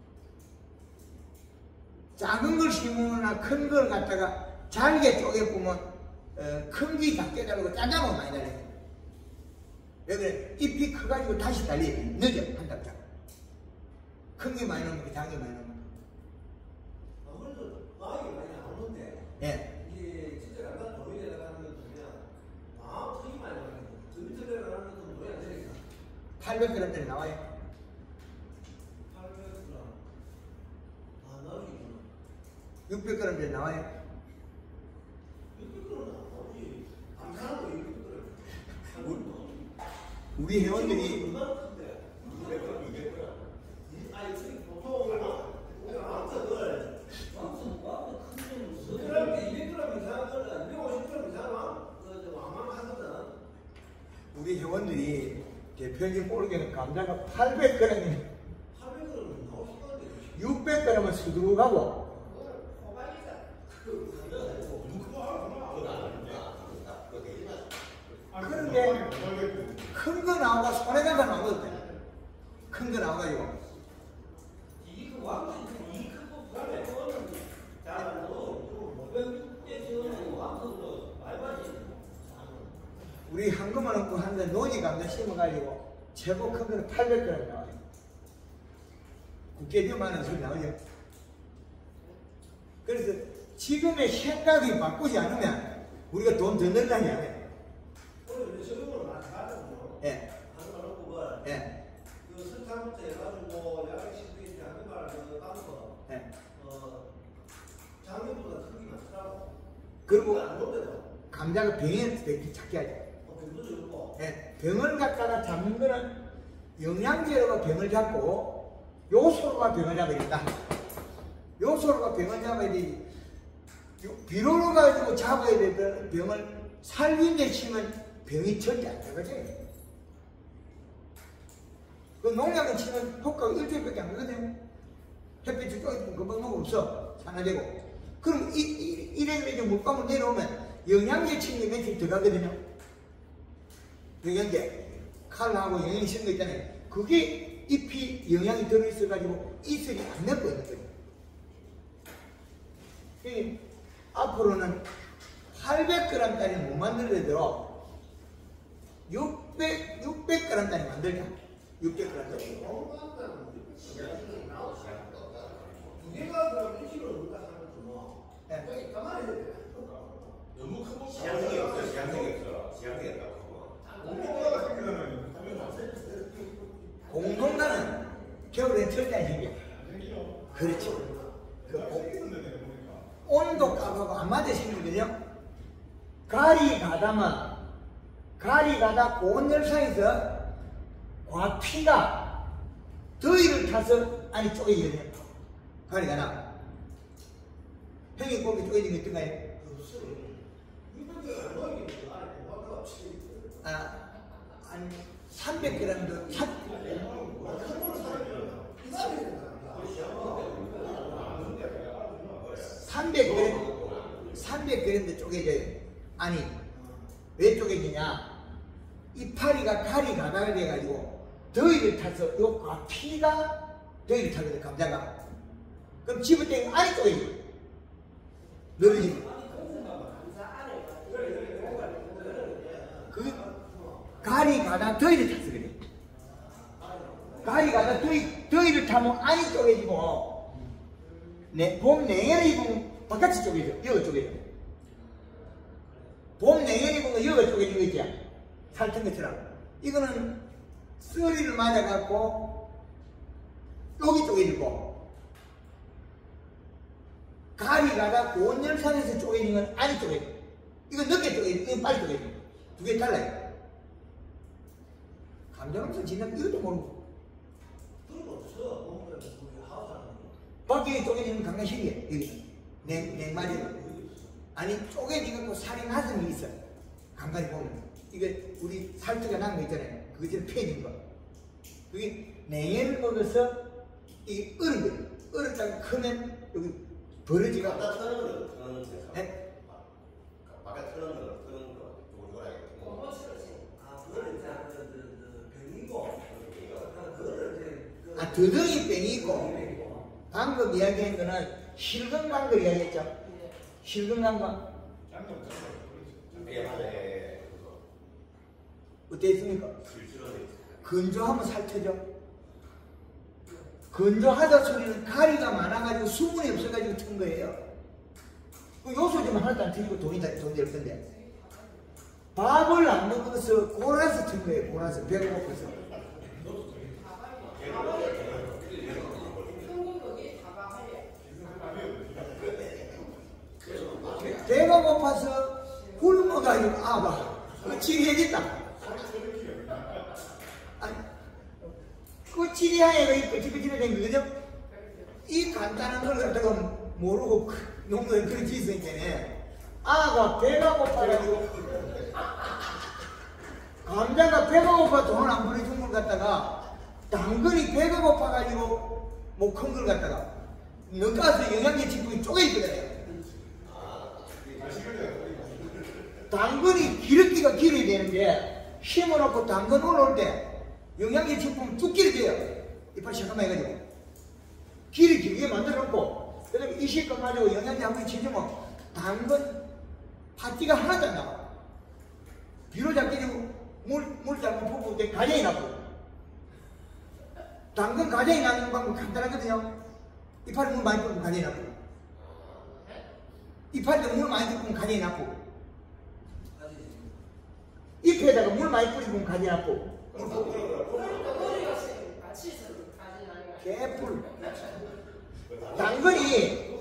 작은 걸 심으거나 큰 걸 갖다가 잘게 쪼개보면 어, 큰 게 작게 달고 짜장은 많이 달려요. 왜 그래? 잎이 커가지고 다시 달려요. 늦어, 한 답장. 큰 게 많이 나오면 작은 게 많이 나오면. 아무래도 마음이 많이 나오는데. 예. 이게 진짜 약간 더 위에 나가는 건 그냥 마음 크기 많이 나가는 거. 그 밑에 나가는 것도 뭐야 되니까. 팔백 그램짜리 나와요. 팔백 그램. 아, 나오겠구나. 육백 그램짜리 나와요. 육백 그램은 안 나오지. 안 사는 거 육백 그램. 우리 회원들이 얼마나 큰데? 육백 그램, 이백 그램. 아니, 보통 우리가 왕석을 왕석, 왕석 큰 좀, 백 그램, 이백 그램 이상은 이백오십 그램 이상은 그 왕왕하거든. 우리 회원들이 대표적인 모르게는 감자가 팔백 그램이 팔백 그램은 나오실 건데. 육백 그램은 수두룩하고 호박이다. 그 감자가 되고 누가 알아? 그건 아닙니다. 그거 되지마. 그런데 큰 거 나오고 손에다가 나오거든. 큰 거 나와가지고 이게 그 왕석 이 크고 그다음에 그거는 자, 너 오백 대 지어는 왕석으로 말만이. 우리 한금만 없고 하는데 노지 감자 심어가지고 최고 큰 거는 팔백 그램 나와요. 국회의원만한 소리 나오죠. 그래서 지금의 생각이 바꾸지 않으면 우리가 돈 더 넣으려니 안 해. 오늘 이제 적용을 많이 하거든요. 예. 하는 말 없고 뭐. 예. 그 설탕부터 해가지고 야간 식품이 하는 말 그거 딴 거. 예. 어 작년보다 크기 많더라고. 그리고 안 좋대도. 감자가 병에 작게 하죠. 어 병도 좋고. 예. 병을 갖다가 잡는 거는 영양제로가 병을 잡고 요소로가 병을 잡아야 된다. 요소로가 병을 잡아야 되지. 비료로 가지고 잡아야 되던 병을 살균제 치면 병이 절대 안 나가져요. 그 농약을 치면 효과가 일주일밖에 안 되거든요. 햇빛이 쪼이면 금방 녹음 없어. 산화되고. 그럼 이, 이, 이래서 이제 물방울 내려오면 영양제 친 게 며칠 들어가거든요. 영양제. 칼하고 영양이 쓴 거 있잖아요. 그게 잎이 영양이 들어있어가지고 이슬이 안 맺고 있는 거예요. 이 앞으로는 팔백 그램짜리 못 만들더라도 육백, 육백 그램짜리 만들자. 육백 그램짜리. 두 개가 그럼 일 킬로그램 누가 사는 거 네. 여기 가만히 있어야 돼. 너무 큰 거. 지향성이 없어. 지향성이 없어. 지향성이 없다고. 공동가는 겨울에 절대 안 생겨. 그렇죠. 그 온도 값하고 안 맞아 생기거든요. 가리 가다만 가리 가다 고온 열상에서 과피가 더위를 타서 안이 쪼개지거든요. 가리 가다. 형이 고기 쪼개진 게 어떤가요? 아, 한 삼백 그램도 삼백 그램 삼백 그램도 쪼개져요. 아니 왜 쪼개지냐? 이파리가 가리 가다가 돼가지고 더위를 타서 요 과피가 더위를 타거든. 감자가. 그럼 집을 때 안이 쪼개져. 늘어지고. 그 가리 가다 더위를 타서 그래. 가리 가다 더위, 더위를 타면 안이 쪼개지고 네, 봄 냉해를 입으면 바깥이 쪼개져. 여가 쪼개져. 봄 냉해를 입으면 여가 쪼개진 거 있지? 살튼 것처럼. 이거는 쓰리를 맞아갖고 여기 쪼개지고 가리 가다 고온 열상에서 쪼개진 건 안이 쪼개져. 이건 늦게 쪼개져. 이건 빨리 쪼개져. 두 개 달라요. 감자로서 지나면 이것도 모르고. 밖에 쪼개지면 강간실이에요. 여기 냉, 냉말이에요. 아니 쪼개지고 살이 나서는 있어. 간간히 보면 이게 우리 살트가 난 거 있잖아요. 그것처럼 펴진 거. 그게 냉해를 먹어서 이게 얼은 거예요. 얼었다가 크면 여기 벌어지가. 갖다 트는 거는 트는 거. 네? 바깥 트는 거는 트는 거. 이거라 이거. 아, 그거는 이제 그, 그, 그 병이고, 그거는 이제 아 더덩이 병이 있고. 방금 이야기한 거는 실근간 걸 이야기했죠. 실근간 거. 예, 맞아요. 어때 있습니까? 건조하면 살쪄져. 건조하다 소리는 가리가 많아가지고 수분이 없어가지고 튼 거예요. 그 요소 좀 하나도 안 틀리고 돈이 다 돈 될 건데. 밥을 안 먹어서 골아서 튼 거예요. 골아서 배가 고파서. 배가 고파서 굶어가지고 아봐. 그 치료해야겠다. 아니, 그 치료하에가 이 끄치끄치가 된 거죠? 이 간단한 걸 갖다가 모르고 농구에 그런 짓을 했잖아요. 아가 배가 고파가지고 감자가 배가 고파 돈을 안 보내준 걸 갖다가 당근이 배가 고파가지고 뭐 큰 걸 갖다가 넣어서 영양제 지분이 쪼개있거든요. 당근이 기름기가 길어야 되는데 심어놓고 당근 올라올 때 영양제 제품 쭉 길어져요. 이빨 시커멓게 해가지고 길이 길게 만들어놓고 그 다음에 이 시간 가지고 영양제 한 번 치주면 당근 파티가 하나도 안 나와. 비로 잡기지고 물, 물 잘못 퍼부을 때 가정이 나고 당근 가정이 나는 방법 간단하거든요. 이파리 물 많이 뿌리면 가정이 나고 이파리도 물 많이 뿌리면 가정이 나고 잎에다가 물 많이 뿌리면 가지 않고 개뿔 당근이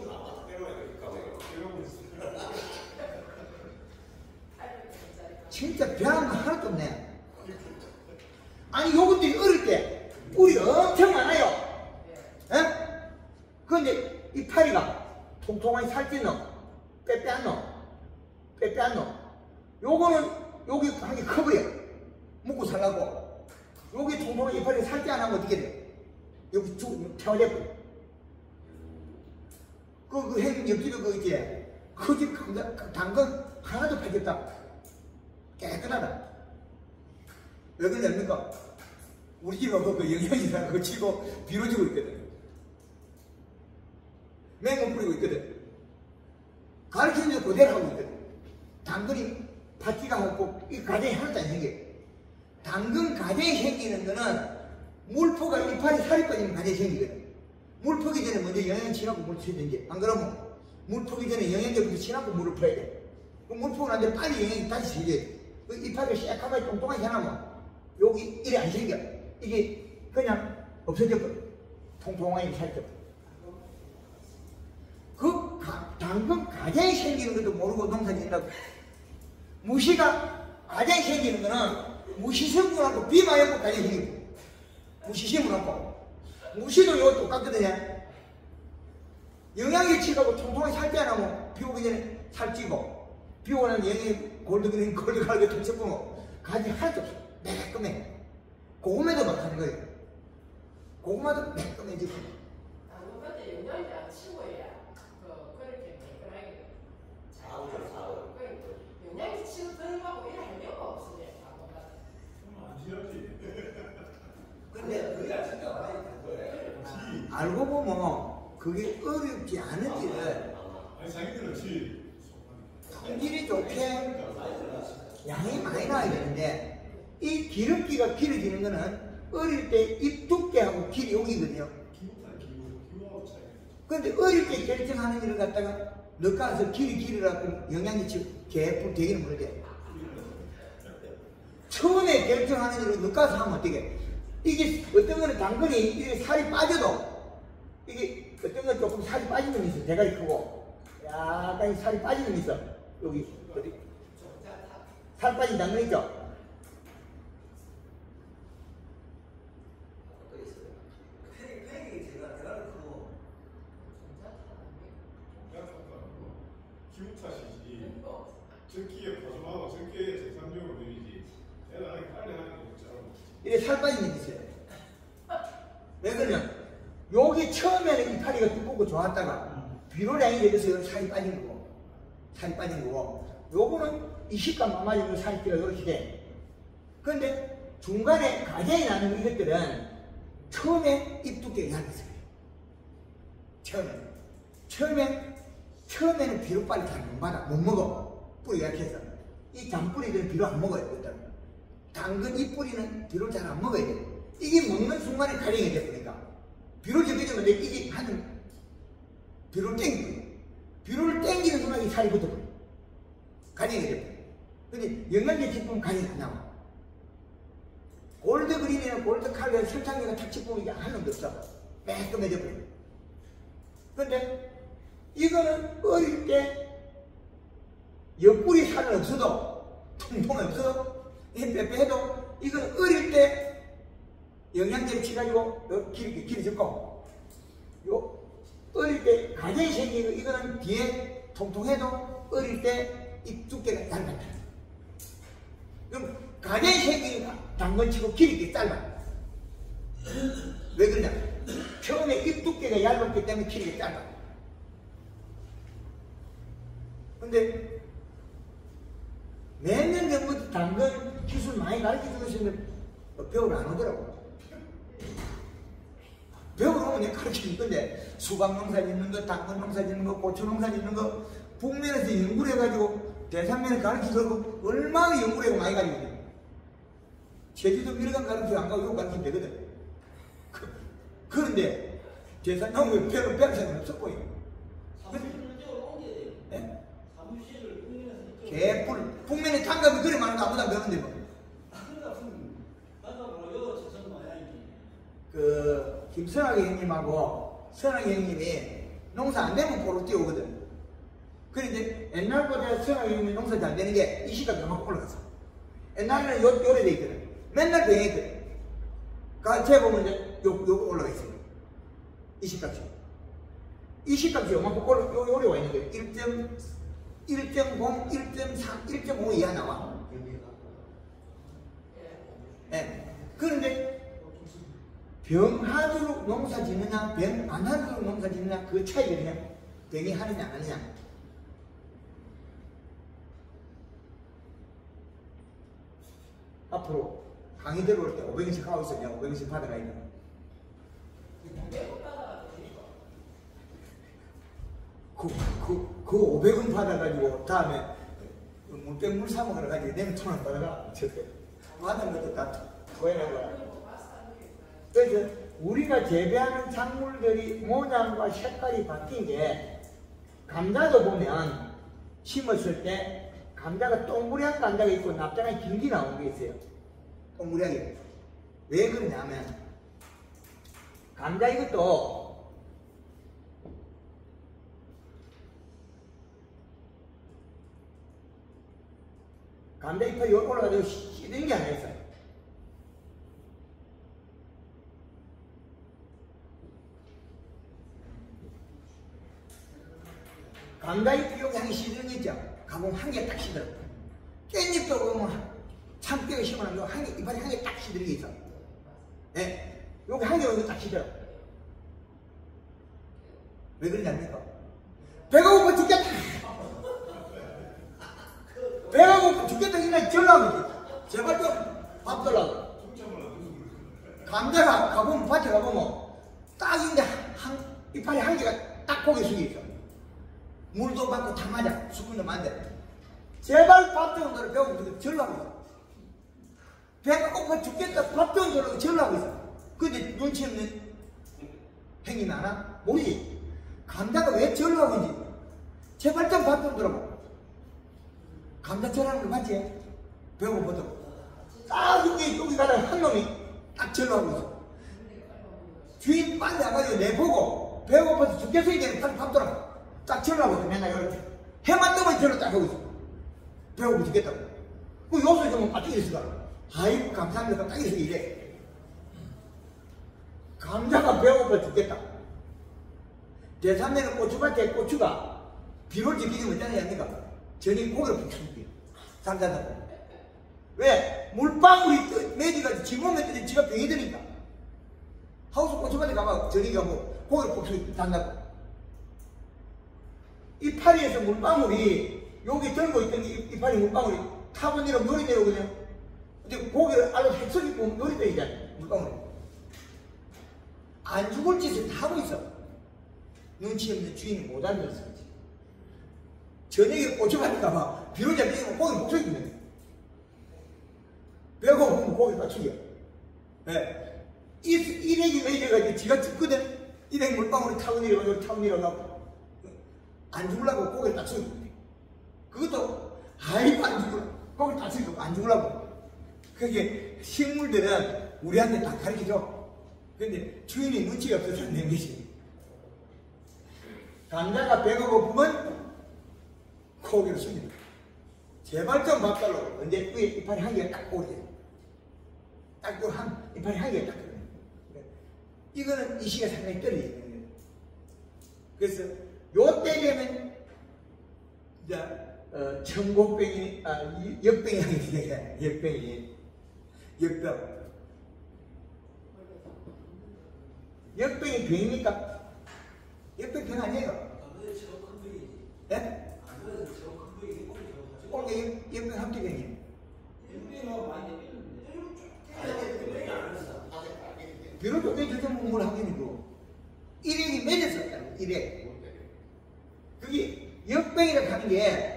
진짜 배한 거 하나도 없네. 아니 요것들이 어릴 때 뿔이 엄청 많아요. 에? 그런데 이 파리가 통통하게 살찐 놈 빼빼한 놈 빼빼한 놈 요거는 여기 한 개 커버려. 먹고 살라고. 여기 통통한 이파리 살지 안 하면 어떻게 돼? 여기 쭉 태워져버려. 그, 그 햄 옆집에 그 있지? 그 집 당근 하나도 팔겠다. 깨끗하다. 왜 그러냐니까? 우리 집은 그 영양이랑 그거 치고 비료 주고 있거든. 맹고 뿌리고 있거든. 가르치는 데 그대로 하고 있거든. 당근이 파티가 하고 이 가정이 하나도 안 생겨. 당근 가정이 생기는 거는 물포가 이파리 살이 빠지면 가정이 생기거든. 물 퍼기 전에 먼저 영양 친하고 물 쳐야되지. 안 그러면 물 퍼기 전에 영양제부터 친하고 물을 퍼야 돼. 그 물 퍼고 난 뒤에 빨리 영양이 다시 생겨야 돼. 그 이파리가 새까맣게 똥똥하게 해놓으면 여기 이래 안 생겨. 이게 그냥 없어져 버려. 통통하게 살쪄. 그 가, 당근 가장이 생기는 것도 모르고 농사 짓는다고. 무시가 가장이 생기는 거는 무시 성분하고 비마약고 가장이 생기고 무시 심어놓고 무시도 이거 똑같거든요. 영양이 치가고 통통하게 살지 않으면 비 오기 전에 살찌고 비 오고 나면 영양이 골드그린 골드가르게 덮쳐보면 가지 하나도 없어. 매끈해. 고구마도 막 하는 거예요. 고구마도 매끈해지고. 당근한테 영양제 안 치고 해야 그 그렇게 매끈하게. 사오죠, 사오. 영양제 치고 들어가고 이래 할 필요가 없으네. 안 지었지. 근데 그게 안 진짜 많이 된 거예요. 알고 보면 그게 어렵지 않은 일을 아니 자기들은 지. 품질이 좋게 양이 많이 나와야 되는데 이 기름기가 길어지는 거는 어릴 때 입 두께하고 길이 여기거든요. 기부탄 기부 기부하고 차이. 그런데 어릴 때 결정하는 일을 갖다가 넣어서 길이 길으라고 영양제치 개뿔 되기는 모르게 처음에 결정하는 일을 넣어서 하면 어떻게 이게 어떤 거는 당근이 이게 살이 빠져도 이게 어떤 건 조금 살이 빠지는 게 있어. 대가리 크고 약간 살이 빠지는 게 있어. 여기 어디 살 빠진 당근 있죠? 기부탓이지. 전기에 보존하고 전기에 생산력을 늘리지. 내가 아니 빨리 하는 게 없잖아. 이게 살 빠지는 게 있어요. 왜 그러냐? 여기 처음에는 이파리가 두껍고 좋았다가 비료량이 되어서 살이 빠진 거고 살이 빠진 거고 요거는 이 식감 맞으면 살이 찌가 이렇게 돼. 그런데 중간에 가장이 나는 이것들은 처음에 잎 두께가 얇았어요. 처음에 처음에 처음에는 비료 빨리 잘 못 받아 못 먹어. 뿌리가 약해서 이 잔뿌리들은 비료 안 먹어요. 일단 당근 잎 뿌리는 비료를 잘 안 먹어야 돼. 이게 먹는 순간에 가령이 돼버리니까 비료 적해주면 이게 하는 비료를 땡기고 비료를 땡기는 순간 이 살이 붙어버려. 가령이 돼버려. 근데 영양제 짚으면 가령이 안 나와. 골드그린이나 골드칼리나 설탕제가 탁 짚으면 이게 하는 게 없어. 매끈해져버려. 근데 이거는 어릴 때 옆구리 살은 없어도 통통이 없어도 빼빼해도 이건 어릴 때 영양제를 치가지고 길이 길어졌고 요 어릴 때 가정이 생기고 이거는 뒤에 통통해도 어릴 때 잎 두께가 얇았다. 그럼 가정이 생기니까 당근치고 길이 짧아. 왜 그러냐? 처음에 잎 두께가 얇았기 때문에 길이가 짧아. 근데 몇 년 전부터 당근 기술 많이 가르쳐주고 있는데 배우러 안 오더라고. 배우러 오면 내가 가르쳐줄 건데 수박 농사 짓는 거, 당근 농사 짓는 거, 고추 농사 짓는 거 북면에서 연구를 해가지고 대산면에 가르쳐주고 얼마나 연구를 해고 많이 가지고 있냐. 제주도 미래관 가르쳐 안 가고 이거 가르치면 되거든. 그, 그런데 대산 나오면 배로 배를 생각 없었고 사무실을 이쪽으로 옮겨야 돼요. 네? 사무실을 북면에서 이쪽으로. 개뿔 북면에 장갑이 그래 많은 거 아무도 안 배우는데 뭐. 그 김선학 형님하고 선학 형님이 농사 안 되면 보러 뛰어오거든. 그런데 옛날보다 선학 형님이 농사 잘 되는 게 이 시각이 막 올라갔어. 옛날에는 요, 요래 돼 있거든. 맨날 배행했거든. 같이 해보면 이제 요, 요 올라가 있어요. 이 시각이. 이 시각이 요만큼 올라, 요, 요래 와 있는 거예요. 일 점 공, 일 점 삼, 일 점 오 이하 나와. 예. 그런데 병하도록 농사 짓느냐, 병 안 하도록 농사 짓느냐, 그 차이거든요. 병이 하느냐, 안 하느냐. 앞으로 강의 들어올 때 오백 원씩 하고 있어요. 오백 원씩 받아가야 돼. 그, 그, 그 오백 원 받아가지고 다음에 물병 물 사 먹으러 가지고 내면 천 원 받아가. 받은 것도 다 토해내고. 그래서 우리가 재배하는 작물들이 모양과 색깔이 바뀐 게, 감자도 보면 심었을 때 감자가 동그란 감자가 있고 납작한 길게 나온 게 있어요. 동그랗게. 왜 그러냐면 감자 이것도 감자 잎이 올라가지고 씻는 게 아니었어요. 감자 잎이 여기 한 개 씻는 게 있죠. 가공 한 개 딱 씻어요. 깻잎도 보면 참깨가 심어놓으면 한 개, 이파리 한 개 딱 씻는 게 있어. 네. 여기 한 개 여기 딱 씻어요. 왜 그러지 않습니까? 배가 고파 죽겠다. 배가 고파 죽겠다. 이날 전화하면 제발 좀 밥 달라고. 감자가 가보면 밭에 가보면 딱인데 한, 이파리 한 개가 딱 고개 숙여 있어. 물도 받고 다 맞아. 수분도 맞는데 제발 밥 좀 달라고. 배가 고파 절라고 있어. 배가 고파 죽겠다. 밥 좀 달라고 절라고 있어. 근데 눈치 없는 행위 많아? 모르지. 감자가 왜 절라고 있는지 제발 좀 밥 좀 달라고. 감자 절하는 거 맞지? 배가 고파도 딱 여기 여기 가다 한 놈이 딱 절라고 있어. 주인 빨리 와가지고 내보고 배가 고파서 죽겠어. 이제 빨리 밥 달라고. 딱 절라고 있어. 맨날 이렇게 해만 뜨면 절로 딱 하고 있어. 배가 고파 죽겠다고. 그 요새 좀 빠지게 있어. 아이고 감사합니다. 딱 이래서 이래. 감자가 배고파 죽겠다. 제삼내는 고추밭에 고추가 비를 지키면 어쩌냐 합니까? 전이 고기를 푹 줍니다. 삼자다. 왜? 물방울이 매디가 지금은 뜨니 지가 병이 드니까. 하우스 고추밭에 가면 전이가 뭐 고기를 푹 줍니다. 이파리에서 물방울이 여기 들고 있던 이파리 물방울이 타고 내려오면 놀이 내려오거든요. 근데 고기를 알로 핵석이 보면 놀이 내리잖아요. 물방울이. 안 죽을 짓을 다 하고 있어. 눈치 없는 주인이 못 알면서. 저녁에 고추밭에 가봐. 비로 잡히면 고기 못 죽이거든. 배가 고프면 고기 다 죽여. 네. 일액이 매겨가지고 지가 죽거든. 일액 물방울이 타고 내려가고 타고 내려가고. 안 죽으려고 고기를 다 죽이거든. 그것도 아이고 안 죽으려고. 고기를 다 죽이고 안 죽으려고. 그게 식물들은 우리한테 다 가르쳐줘. 근데 주인이 눈치가 없어서 낸 것이. 감자가 배가 고프면 고기를 숙입니다. 제발 좀 밥 달라고. 근데 위에 이파리 한 개가 딱 오르게. 딱 한, 이파리 한 개가 딱 오르게. 이거는 이 시가 상당히 떨리는 거예요. 그래서 요때 되면 이제 어, 청곡병이, 아, 역병이 하게 역병이. 역병. 역병이 병입니까? 역병 병 아니에요? 예? 꼴게 역병 합격이에요. 비록 쪽에 주전 뭘 하겠니고 일액이 맺었었다고. 일액. 그게 역병이라고 하는 게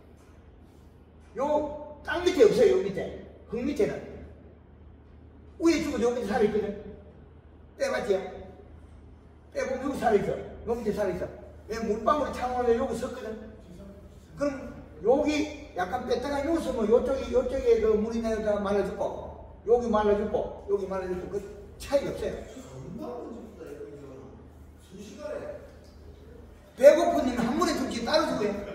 요 땅 밑에 없어요. 요 밑에 흙 밑에는 위에 죽어도 요 밑에 살아있거든. 빼봤지요? 빼보면 여기 살아있어. 요 밑에 살아있어. 왜 물방울이 창원에 여기 섰거든. 그럼 여기 약간 뺐다가 여기 서면 요쪽에 요쪽에 그 물이 내려다가 말라졌고 여기 말라졌고 여기 말라졌고 그 차이가 없어요. 배고픈 일은 한 번에 죽지 따로 죽어요.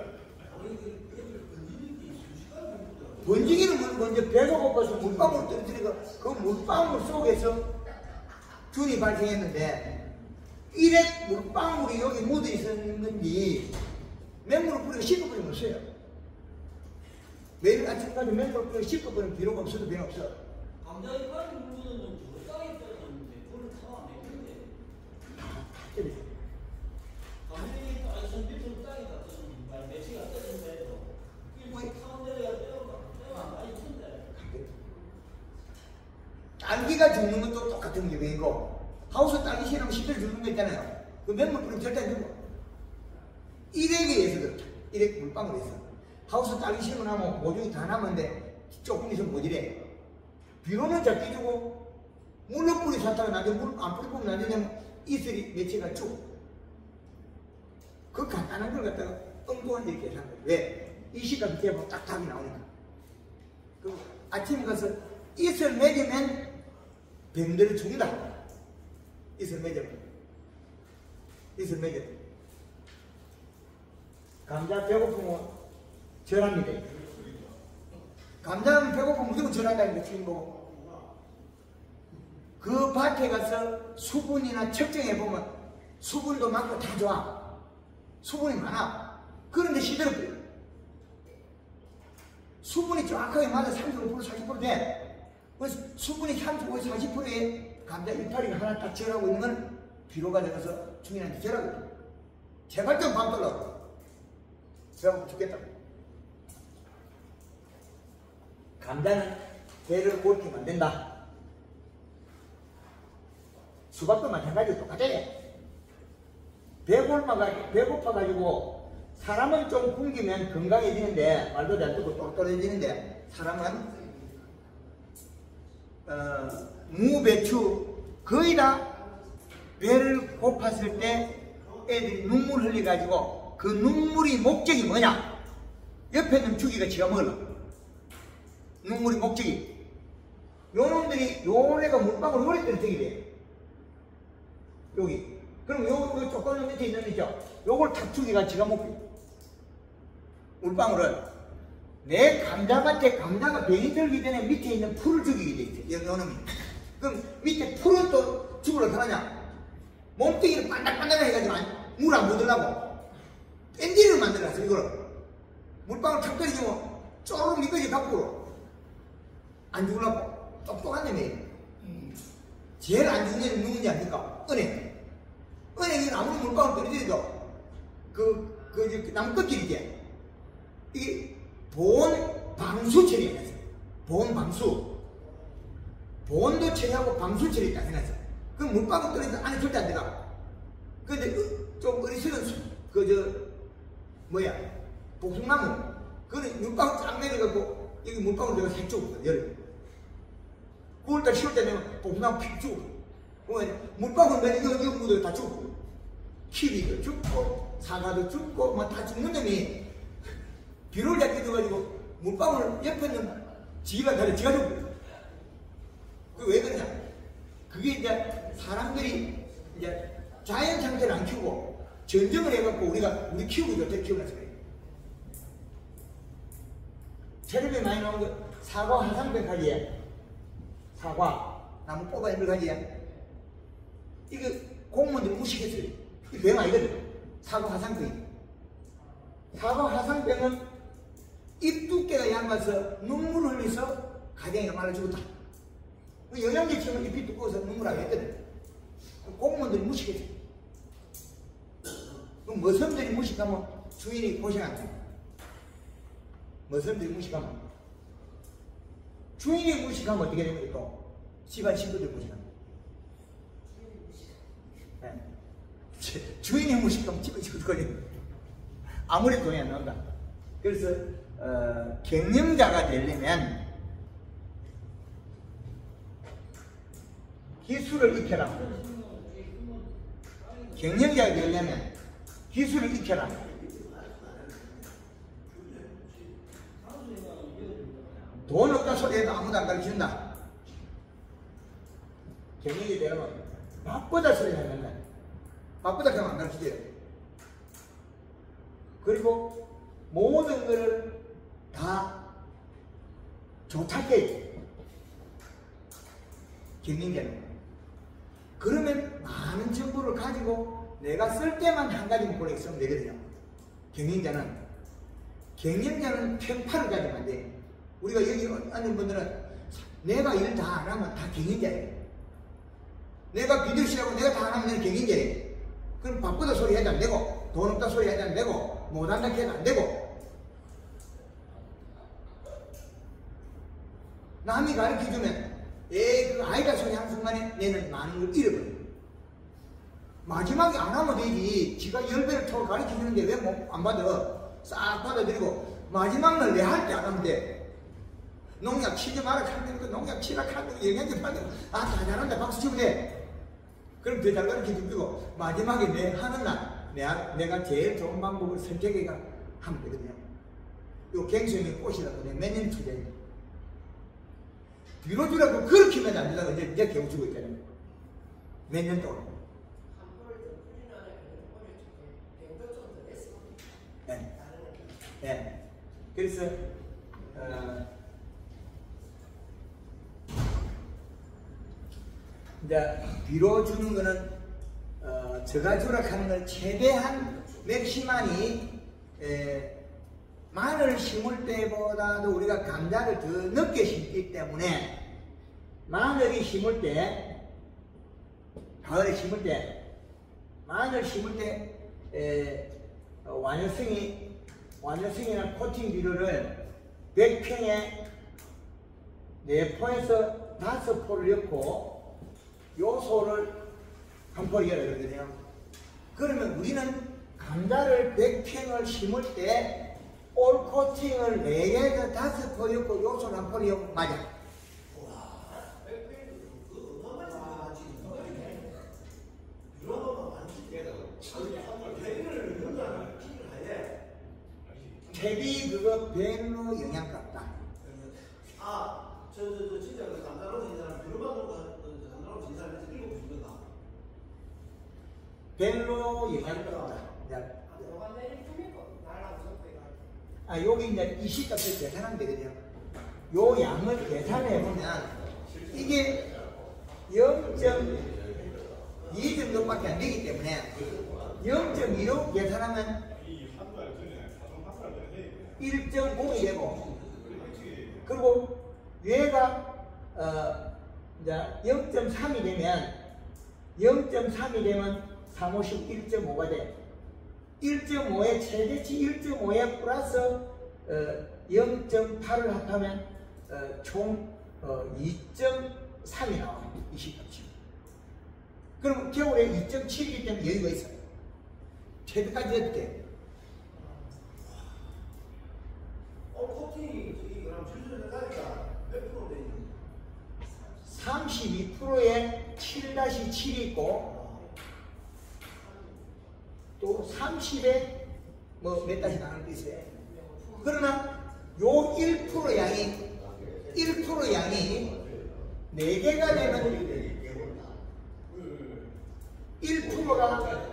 번지기는 먼저 배가 고파서 물방울 떨어뜨리고 그 물방울 속에서 균이 발생했는데 일액 물방울이 여기 묻어 있었는 건지 맹물을 뿌리고 씻어버리면 없어요. 매일 아침까지 맹물을 뿌리고 씻어버리면 비록 없어도 병 없어. 감자에 빠진 물건은 저 땅에 떨어졌는데 그걸 타면 안 되는데. 감자에 빠진 밑으로 땅에 다 떨어졌는데 매치가 떨어진다 해도 이거 타면 내려가 떼어가 떼어가 많이 튼데. 딸기가 죽는 것도 똑같은 경우이고 하우스 딸기 싫으면 십일 죽는 거 있잖아요. 그 맹물 뿌리면 절대 안 죽어. 일액에 의해서 그렇다. 일액 물방울에 있어. 하우스 딸기 심어 나면 모종이 다 남았는데 조금 있으면 못 이래. 비로는 잘 끼주고 물로 뿌리 샀다가 나중에 물 안 뿌리 보면 나중에 이슬이 매체가 쭉. 그 간단한 걸 갖다가 엉뚱한 데 계산한 거예요. 왜? 이시값이 재보면 딱 답이 나오니까. 그 아침에 가서 이슬 맺으면 병들을 죽인다. 이슬 맺으면. 이슬 맺으면. 감자 배고프면 절합니다. 감자는 배고프면 무조건 절한다는 거 지금 보고. 그 밭에 가서 수분이나 측정해보면 수분도 많고 다 좋아. 수분이 많아. 그런데 시들어버려. 수분이 정확하게 맞아 삼십오 퍼센트 사십 퍼센트 돼. 그래서 수분이 삼십오, 사십 퍼센트에 감자 이파리가 하나 딱 절하고 있는 건 비료가 되어서 주민한테 절하고 있어. 제발 좀 밥 달라고. 배고파 죽겠다고. 감자는 배를 고르게 만든다. 수박도 마찬가지로 똑같아요. 배고파가, 배고파가지고 사람은 좀 굶기면 건강해지는데 말도 잘 듣고 똘똘해지는데 사람은 어, 무, 배추 거의 다 배를 고팠을 때 애들이 눈물 흘려가지고 그 눈물이 목적이 뭐냐? 옆에 있는 주기가 지가 먹으려고. 눈물이 목적이. 요놈들이 요래가 물방울 요래 때문에 돼. 여기. 그럼 요, 요 조금 밑에 있는 있죠? 요걸 탁 주기가 지가 먹고. 물방울을. 내 감자밭에 감자가 병이 들기 전에 밑에 있는 풀을 죽이게 돼 있어. 요 놈이. 그럼 밑에 풀은 또 죽으러 가느냐? 몸뚱이를 반짝반짝 해가지고 물 안 묻으려고. 밴디를 만들어놨어, 이걸. 물방울 탁 떨어지면 쪼르륵 미끄러지 갖고 안 죽으려고. 똑똑한 놈이에요. 제일 안 죽는 놈이 누군지 아닙니까? 은행. 은행이 아무리 물방울 떨어지도 그, 그, 그, 나무 껍질이지. 이게 보온 방수 처리해놨어. 보온 방수. 보온도 처리하고 방수 처리 딱 해놨어. 그럼 물방울 떨어지도 안에 절대 안 들어가. 근데 좀 어리석은 그, 저, 뭐야, 복숭나무. 그거는 물방울 쫙 내려갖고, 여기 물방울 내가 색 죽었거든, 여름. 구월달, 시월달 되면 복숭나무 픽 죽어. 그러면 물방울 내가 이거, 이거 묻어 다 죽어. 키위도 죽고, 사과도 죽고, 뭐 다 죽는 놈이 비료를 잡게 돼가지고, 물방울 옆에 있는 지가 다려, 지가 죽어. 그게 왜 그러냐? 그게 이제 사람들이 이제 자연 상태를 안 키우고, 전쟁을 해갖고 우리가 우리 키우기 좋대 키우면서 그래. 텔레비에 많이 나오는 거 사과 화상병 가지에 사과 나무 뽑아 있는 가지에 이거 공무원들이 무식했어요. 이 병 아니거든. 사과 화상병이. 사과 화상병은 입 두께가 얇아서 눈물을 흘려서 가정이가 말라 죽었다. 영양제 치면 잎이 두꺼워서 눈물 안 했거든. 공무원들이 무식했어요. 그럼 머슴들이 무식하면 주인이 고생한다. 머슴들이 무식하면 주인이 무식하면 어떻게 됩니까? 또 집안 식구들 무식합니다. 네. 주인이 무식하면 집안 식구들 아무리 돈이 안 나온다. 그래서 어, 경영자가 되려면 기술을 익혀라. 경영자가 되려면 기술을 익혀라. 돈 없다 소리 해도 아무도 안 가르친다. 경영이 되려면 바쁘다 소리 하면 된다. 바쁘다 그러면 안 가르치죠. 그리고 모든 것을 다 조작해. 경영자는. 그러면 많은 정보를 가지고 내가 쓸 때만 한 가지만 고르게 쓰면 되거든요. 경영자는 경영자는 편파를 가지면 안 돼. 우리가 여기 앉은 분들은 내가 일 다 안 하면 다 경인자예요. 내가 비둘씨하고 내가 다 안 하면 내가 경인자예요. 그럼 바쁘다 소리 해도 안 되고, 돈 없다 소리 해도 안 되고, 못한다 해도 안 되고. 남이 가르쳐주면, 에이, 그 아이가 소리 하는 순간에 내는 많은 걸 잃어버려요. 마지막에 안 하면 되지. 지가 열 배를 더 가르쳐주는데 왜 안 받아? 싹 받아들이고, 마지막 날 내 할 때 안 하면 돼. 농약 치지 마라 하는 거, 농약 치라 하는 거, 영양제 받는 거, 아, 다 잘한다. 박수 치면 돼. 그럼 더 잘 가르쳐주고, 마지막에 내 하는 날, 내가, 내가 제일 좋은 방법을 선택해가 하면 되거든요. 요 갱수의 꽃이라고 내가 몇 년 투자했는데. 뒤로 주라고 그렇게 하면 안 된다고 이제, 이제 배워주고 있다는 거예요. 몇 년 동안. 한 번을 더 뿌린 안에 그냥 뿌려줄게. 병도 좀 더 했어. 네. 네. 그래서, 어, 이제, 비로 주는 거는, 어, 저가 조락하는 걸 최대한 맥시만이, 에, 마늘 심을 때보다도 우리가 감자를 더 늦게 심기 때문에 마늘이 심을 때 가을에 심을 때 마늘 심을 때 에, 어, 완효성이 완효성이나 코팅 비료를 백 평에 네 포에서 다섯 포를 넣고 요소를 한 포를 열어야 되거든요. 그러면 우리는 감자를 백 평을 심을 때 올 코팅을 네 개에서 다섯 포 였고 요소를 한 포를 였고 맞아. 퇴비 그거 별로 영향가 없다. 아, 저, 저, 저, 진짜 그 감자로 된 사람, 비료만 놓고 감자로 된 사람이 일곱 주거다. 별로 영향가 없다. 이제 너가 내일 품이고 나랑 섞고 이거. 아, 여기 이제 이 시값을 계산하면 되거든요. 요 양을 계산해 보면 이게 영 점 이 정도밖에 안 되기 때문에 영 점 이로 계산하면 이한달 전에 가정 한달 전에 일 점 오이 되고, 그리고 얘가 어 이제 영 점 삼이 되면 영 점 삼이 되면 삼, 오십 일 점 오가 돼. 일 점 오에 최대치 일 점 오에 플러스 어, 영 점 팔을 합하면 어, 총 어, 이 점 삼이 나와요. 이 시값이. 그럼 겨울에 이 점 칠이기 때문에 여유가 있어요. 최대까지 해도 돼. 어, 코팅이 저기 그럼 줄줄을 가니까 몇 프로 되니? 삼십이 퍼센트에 칠 칠이 있고 또 삼십에 뭐 몇 다시 나가는 게 있어요. 그러나 요 일 퍼센트 양이 일 퍼센트 양이 네 개가 되면 일 퍼센트가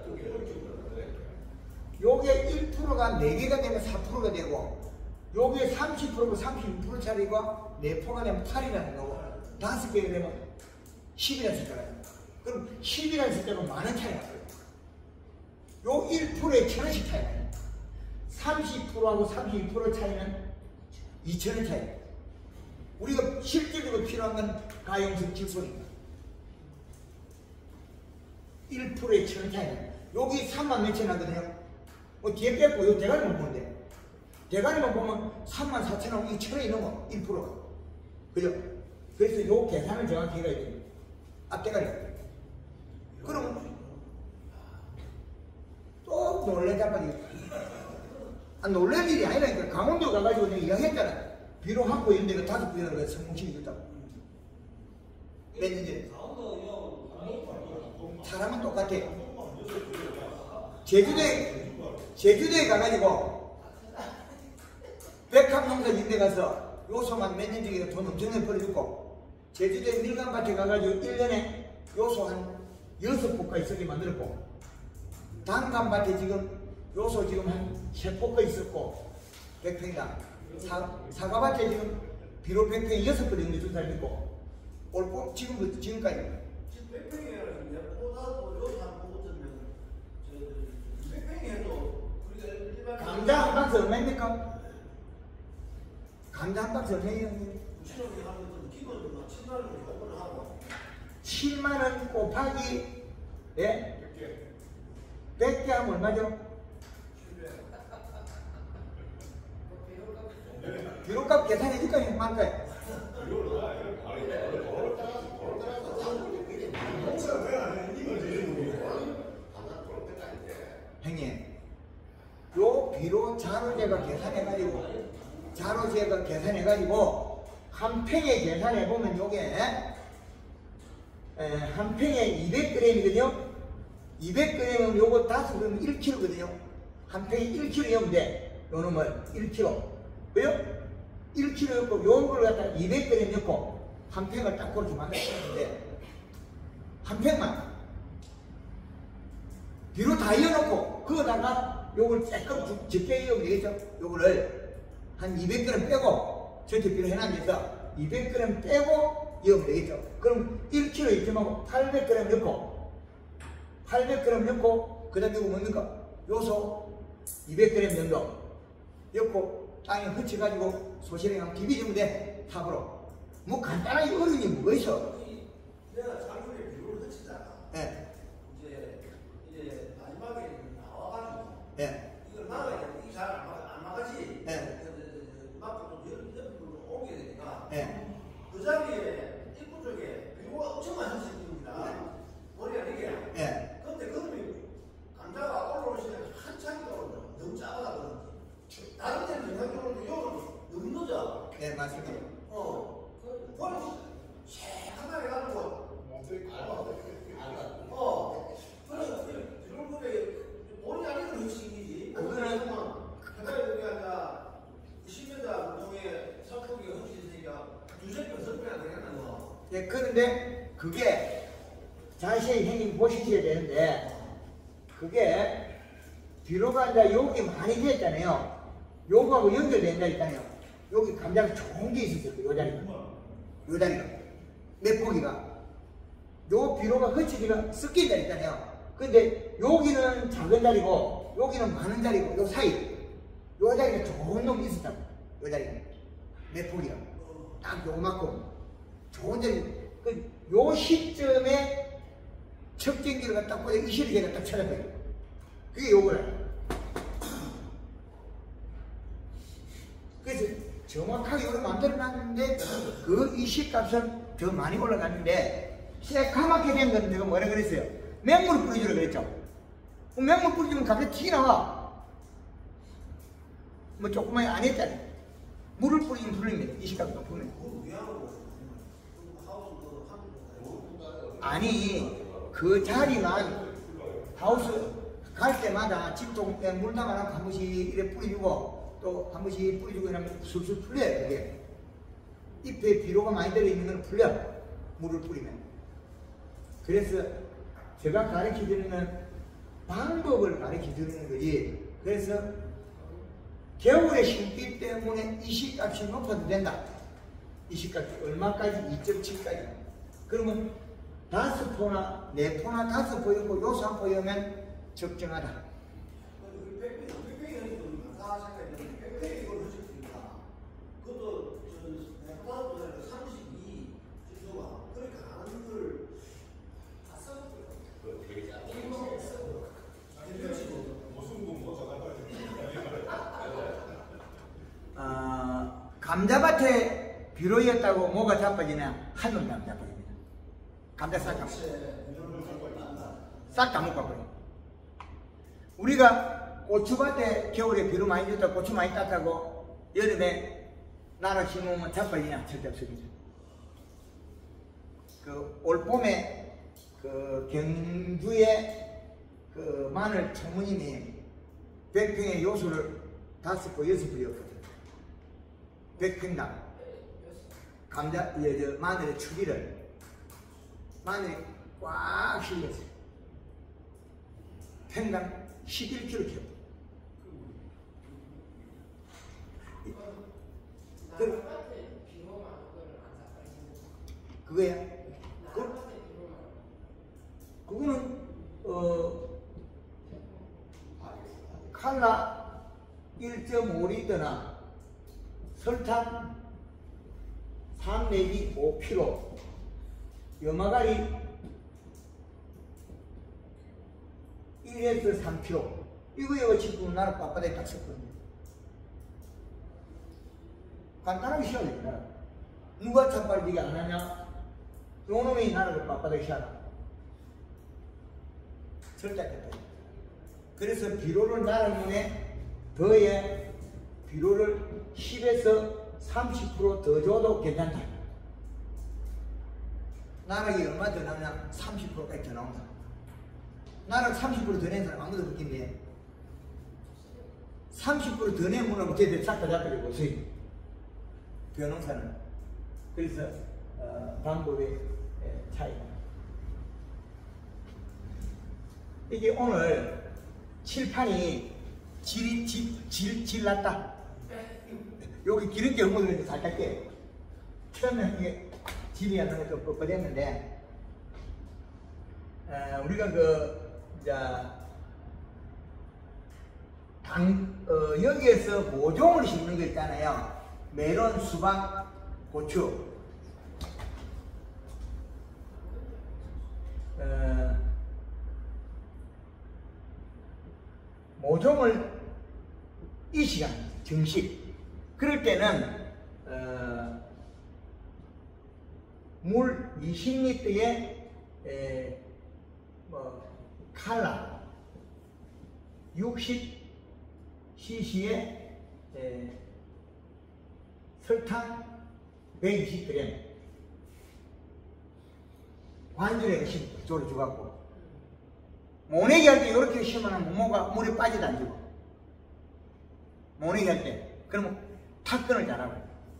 요게 일 퍼센트가 네 개가 되면 사 퍼센트가 되고 요게 삼십 퍼센트가 삼십육 퍼센트짜리가 네 포가 되면 팔이라는 거고 다섯 개가 되면 십이라는 숫자가 돼요. 그럼 십이라는 숫자가 많은 차이가 나요. 요 일 퍼센트에 천 원씩 차이가 나요. 삼십 퍼센트하고 삼십육 퍼센트 차이는 이천 원 차이. 우리가 실질적으로 필요한 건 가용성 질소입니다. 일 퍼센트에 천 원 차이는 여기 삼만 몇천 하거든요. 뭐 뒤에 뺐고 요 대가리만 보면 돼. 대가리만 보면 삼만 사천 하고 이 천 원이 넘어 일 퍼센트가. 그죠? 그래서 요 계산을 정확히 해야 돼요. 앞대가리. 그럼 또 놀래자마자 아, 놀랄 일이 아니라니까. 강원도 가가지고 내가 이야기했잖아. 비료 한포 이런 데가 다섯 비료를 성공시켜줬다고. 몇 년 전에. 사람은 똑같아. 제주도에, 제주도에 가가지고 백합농사 인데 가서 요소만 몇 년 전에 돈 엄청나게 벌어줬고, 제주도에 밀감밭에 가가지고 일 년에 요소 한 여섯 포까지 쓰게 만들었고, 단감밭에 지금 요소 지금 한 세 포가 있었고, 백 평이다. 사, 사과밭에 지금 비료 백 평에 여섯 번 정도 준 사람이 있고, 올고 지금부터 지금까지. 지금 백 평이 아니라 지금 내보다도 요새 한 보고 들면 저 백 평이 해도 우리가 일반 감자 한 박스 얼마입니까? 감자 한 박스 얼마예요? 구천 원이 하면 좀 기도 칠만 원 곱하기 예? 백 개 하면 얼마죠? 비료값 계산해 줄까요? 말까요? 형님, 요 비료 자료제가 계산해가지고 자료제가 계산해가지고 한 팽에 계산해보면 요게 에, 한 팽에 이백 그램이거든요. 이백 그램이면 요거 다섯 그램은 일 킬로그램거든요. 한 팽에 일 킬로그램이면 돼. 요 놈을 일 킬로그램. 왜요? 일 킬로그램 넣고 요걸 갖다 이백 그램 넣고 한 팽을 딱 그렇게 만들었는데 한 팽만 비료 다 이어놓고 그거다가 요걸 조금 적게 이으면 되겠죠? 요거를 한 이백 그램 빼고 전체 비료 해놨는데서 이백 그램 빼고 이으면 되겠죠? 그럼 일 킬로그램 이쯤하고 팔백 그램 넣고 팔백 그램 넣고 그 다음에 이거 뭡니까? 요소 이백 그램 정도 넣고 땅에 흩쳐가지고 소시랭하면 비비주면 돼. 탑으로. 뭐 간단하게 어려운 게 뭐가 있어? 내가 장군의 비료를 흩치잖아. 예. 이제 이제 마지막에 나와가지고 예. 이걸 막아야 돼. 이게 잘 안 막아 안 막아지. 예. 막고 또 옆으로 옮겨야 되니까. 예. 그 자리에 입구 쪽에 비료가 엄청 많이 생깁니다. 머리가 이게. 예. 근데 그놈이 감자가 올라올 시간에 한참 올라. 너무 작아가 그런지. 다른 데는 정상적으로 이거는 너무 늦어. 예, 맞습니다. 어. 그걸 새하나게 가지고. 어. 그래서 비료물에 본의 아니는 흑식이지. 그거는 해봐야 우리가 이제 십여자 운동에 선풍기가 흑식이니까 두세 번, 석 번 안 되겠나 너. 예, 그런데 그게 자세히 형님 보시셔야 되는데 그게 비료가 이제 여기 많이 되었잖아요. 요거하고 연결된다 했잖아요. 여기 감자가 좋은 게 있었어요. 요 자리가. 요 자리가. 몇 포기가. 요 비료가 흩치기가 섞인다 했잖아요. 근데 여기는 작은 자리고 여기는 많은 자리고 요 사이. 요 자리가 좋은 놈이 있었다고. 요 자리가. 몇 포기가. 딱 요만큼. 좋은 자리. 그 요 시점에 척전기를 갖다 꽂아 이 시를 제가 딱 찾아봐요. 그게 요거라. 그래서 정확하게 이걸 만들어놨는데 그 이식값은 더 많이 올라갔는데 새까맣게 된 건 내가 뭐라 그랬어요? 맹물을 뿌려주라 그랬죠? 맹물 뿌려주면 갑자기 티 나와. 뭐 조금만 안 했잖아. 물을 뿌리면 풀립니다. 이식값이 높으면. 아니 그 자리만 하우스 갈 때마다 집통에 물 담아놓고 한 번씩 이렇게 뿌려주고 또 한 번씩 뿌려주고 이러면 술술 풀려요. 그게 잎에 비료가 많이 들어있는 건 풀려. 물을 뿌리면. 그래서 제가 가르쳐드리는 방법을 가르쳐드리는 거지. 그래서 겨울에 심기 때문에 이식값이 높아도 된다. 이식값이 얼마까지? 이 점 칠까지. 그러면 다섯 포나 네 포나 다섯 포였고 요소 한 포이면 적정하다. 그것도 저 삼십이 지수가 그렇게 하는 걸 어, 감자밭에 비료였다고 뭐가 자빠지냐? 한놈도 안 자빠집니다. 감자 싹 다 싹 다 먹어버려. 우리가 고추밭에 겨울에 비료 많이 줬다 고추 많이 땄다고 여름에 나를 심으면 자빠지냐? 절대 없습니다. 그 올봄에 그 경주에 그 마늘 총무님이 백 평의 요수를 다섯 포 여섯 포였거든. 백 평당 감자 여, 여, 마늘의 추비를 마늘이 꽉 실렸어요. 평당 십일 킬로그램. 그, 그거야? 그, 그거는 어 칼라 일 점 오 리터나 설탕 삼 내지 오 킬로그램, 염화가리 일에서 삼 킬로그램. 이거 이거 지금 나는 빳빳하게 딱 썼거든요. 간단하게 쉬어야 됩니다. 누가 참빨리 네가 안 하냐? 요놈이 나를 빳빳하게 쉬어라. 절작했다. 그래서 비료를 나를 눈에 더해 비료를 십에서 삼십 퍼센트 더 줘도 괜찮다. 나락이 얼마 더 나오냐? 삼십 퍼센트까지 더 나온다. 나락 삼십 퍼센트 더 낸 사람 아무도 없긴데 삼십 퍼센트 더 낸 분하고 제대로 싹 다 잡혀지고 수익. 변호사는 그래서 어, 방법의 차이. 이게 오늘 칠판이 질이 질, 질, 질 났다. 여기 기름기 엉망 들어있는 살짝 깨요. 처음에 이게 질이 안 나면 좀 뻣뻣했는데 어, 우리가 그 이제 당, 어, 여기에서 모종을 심는 거 있잖아요. 메론, 수박, 고추. 어, 모종을 이 시간 정식. 그럴 때는 어, 물 이십 리터에 에, 뭐, 칼라 육십 씨씨에 에, 설탕 백이십 그램 관절에 조를 주갖고 모내기 할 때 이렇게 심으면 모모가 물에 빠지도 안 주고 모내기 할 때 그러면 탁근을 잘하고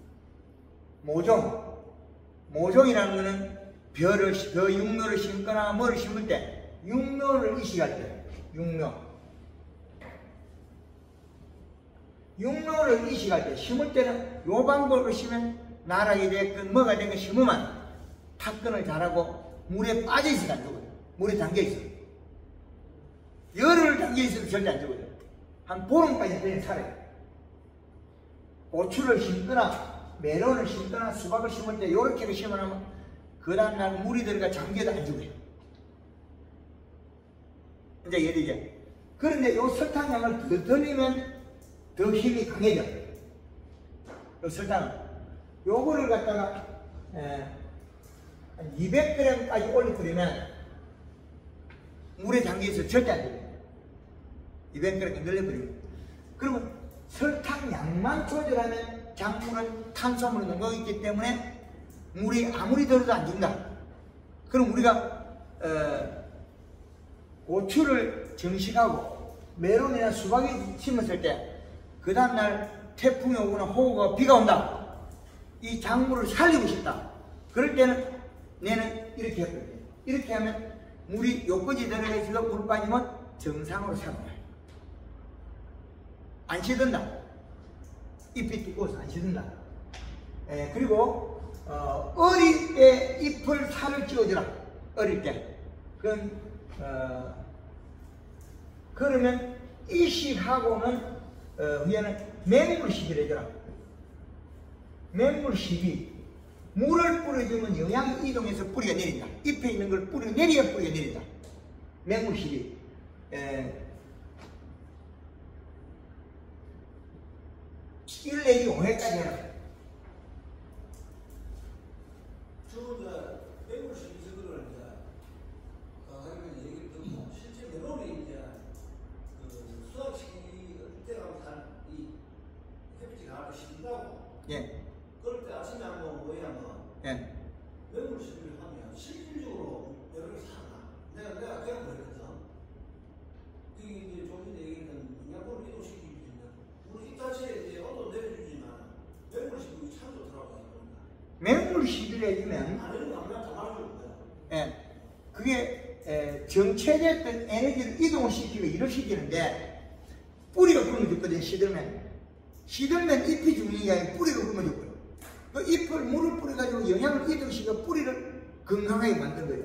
모종 모종이라는 거는 벼를 벼 육묘를 심거나 뭐를 심을 때 육묘를 이식할 때 육묘 육묘를 이식할 때 심을 때는 요 방법으로 심으면 나락이 됐건 뭐가 됐건 심으면 탁근을 잘하고 물에 빠져있어도 안 죽어요. 물에 담겨있어. 열을 담겨있어도 절대 안 죽어요. 한 보름까지 그냥 살아요. 고추를 심거나 메론을 심거나 수박을 심을 때 요렇게 심으면 그 다음날 물이 들어가 잠겨도 안 죽어요. 이제 예리죠. 그런데 요 설탕량을 더 들리면 더 힘이 강해져. 요 설탕 요거를 갖다가 에, 한 이백 그램까지 올려버리면 물에 잠겨있어 절대 안 돼요. 이백 그램 늘려버리면. 그러면 설탕량만 조절하면 작물은 탄수화물을 넣어 있기 때문에 물이 아무리 들어도 안 죽는다. 그럼 우리가 어, 고추를 정식하고 메론이나 수박이 심었을 때 그 다음날 태풍이 오거나 호우가 비가 온다. 이 작물을 살리고 싶다. 그럴 때는 얘는 이렇게 했거든요. 이렇게 하면 물이 요까지 들어가 있어도 물 빠지면 정상으로 살아나요. 안 시든다. 잎이 두꺼워서 안 시든다. 에, 그리고 어, 어릴 때 잎을 살을 찍어주라. 어릴 때. 그건 어, 그러면 이식하고는 어, 위에는 맹물 시비를 해줘라. 맹물 시비. 물을 뿌려주면 영양이 이동해서 뿌리가 내린다. 잎에 있는 걸 뿌려 내려야 뿌리가 내린다. 맹물 시비. 에, 일 내지 오 회까지 해라. 저는 이제 매물 시비적으로는 이제 강사님의 얘기를 듣고 실제 메론이 이제 그 수확시기 때가 이 햇빛이 강하고 식는다고. 예. 그럴 때 아침에 한번 뭐해 한번 예. 매물 시비를 하면 실질적으로 메론이 살아나. 내가 내가 그냥 그랬거든. 이게 이제 좀 전에 얘기했던 영양분을 이동시키기 때문에 우리 잎 자체에 이제 온도 내려주지만 매물 시비가 참 좋더라고요. 맹물 시비를 해주면 안 해도 안 나도 말해줄 거야. 예, 그게 에, 정체됐던 에너지를 이동을 시키고 일을 시키는데 뿌리가 굶어 죽거든. 시들면 시들면 잎이 죽는 게 아니라 뿌리가 굶어 죽고요. 그 잎을 물을 뿌려가지고 영양을 이동시켜 뿌리를 건강하게 만든 거예요.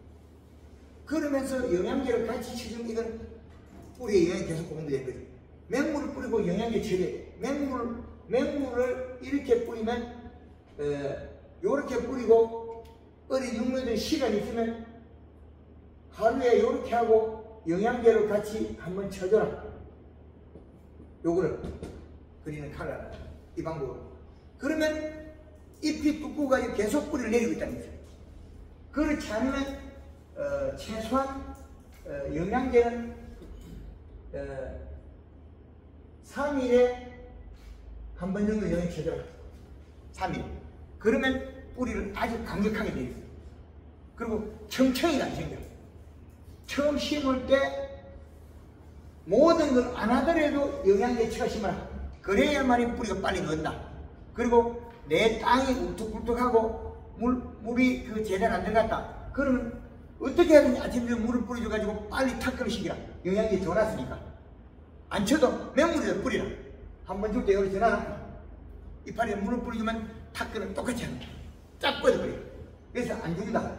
그러면서 영양제를 같이 치주면 이건 뿌리에 영양이 계속 공급되는 거죠. 맹물을 뿌리고 영양제 처리. 맹물 맹물을 이렇게 뿌리면 어, 요렇게 뿌리고 어린 육묘들 시간이 있으면 하루에 요렇게 하고 영양제를 같이 한번 쳐줘라. 요거를 그리는 칼을 이 방법으로. 그러면 잎이 두꺼워가지고 계속 뿌리를 내리고 있다는 거죠. 그렇지 않으면 어, 최소한 어, 영양제는 어, 삼 일에 한 번 정도 영양 쳐줘라. 삼 일. 그러면 뿌리를 아주 강력하게 내려. 그리고 청청이가 안 생겨. 처음 심을 때 모든 걸 안 하더라도 영양제 쳐 심어라. 그래야만이 뿌리가 빨리 넣는다. 그리고 내 땅이 울퉁불퉁하고 물, 물이 그 제대로 안 들어갔다. 그러면 어떻게 하든지 아침에 물을 뿌려줘가지고 빨리 탁근을 시키라. 영양제 줘놨으니까. 안 쳐도 맹물에다 뿌리라. 한 번 줄 때 여기 전화라. 이파리에 물을 뿌려주면 탁근을 똑같이 합니다. 쫙 뻗어버려. 그래서 안 죽는다.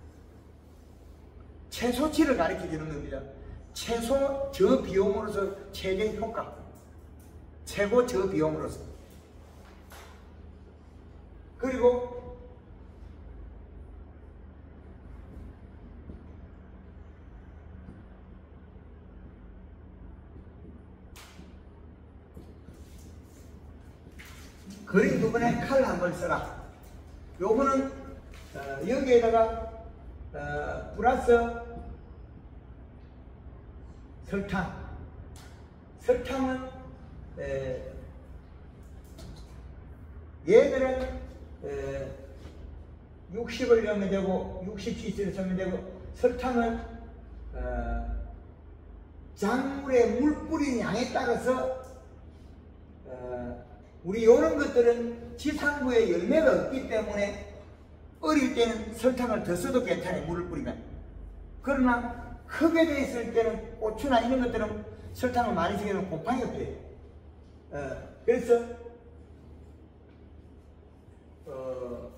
채소치를 가르쳐 주는 겁니다. 채소 저비용으로서 최대 효과. 최고 저비용으로서. 그리고 그린 부분에 칼을 한번 써라. 요거는 어, 여기에다가 어, 플러스 설탕. 설탕은 에, 얘들은 에, 육십을 넣으면 되고 육십 시시를 넣으면 되고 설탕은 어, 작물에 물 뿌린 양에 따라서 어, 우리 이런 것들은 지상부에 열매가 없기 때문에 어릴 때는 설탕을 더 써도 괜찮아요. 물을 뿌리면. 그러나 크게 돼 있을 때는 고추나 이런 것들은 설탕을 많이 쓰게 되면 곰팡이가 돼요. 어, 그래서 어,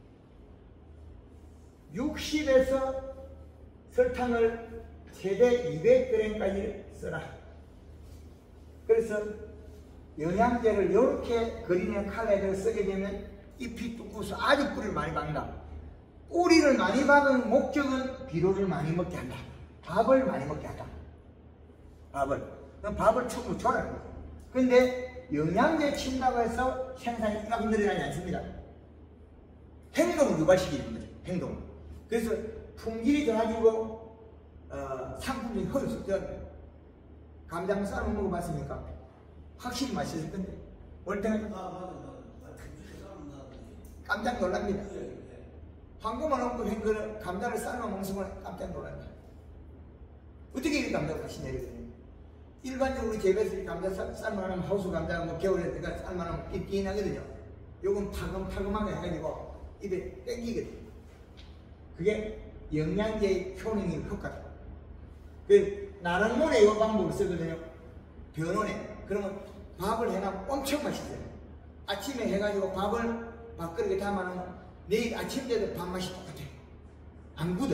육십에서 설탕을 최대 이백 그램까지 써라. 그래서 영양제를 이렇게 그리는 칼에 쓰게 되면 잎이 두꺼워서 아주 뿌리를 많이 박는다. 뿌리를 많이 박은 목적은 비료를 많이 먹게 한다. 밥을 많이 먹게 한다. 밥을. 그럼 밥을 충분히 줘라. 근데 영양제 친다고 해서 생산이 막 늘어나지 않습니다. 행동을 유발시키는 거죠. 행동을. 그래서 품질이 좋아지고 어, 상품이 허술해져요. 감자 삶아 먹어봤습니까? 확실히 맛있을 건데 올 때는 아 맞아 맞아. 깜짝 놀랍니다. 예, 예. 황고만 넣고 한 거는 감자를 삶아 먹는 순간 깜짝 놀랍니다. 어떻게 이렇게 감자가 맛있냐 이거든요. 일반적으로 재배에서 감자 삶아 놓으면 하우스 감자가 뭐 겨울에 내가 삶아 놓으면 삐삐나거든요. 요건 파금파금하게 해가지고 입에 땡기거든요. 그게 영양제의 효능이 효과다. 그 나랑몬에 이 방법을 쓰거든요. 변온에. 그러면 밥을 해놔면 엄청 맛있어요. 아침에 해가지고 밥을 밥그릇에 담아놓으면 내일 아침 때도 밥맛이 똑같아요. 안 굳어요.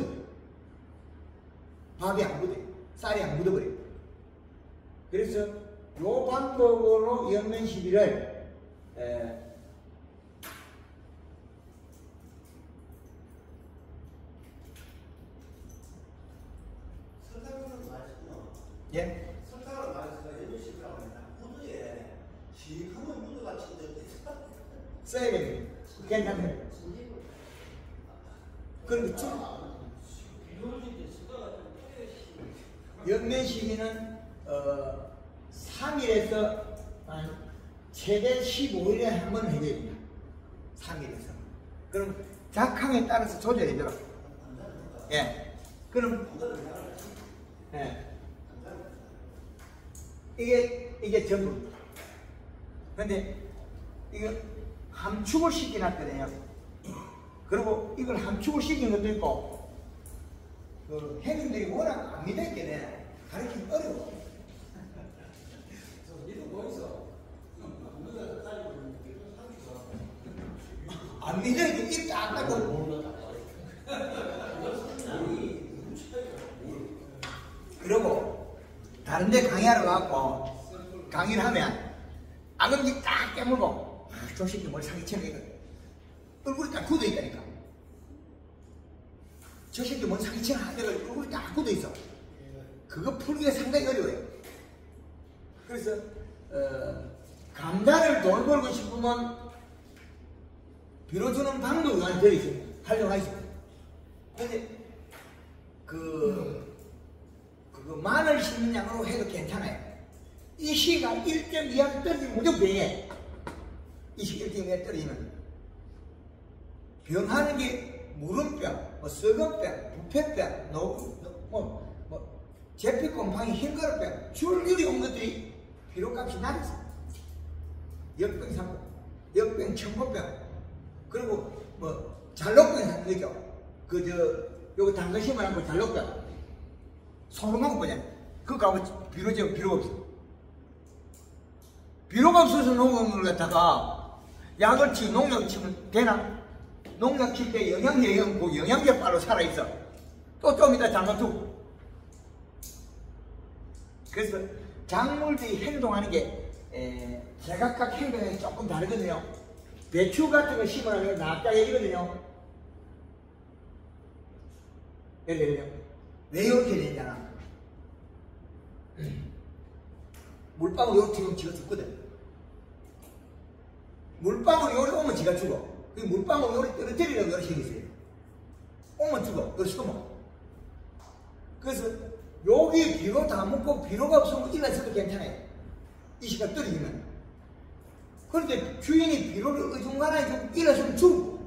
밥이 안 굳어요. 쌀이 안 굳어버려요. 그래서 이 방법으로 연면시비를 에, 설탕은 맛있구나. 예? 설탕을 말해서 연유식이라고 합니다. 무드에 시커먼 무드가 친데 써야 됩니다. 괜찮아요. 그리고 좀 연면시비는 어, 삼 일에서 한 최대 십오 일에 한 번 해줘야 됩니다. 삼 일에서. 그럼 작황에 따라서 조절해줘라. 예. 그럼 예. 이게 이게 전부. 근데 이거 함축을 시켜놨거든요. 그리고 이걸 함축을 시킨 것도 있고, 그 혜민들이 워낙 안 믿었겠네. 가르치기 어려워. 안 믿어도 입 딱 닫고. 그러고 다른 데 강의하러 가고 강의를 하면 악음기 딱 깨물고 아, 저 새끼 뭘 사기치는 이거 얼굴이 딱 굳어 있다니까. 저 새끼 뭘 사기치는 하다가 얼굴이 딱 굳어 있어. 그 그거 풀기가 상당히 어려워요. 그래서 어, 감자를 돈 벌고 싶으면 비료 주는 방법이 많이 되어 있습니다. 활용하십니다. 근데 그 그거 마늘 심는 양으로 해도 괜찮아요. 이 시가 일 점 이 학 떨어지면 무조건 병해. 이 시 일 점 이 학 떨어지면 병하는 게 무름병, 뭐 썩은병, 부패병, 노, 뭐, 뭐 제피곰팡이, 흰거름병, 줄줄이 온 것들이 비료값이 낮았어. 역병 삼고, 역병 청포병, 그리고 뭐 잘록병 하는 거죠. 그 저 요거 당근 심어놓은 거 잘록병, 소금하고 뭐냐? 그거 가면 비료죠. 비료가 없어. 비료가 없어서 농약을 갖다가 약을 치고 농약을 치면 되나? 농약 칠 때 영양제 영고 영양제 바로 살아있어. 또 좀 이따 잠깐두고. 그래서 작물들이 행동하는 게 에, 제각각 행동이 조금 다르거든요. 배추 같은 거 심으라면 납작이거든요. 예를 들면 왜 이렇게 되잖아. 물방울 요렇게 지금 지가 죽거든. 물방울 요리 오면 지가 죽어. 그 물방울 요리 떨어뜨리려고 요리 생겼어요. 오면 죽어. 요리 숨어. 그래서 여기 비료 다 먹고 비료가 없으면 일어서도 괜찮아요. 이 시간 떨어지면. 그런데 주인이 비료를 어중간하게 일어서면 죽어.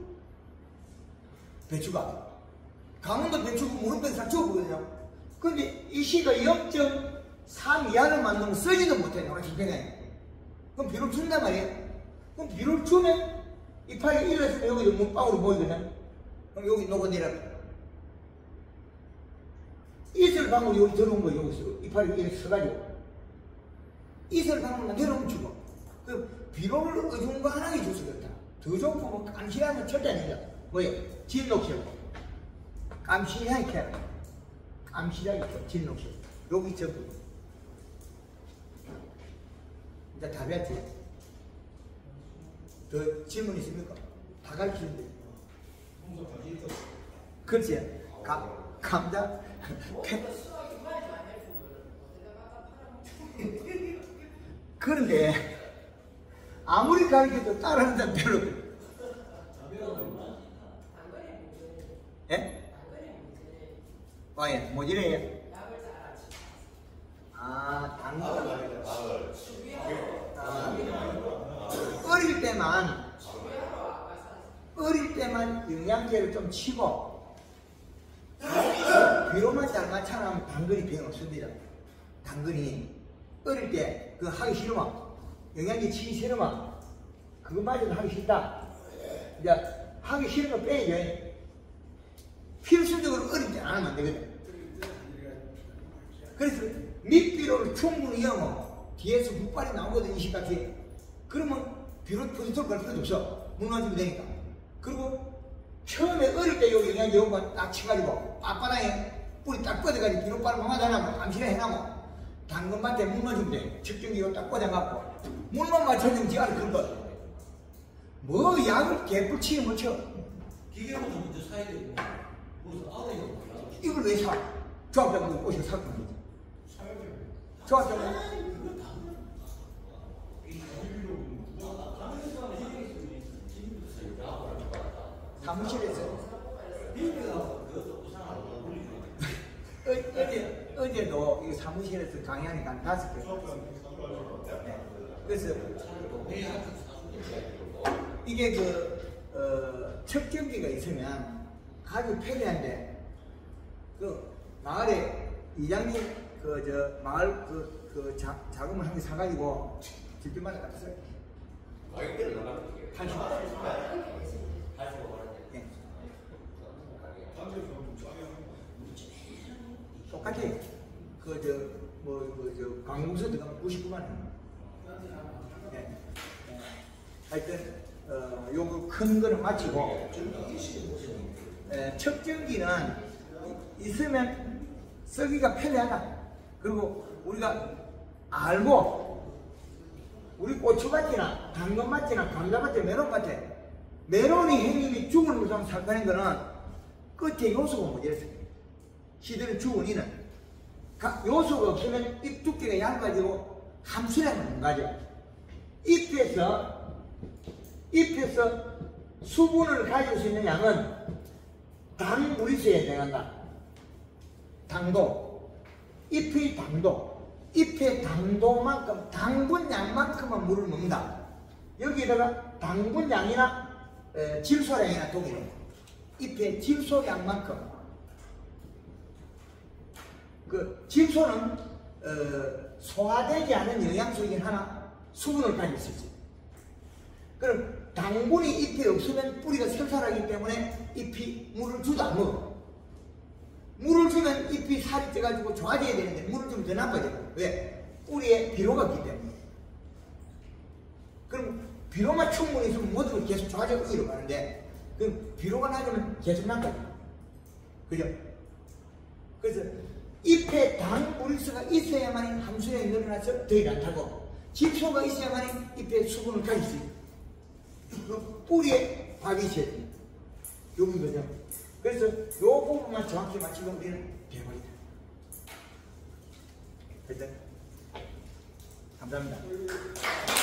배추가. 강원도 배추가 무릎에서 다 죽었거든요. 그런데 이 시가 영 점 삼 이하를 만들면 쓰지도 못해요. 오늘 집행해. 그럼 비료를 준단 말이에요. 그럼 비료를 주면 이파리 일어서면 여기도 물방울이 보이거든. 그럼 여기 녹아내려. 이슬방울이 여기 들어온 거예요. 여기서 이파리 이렇게 서가지고. 이슬방울만 내려오면 죽어. 그 비료를 어중간하게 줘서 그렇다. 더 좋고 뭐 깜실하면 절대 아니죠. 뭐예요? 진녹실. 깜실하게 해라. 깜실하게 진녹실. 여기 전부. 이제 다 배웠지? 더 질문 있습니까? 다 가르치는데. 그렇지. 감, 감자. 그런데 아무리 가르쳐도 따라하는 사람 별로 없어요. 예? 아, 예, 뭐지래요? 아, 당근. 아, 어릴 때만, 어릴 때만 영양제를 좀 치고, 비료만 잘 맞춰나면 당근이 병 없습니다. 당근이. 어릴 때, 그거 하기 싫으면, 영양제 치기 싫으면, 그거 맞아도 하기 싫다. 이제, 하기 싫은 거 빼야죠. 필수적으로 어릴 때 안 하면 안 되거든. 그래서 밑비료를 충분히 이용하고 뒤에서 묵발이 나오거든. 이 시까지. 그러면 비료 포지션 걸 필요도 없어. 무너지면 되니까. 그리고 처음에 어릴 때 요 영양제 요거 딱 치가지고 앞바닥에 뿌리 딱 뻗어가지고 비료 빨리 망하자면 감시를 해놔고 당근밭에 무너지면 돼. 측정기 요 딱 꽂아갖고 물만 맞춰주면 지 알아. 그런 거. 뭐 약을 개뿔 치면 못 쳐. 기계부터 먼저 사야 되고 무슨 아우리가 뭐야? 이걸 왜 사? 조합장님 오셔서 살 겁니다. 조합장님. 사무실에서 어제, 어제도 이 사무실에서 강의하니까 한 다섯 개. 네. 그래서 이게 그 어, 측정기가 있으면 아주 편리한데 그 마을에 이장님 그 저 마을 그, 그 자, 자금을 한 개 사가지고 집집마다 갖다 써요. 가격대를 나가는 게 팔십 원. 예. 똑같아. 그 저 뭐 그 저 강공서 들어가면 구십구만 원. 예. 예. 하여튼 어 요거 큰 거는 마치고 예, 측정기는 있으면 쓰기가 편리하다. 그리고 우리가 알고 우리 고추밭이나 당근밭이나 감자밭에 메론밭에 메론이 행님이 죽은 우상 사건인 거는 끝에 요소가 모자랐어요. 시들은 죽은 이는 가- 요소가 없으면 잎 두께가 얇아지고 함수량을 못 가져. 잎에서 잎에서 수분을 가질 수 있는 양은 당 무리수에 해당한다. 당도, 잎의 당도, 잎의 당도만큼 당분 양만큼만 물을 먹는다. 여기다가 당분 양이나 에, 질소량이나 독이래. 잎의 질소량만큼. 그 질소는 어, 소화되지 않은 영양소이긴 하나 수분을 가질 수 있지. 그럼 당분이 잎에 없으면 뿌리가 쇠살하기 때문에 잎이 물을 주도 안 먹어. 물을 주면 잎이 살이 쪄가지고 좋아져야 되는데 물을 주면 더 나빠져. 왜? 뿌리에 비료가 없기 때문에. 그럼 비료만 충분히 있으면 모든 게 계속 좋아지고 이로 가는데, 그럼 비료가 낮으면 계속 나빠져. 그죠? 그래서 잎에 당 무리수가 있어야만 함수량이 늘어나서 더 많다고, 질소가 있어야만 잎에 수분을 가질 수 있고, 그 뿌리에 박이 있어야 돼. 여기거든요. 그래서 요 부분만 정확히 맞추면 우리는 돼버리다. 됐죠? 감사합니다.